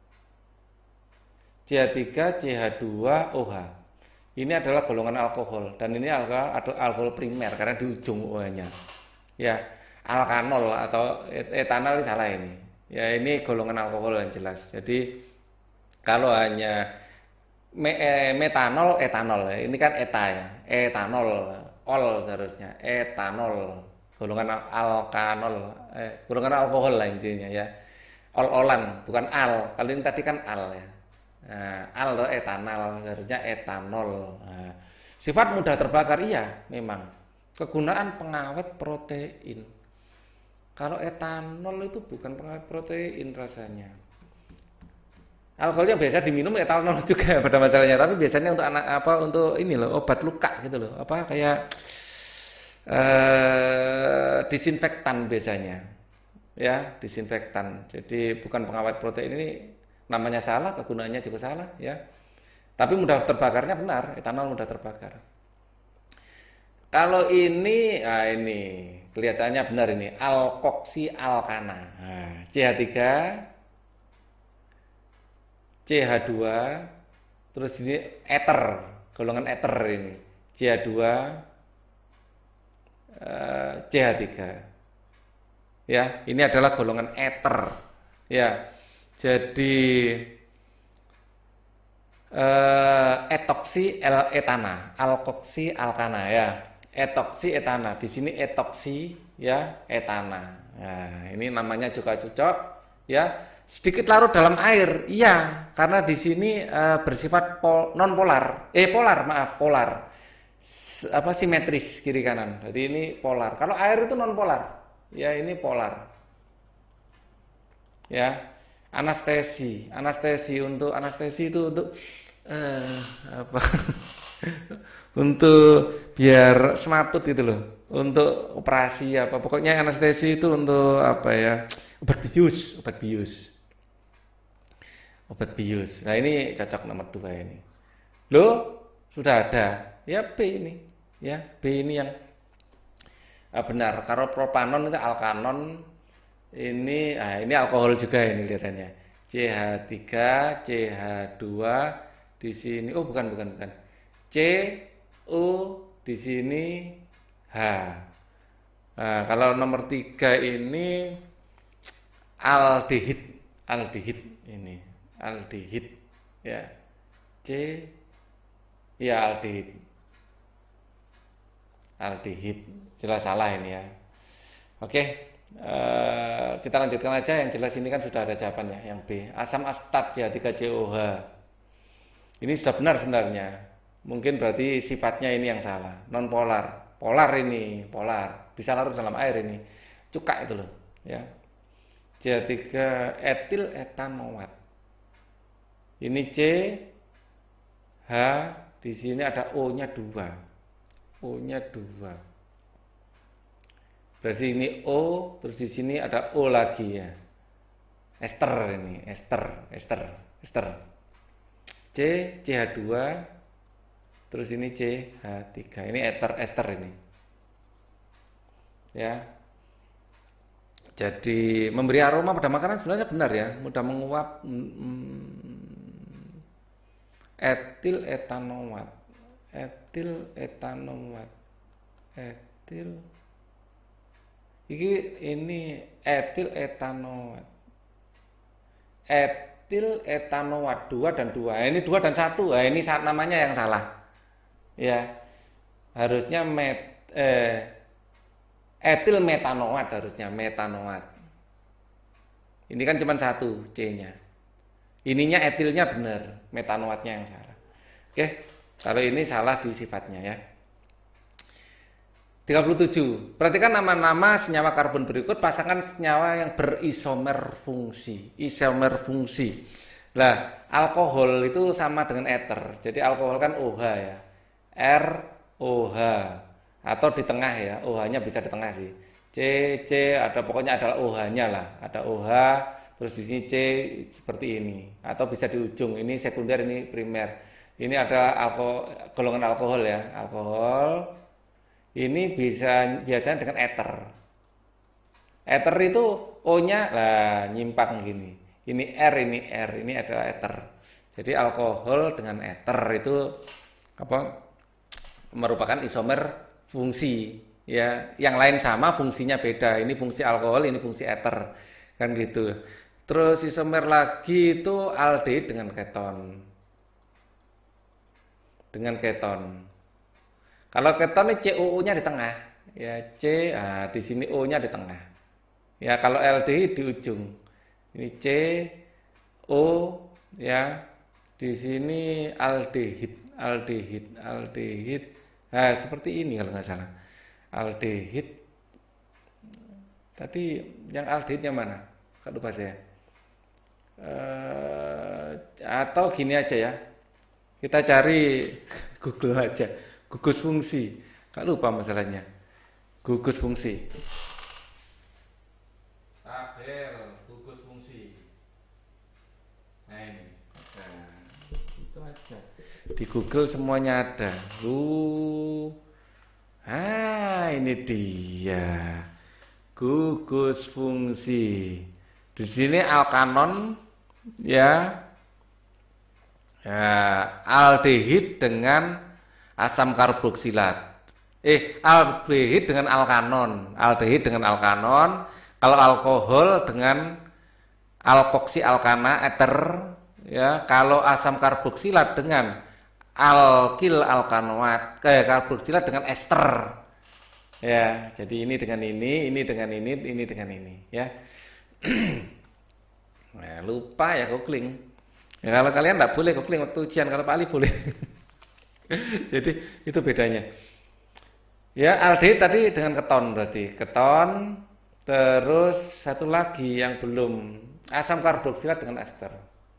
C H tiga C H dua O H. Ini adalah golongan alkohol dan ini alkohol, alkohol primer karena di ujung O-nya. Ya, alkanol atau etanol ini salah ini. Ya, ini golongan alkohol yang jelas. Jadi kalau hanya me, eh, metanol, etanol, ini kan eta ya, etanol. ol seharusnya, etanol, golongan alkanol, eh, golongan alkohol lah intinya ya. Ol-olan, bukan al. Kalau ini tadi kan al ya. Nah, al atau etanol, seharusnya etanol. Nah, sifat mudah terbakar iya, memang. Kegunaan pengawet protein. Kalau etanol itu bukan pengawet protein rasanya. Alkoholnya biasa diminum etanol juga pada masalahnya, tapi biasanya untuk anak apa untuk ini loh, obat luka gitu loh. Apa kayak eh, disinfektan biasanya. Ya, disinfektan. Jadi bukan pengawet protein, ini namanya salah, kegunaannya juga salah ya. Tapi mudah terbakarnya benar, etanol mudah terbakar. Kalau ini, nah ini kelihatannya benar ini, alkoksi alkana. Nah, C H tiga, C H dua, terus ini eter, golongan eter ini, C H dua, eh, C H tiga. Ya, ini adalah golongan eter. Ya, jadi eh, etoksi el etana, alkoksi alkana ya. Etoksi etana, di sini etoksi ya etana. Nah, ini namanya juga cocok ya. Sedikit larut dalam air, iya, karena di sini eh, bersifat pol, non polar, eh polar maaf polar, S, apa simetris kiri kanan. Jadi ini polar. Kalau air itu non polar. Ya ini polar. Ya, anestesi, anestesi untuk anestesi itu untuk eh, apa? Untuk biar semaput gitu loh. Untuk operasi apa? Pokoknya anestesi itu untuk apa ya? Obat bius, obat bius. Obat bius. Nah, ini cocok nomor dua ini. Loh, sudah ada. Ya B ini. Ya, B ini yang benar, kalau propanon itu alkanon, ini ah, ini alkohol juga ini kelihatannya. C H tiga, C H dua di sini. Oh, bukan bukan bukan. C O di sini H. Nah, kalau nomor tiga ini aldehid, aldehid ini, aldehid ya. C ya aldehid. Aldehid, jelas salah ini ya. Oke, eh, kita lanjutkan aja. Yang jelas ini kan sudah ada jawabannya. Yang B, asam astat ya tiga C O H. Ini sudah benar sebenarnya. Mungkin berarti sifatnya ini yang salah. Non polar, polar ini, polar. Bisa larut dalam air ini. Cuka itu loh, ya. C tiga etil etanoat. Ini C, H, di sini ada O-nya dua. O-nya dua. Berarti ini O, terus di sini ada O lagi ya. Ester ini, ester, ester, ester. C, C H dua, terus ini C H tiga. Ini eter, ester ini. Ya. Jadi memberi aroma pada makanan sebenarnya benar ya, mudah menguap. Hmm, etil etanoat. Etil etanoat, etil, ini ini etil etanoat, etil etanoat dua dan dua. Ini dua dan satu. Nah, ini saat namanya yang salah. Ya, harusnya met, eh, etil metanoat harusnya metanoat. Ini kan cuma satu C-nya. Ininya etilnya benar, metanoatnya yang salah. Oke. Kalau ini salah di sifatnya ya. tiga puluh tujuh. Perhatikan nama-nama senyawa karbon berikut pasangan senyawa yang berisomer fungsi. Isomer fungsi. Nah, alkohol itu sama dengan eter. Jadi alkohol kan O H ya. R O H atau di tengah ya. O H-nya bisa di tengah sih. C C ada pokoknya ada O H-nya lah. Ada O H terus di sini C seperti ini atau bisa di ujung. Ini sekunder, ini primer. Ini ada alkohol, golongan alkohol ya, alkohol. Ini bisa biasanya dengan eter. Eter itu O-nya lah nyimpang gini. Ini R, ini R, ini adalah eter. Jadi alkohol dengan eter itu apa? Merupakan isomer fungsi. Ya, yang lain sama, fungsinya beda. Ini fungsi alkohol, ini fungsi eter, kan gitu. Terus isomer lagi itu aldehid dengan keton. Dengan keton. Kalau keton ini C O O-nya di tengah. Ya, C, ah, di sini O-nya di tengah. Ya, kalau aldehid di ujung. Ini C, O, ya. Di sini aldehid, aldehid, aldehid. Nah, seperti ini kalau nggak salah. Aldehid. Tadi yang aldehidnya mana? Kak lupa saya. Eh, atau gini aja ya. Kita cari Google aja. Gugus fungsi. Kak lupa masalahnya. Gugus fungsi. Tabel gugus fungsi. Nah ini. Nah, itu aja. Di Google semuanya ada. Uh. Ah, ini dia. Gugus fungsi. Di sini alkanon ya. Ya, aldehid dengan asam karboksilat. Eh, aldehid dengan alkanon, aldehid dengan alkanon. Kalau alkohol dengan alkoksi alkana eter, ya. Kalau asam karboksilat dengan alkil alkanoat, kayak karboksilat dengan ester. Ya, jadi ini dengan ini, ini dengan ini, ini dengan ini, ya. Nah, lupa ya googling. Ya, kalau kalian tidak boleh googling waktu ujian, kalau Pak Ali boleh. Jadi itu bedanya. Ya, aldehid tadi dengan keton berarti. Keton, terus satu lagi yang belum, asam karboksilat dengan ester.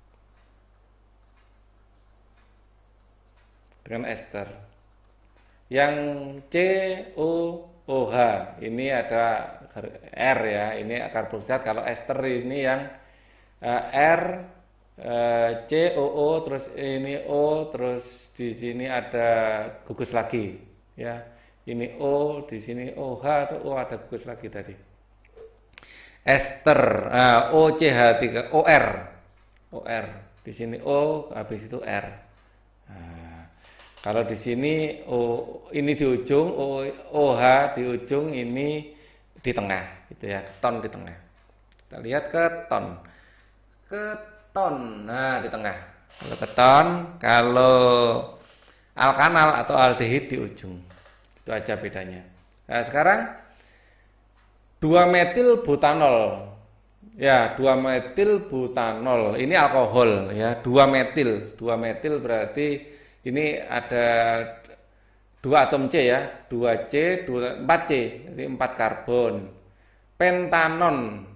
Dengan ester. Yang C O O H, ini ada R ya, ini karboksilat. Kalau ester ini yang uh, R uh, C O O, terus ini O, terus di sini ada gugus lagi, ya. Ini O, di sini O H atau O ada gugus lagi tadi. Ester, uh, O C H tiga, O R, O R. Di sini O, habis itu R. Nah, kalau di sini O ini di ujung, O, OH di ujung, ini di tengah, gitu ya, keton di tengah. Kita lihat keton, keton, nah di tengah. Kalau keton, kalau alkanal atau aldehid di ujung, itu aja bedanya. Nah sekarang dua metil butanol, ya dua metil butanol, ini alkohol, ya dua metil, dua metil berarti ini ada dua atom C ya, dua C, dua, empat C, jadi empat karbon. Pentanon,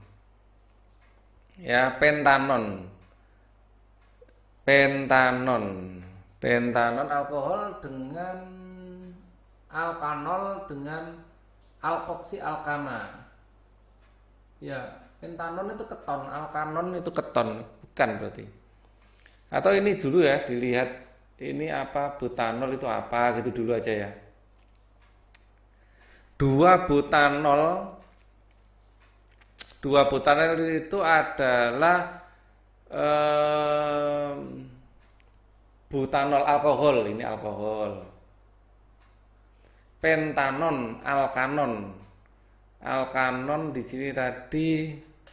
ya pentanon, pentanon, pentanon alkohol dengan alkanol dengan alkoksi alkana. Ya, pentanon itu keton, alkanon itu keton, bukan berarti. Atau ini dulu ya, dilihat. Ini apa, butanol itu apa, gitu dulu aja ya. Dua butanol, dua butanol itu adalah eh, butanol alkohol, ini alkohol. Pentanon, alkanon, alkanon di sini tadi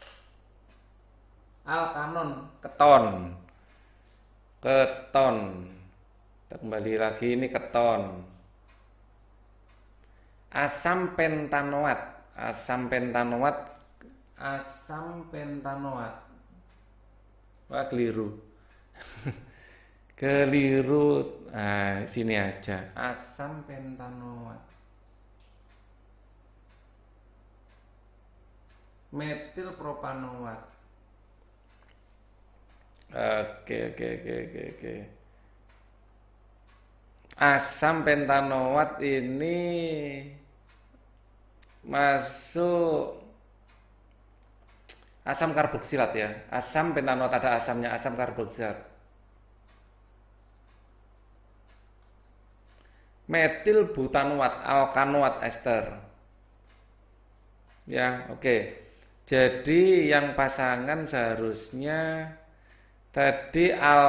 alkanon, keton, keton. Kita kembali lagi, ini keton. Asam pentanoat, asam pentanoat, asam pentanoat. Wah keliru. Keliru. Nah, sini aja. Asam pentanoat. Metil propanoat. Oke, oke, oke, oke, oke. Asam pentanoat ini masuk asam karboksilat ya. Asam pentanoat ada asamnya, asam karboksilat. Metil butanoat, alkanoat ester. Ya, oke. Okay. Jadi yang pasangan seharusnya tadi al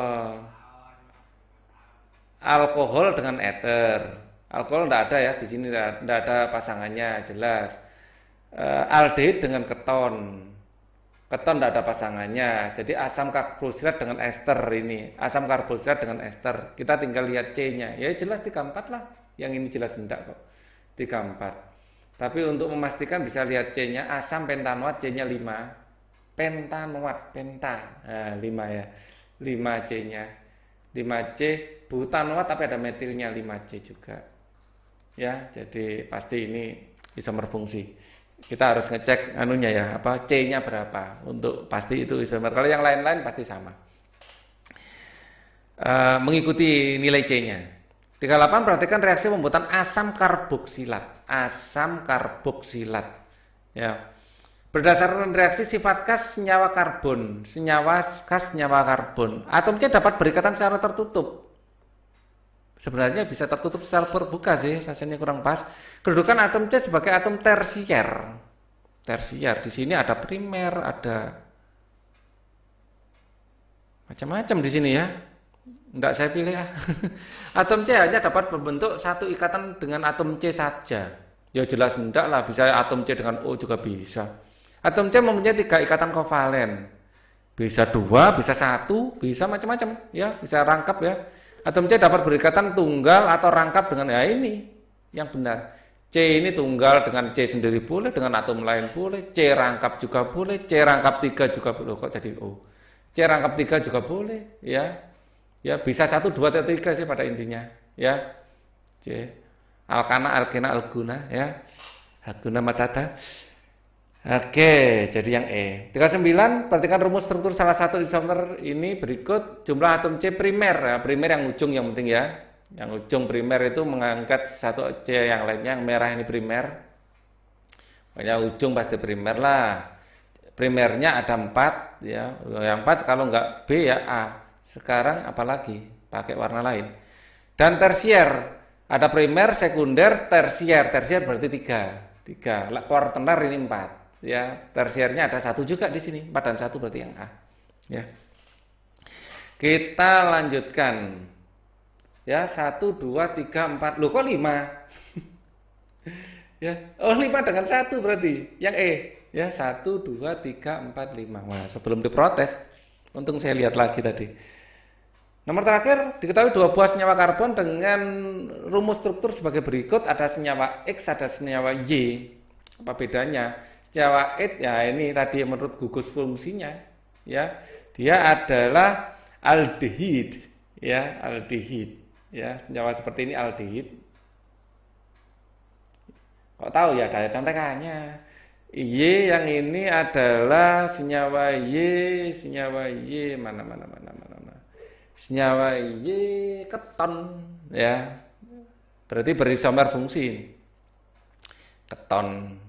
alkohol dengan eter. Alkohol tidak ada ya di sini, tidak ada pasangannya jelas. E, aldehid dengan keton. Keton tidak ada pasangannya. Jadi asam karboksilat dengan ester ini, asam karboksilat dengan ester. Kita tinggal lihat C-nya. Ya jelas tiga puluh empat lah. Yang ini jelas enggak kok. tiga puluh empat. Tapi untuk memastikan bisa lihat C-nya asam pentanoat, C-nya lima. Pentanoat, penta. Nah, lima ya. lima C-nya. lima C butanoat tapi ada metilnya lima C juga. Ya, jadi pasti ini isomer fungsi. Kita harus ngecek anunya ya, apa C-nya berapa untuk pasti itu isomer. Kalau yang lain-lain pasti sama. Uh, mengikuti nilai C-nya. tiga puluh delapan perhatikan reaksi pembuatan asam karboksilat. Asam karboksilat. Ya. Berdasarkan reaksi sifat khas senyawa karbon, senyawa khas senyawa karbon, atom C dapat berikatan secara tertutup. Sebenarnya bisa tertutup secara terbuka sih, rasanya kurang pas. Kedudukan atom C sebagai atom tersier. Tersier di sini ada primer, ada macam-macam di sini ya. Enggak saya pilih ya. Atom C hanya dapat berbentuk satu ikatan dengan atom C saja. Ya jelas enggak lah, bisa atom C dengan O juga bisa. Atom C mempunyai tiga ikatan kovalen. Bisa dua, bisa satu, bisa macam-macam ya, bisa rangkap ya. Atom C dapat berikatan tunggal atau rangkap dengan ya ini yang benar. C ini tunggal dengan C sendiri boleh, dengan atom lain boleh, C rangkap juga boleh, C rangkap tiga juga boleh. Kok jadi O? C rangkap tiga juga boleh ya. Ya bisa satu, dua, atau tiga sih pada intinya ya. C alkana, alkena, alguna ya. Alguna matata. Oke, jadi yang E. tiga puluh sembilan, perhatikan rumus struktur salah satu isomer ini berikut. Jumlah atom C primer. Nah, primer yang ujung yang penting ya. Yang ujung primer itu mengangkat satu C yang lainnya, yang merah ini primer. Pokoknya ujung pasti primer lah. Primernya ada empat ya. Yang empat kalau enggak B ya A. Sekarang apalagi pakai warna lain. Dan tersier, ada primer, sekunder, tersier. Tersier berarti tiga. Tiga. Kuartenar ini empat. Ya, tersiernya ada satu juga di sini. Empat dan satu berarti yang A. Ya. Kita lanjutkan. Ya, satu, dua, tiga, empat. Loh kok lima? Ya, oh lima dengan satu berarti. Yang E. Ya, satu, dua, tiga, empat, lima. Wah, sebelum diprotes. Untung saya lihat lagi tadi. Nomor terakhir, diketahui dua buah senyawa karbon dengan rumus struktur sebagai berikut. Ada senyawa X, ada senyawa Y. Apa bedanya? Senyawa X, ya ini tadi menurut gugus fungsinya. Ya, dia adalah aldehid. Ya, aldehid. Ya, senyawa seperti ini aldehid. Kok tahu ya, ada contekannya. Y yang ini adalah senyawa Y, senyawa Y mana mana mana mana. Senyawa Y keton ya. Berarti berisomer fungsi. Keton.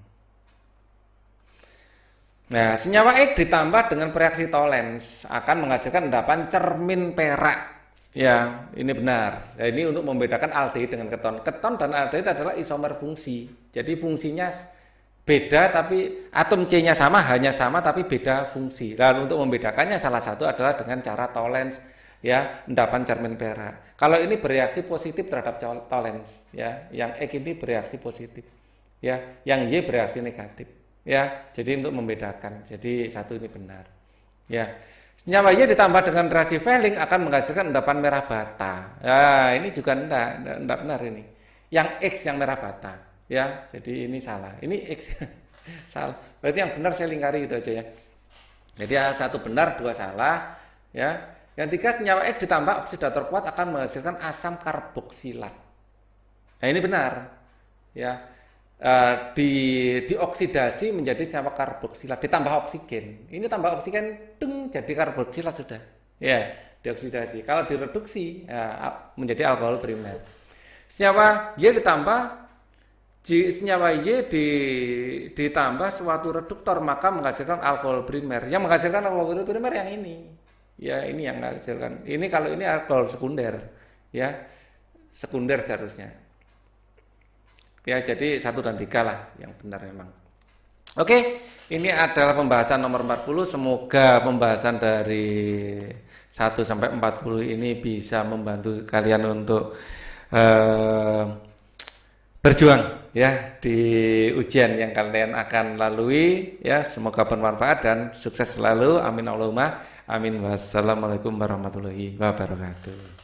Nah, senyawa X ditambah dengan reaksi Tollens akan menghasilkan endapan cermin perak. Ya, ini benar. Nah, ini untuk membedakan aldehid dengan keton. Keton dan aldehid adalah isomer fungsi. Jadi fungsinya beda tapi atom C-nya sama, hanya sama tapi beda fungsi. Lalu untuk membedakannya salah satu adalah dengan cara Tollens, ya, endapan cermin perak. Kalau ini bereaksi positif terhadap Tollens, ya, yang X ini bereaksi positif, ya, yang Y bereaksi negatif, ya. Jadi untuk membedakan, jadi satu ini benar, ya. Senyawa Y ditambah dengan reaksi Fehling akan menghasilkan endapan merah bata. Ya, ini juga enggak, enggak, enggak benar ini. Yang X yang merah bata. Ya, jadi ini salah. Ini X salah. Berarti yang benar saya lingkari itu aja ya. Jadi ya, satu benar, dua salah. Ya. Yang tiga, senyawa X ditambah oksidator kuat akan menghasilkan asam karboksilat. Nah ini benar. Ya. E, di dioksidasi menjadi senyawa karboksilat ditambah oksigen. Ini tambah oksigen, dung, jadi karboksilat sudah. Ya, dioksidasi. Kalau direduksi ya, menjadi alkohol primer. Senyawa Y ditambah senyawa Y di, ditambah suatu reduktor maka menghasilkan alkohol primer. Yang menghasilkan alkohol primer yang ini. Ya, ini yang menghasilkan. Ini kalau ini alkohol sekunder. Ya. Sekunder seharusnya. Ya, jadi satu dan tiga lah yang benar memang. Oke, ini adalah pembahasan nomor empat puluh. Semoga pembahasan dari satu sampai empat puluh ini bisa membantu kalian untuk eh, berjuang ya di ujian yang kalian akan lalui ya. Semoga bermanfaat dan sukses selalu. Amin Allahumma amin. Wassalamualaikum warahmatullahi wabarakatuh.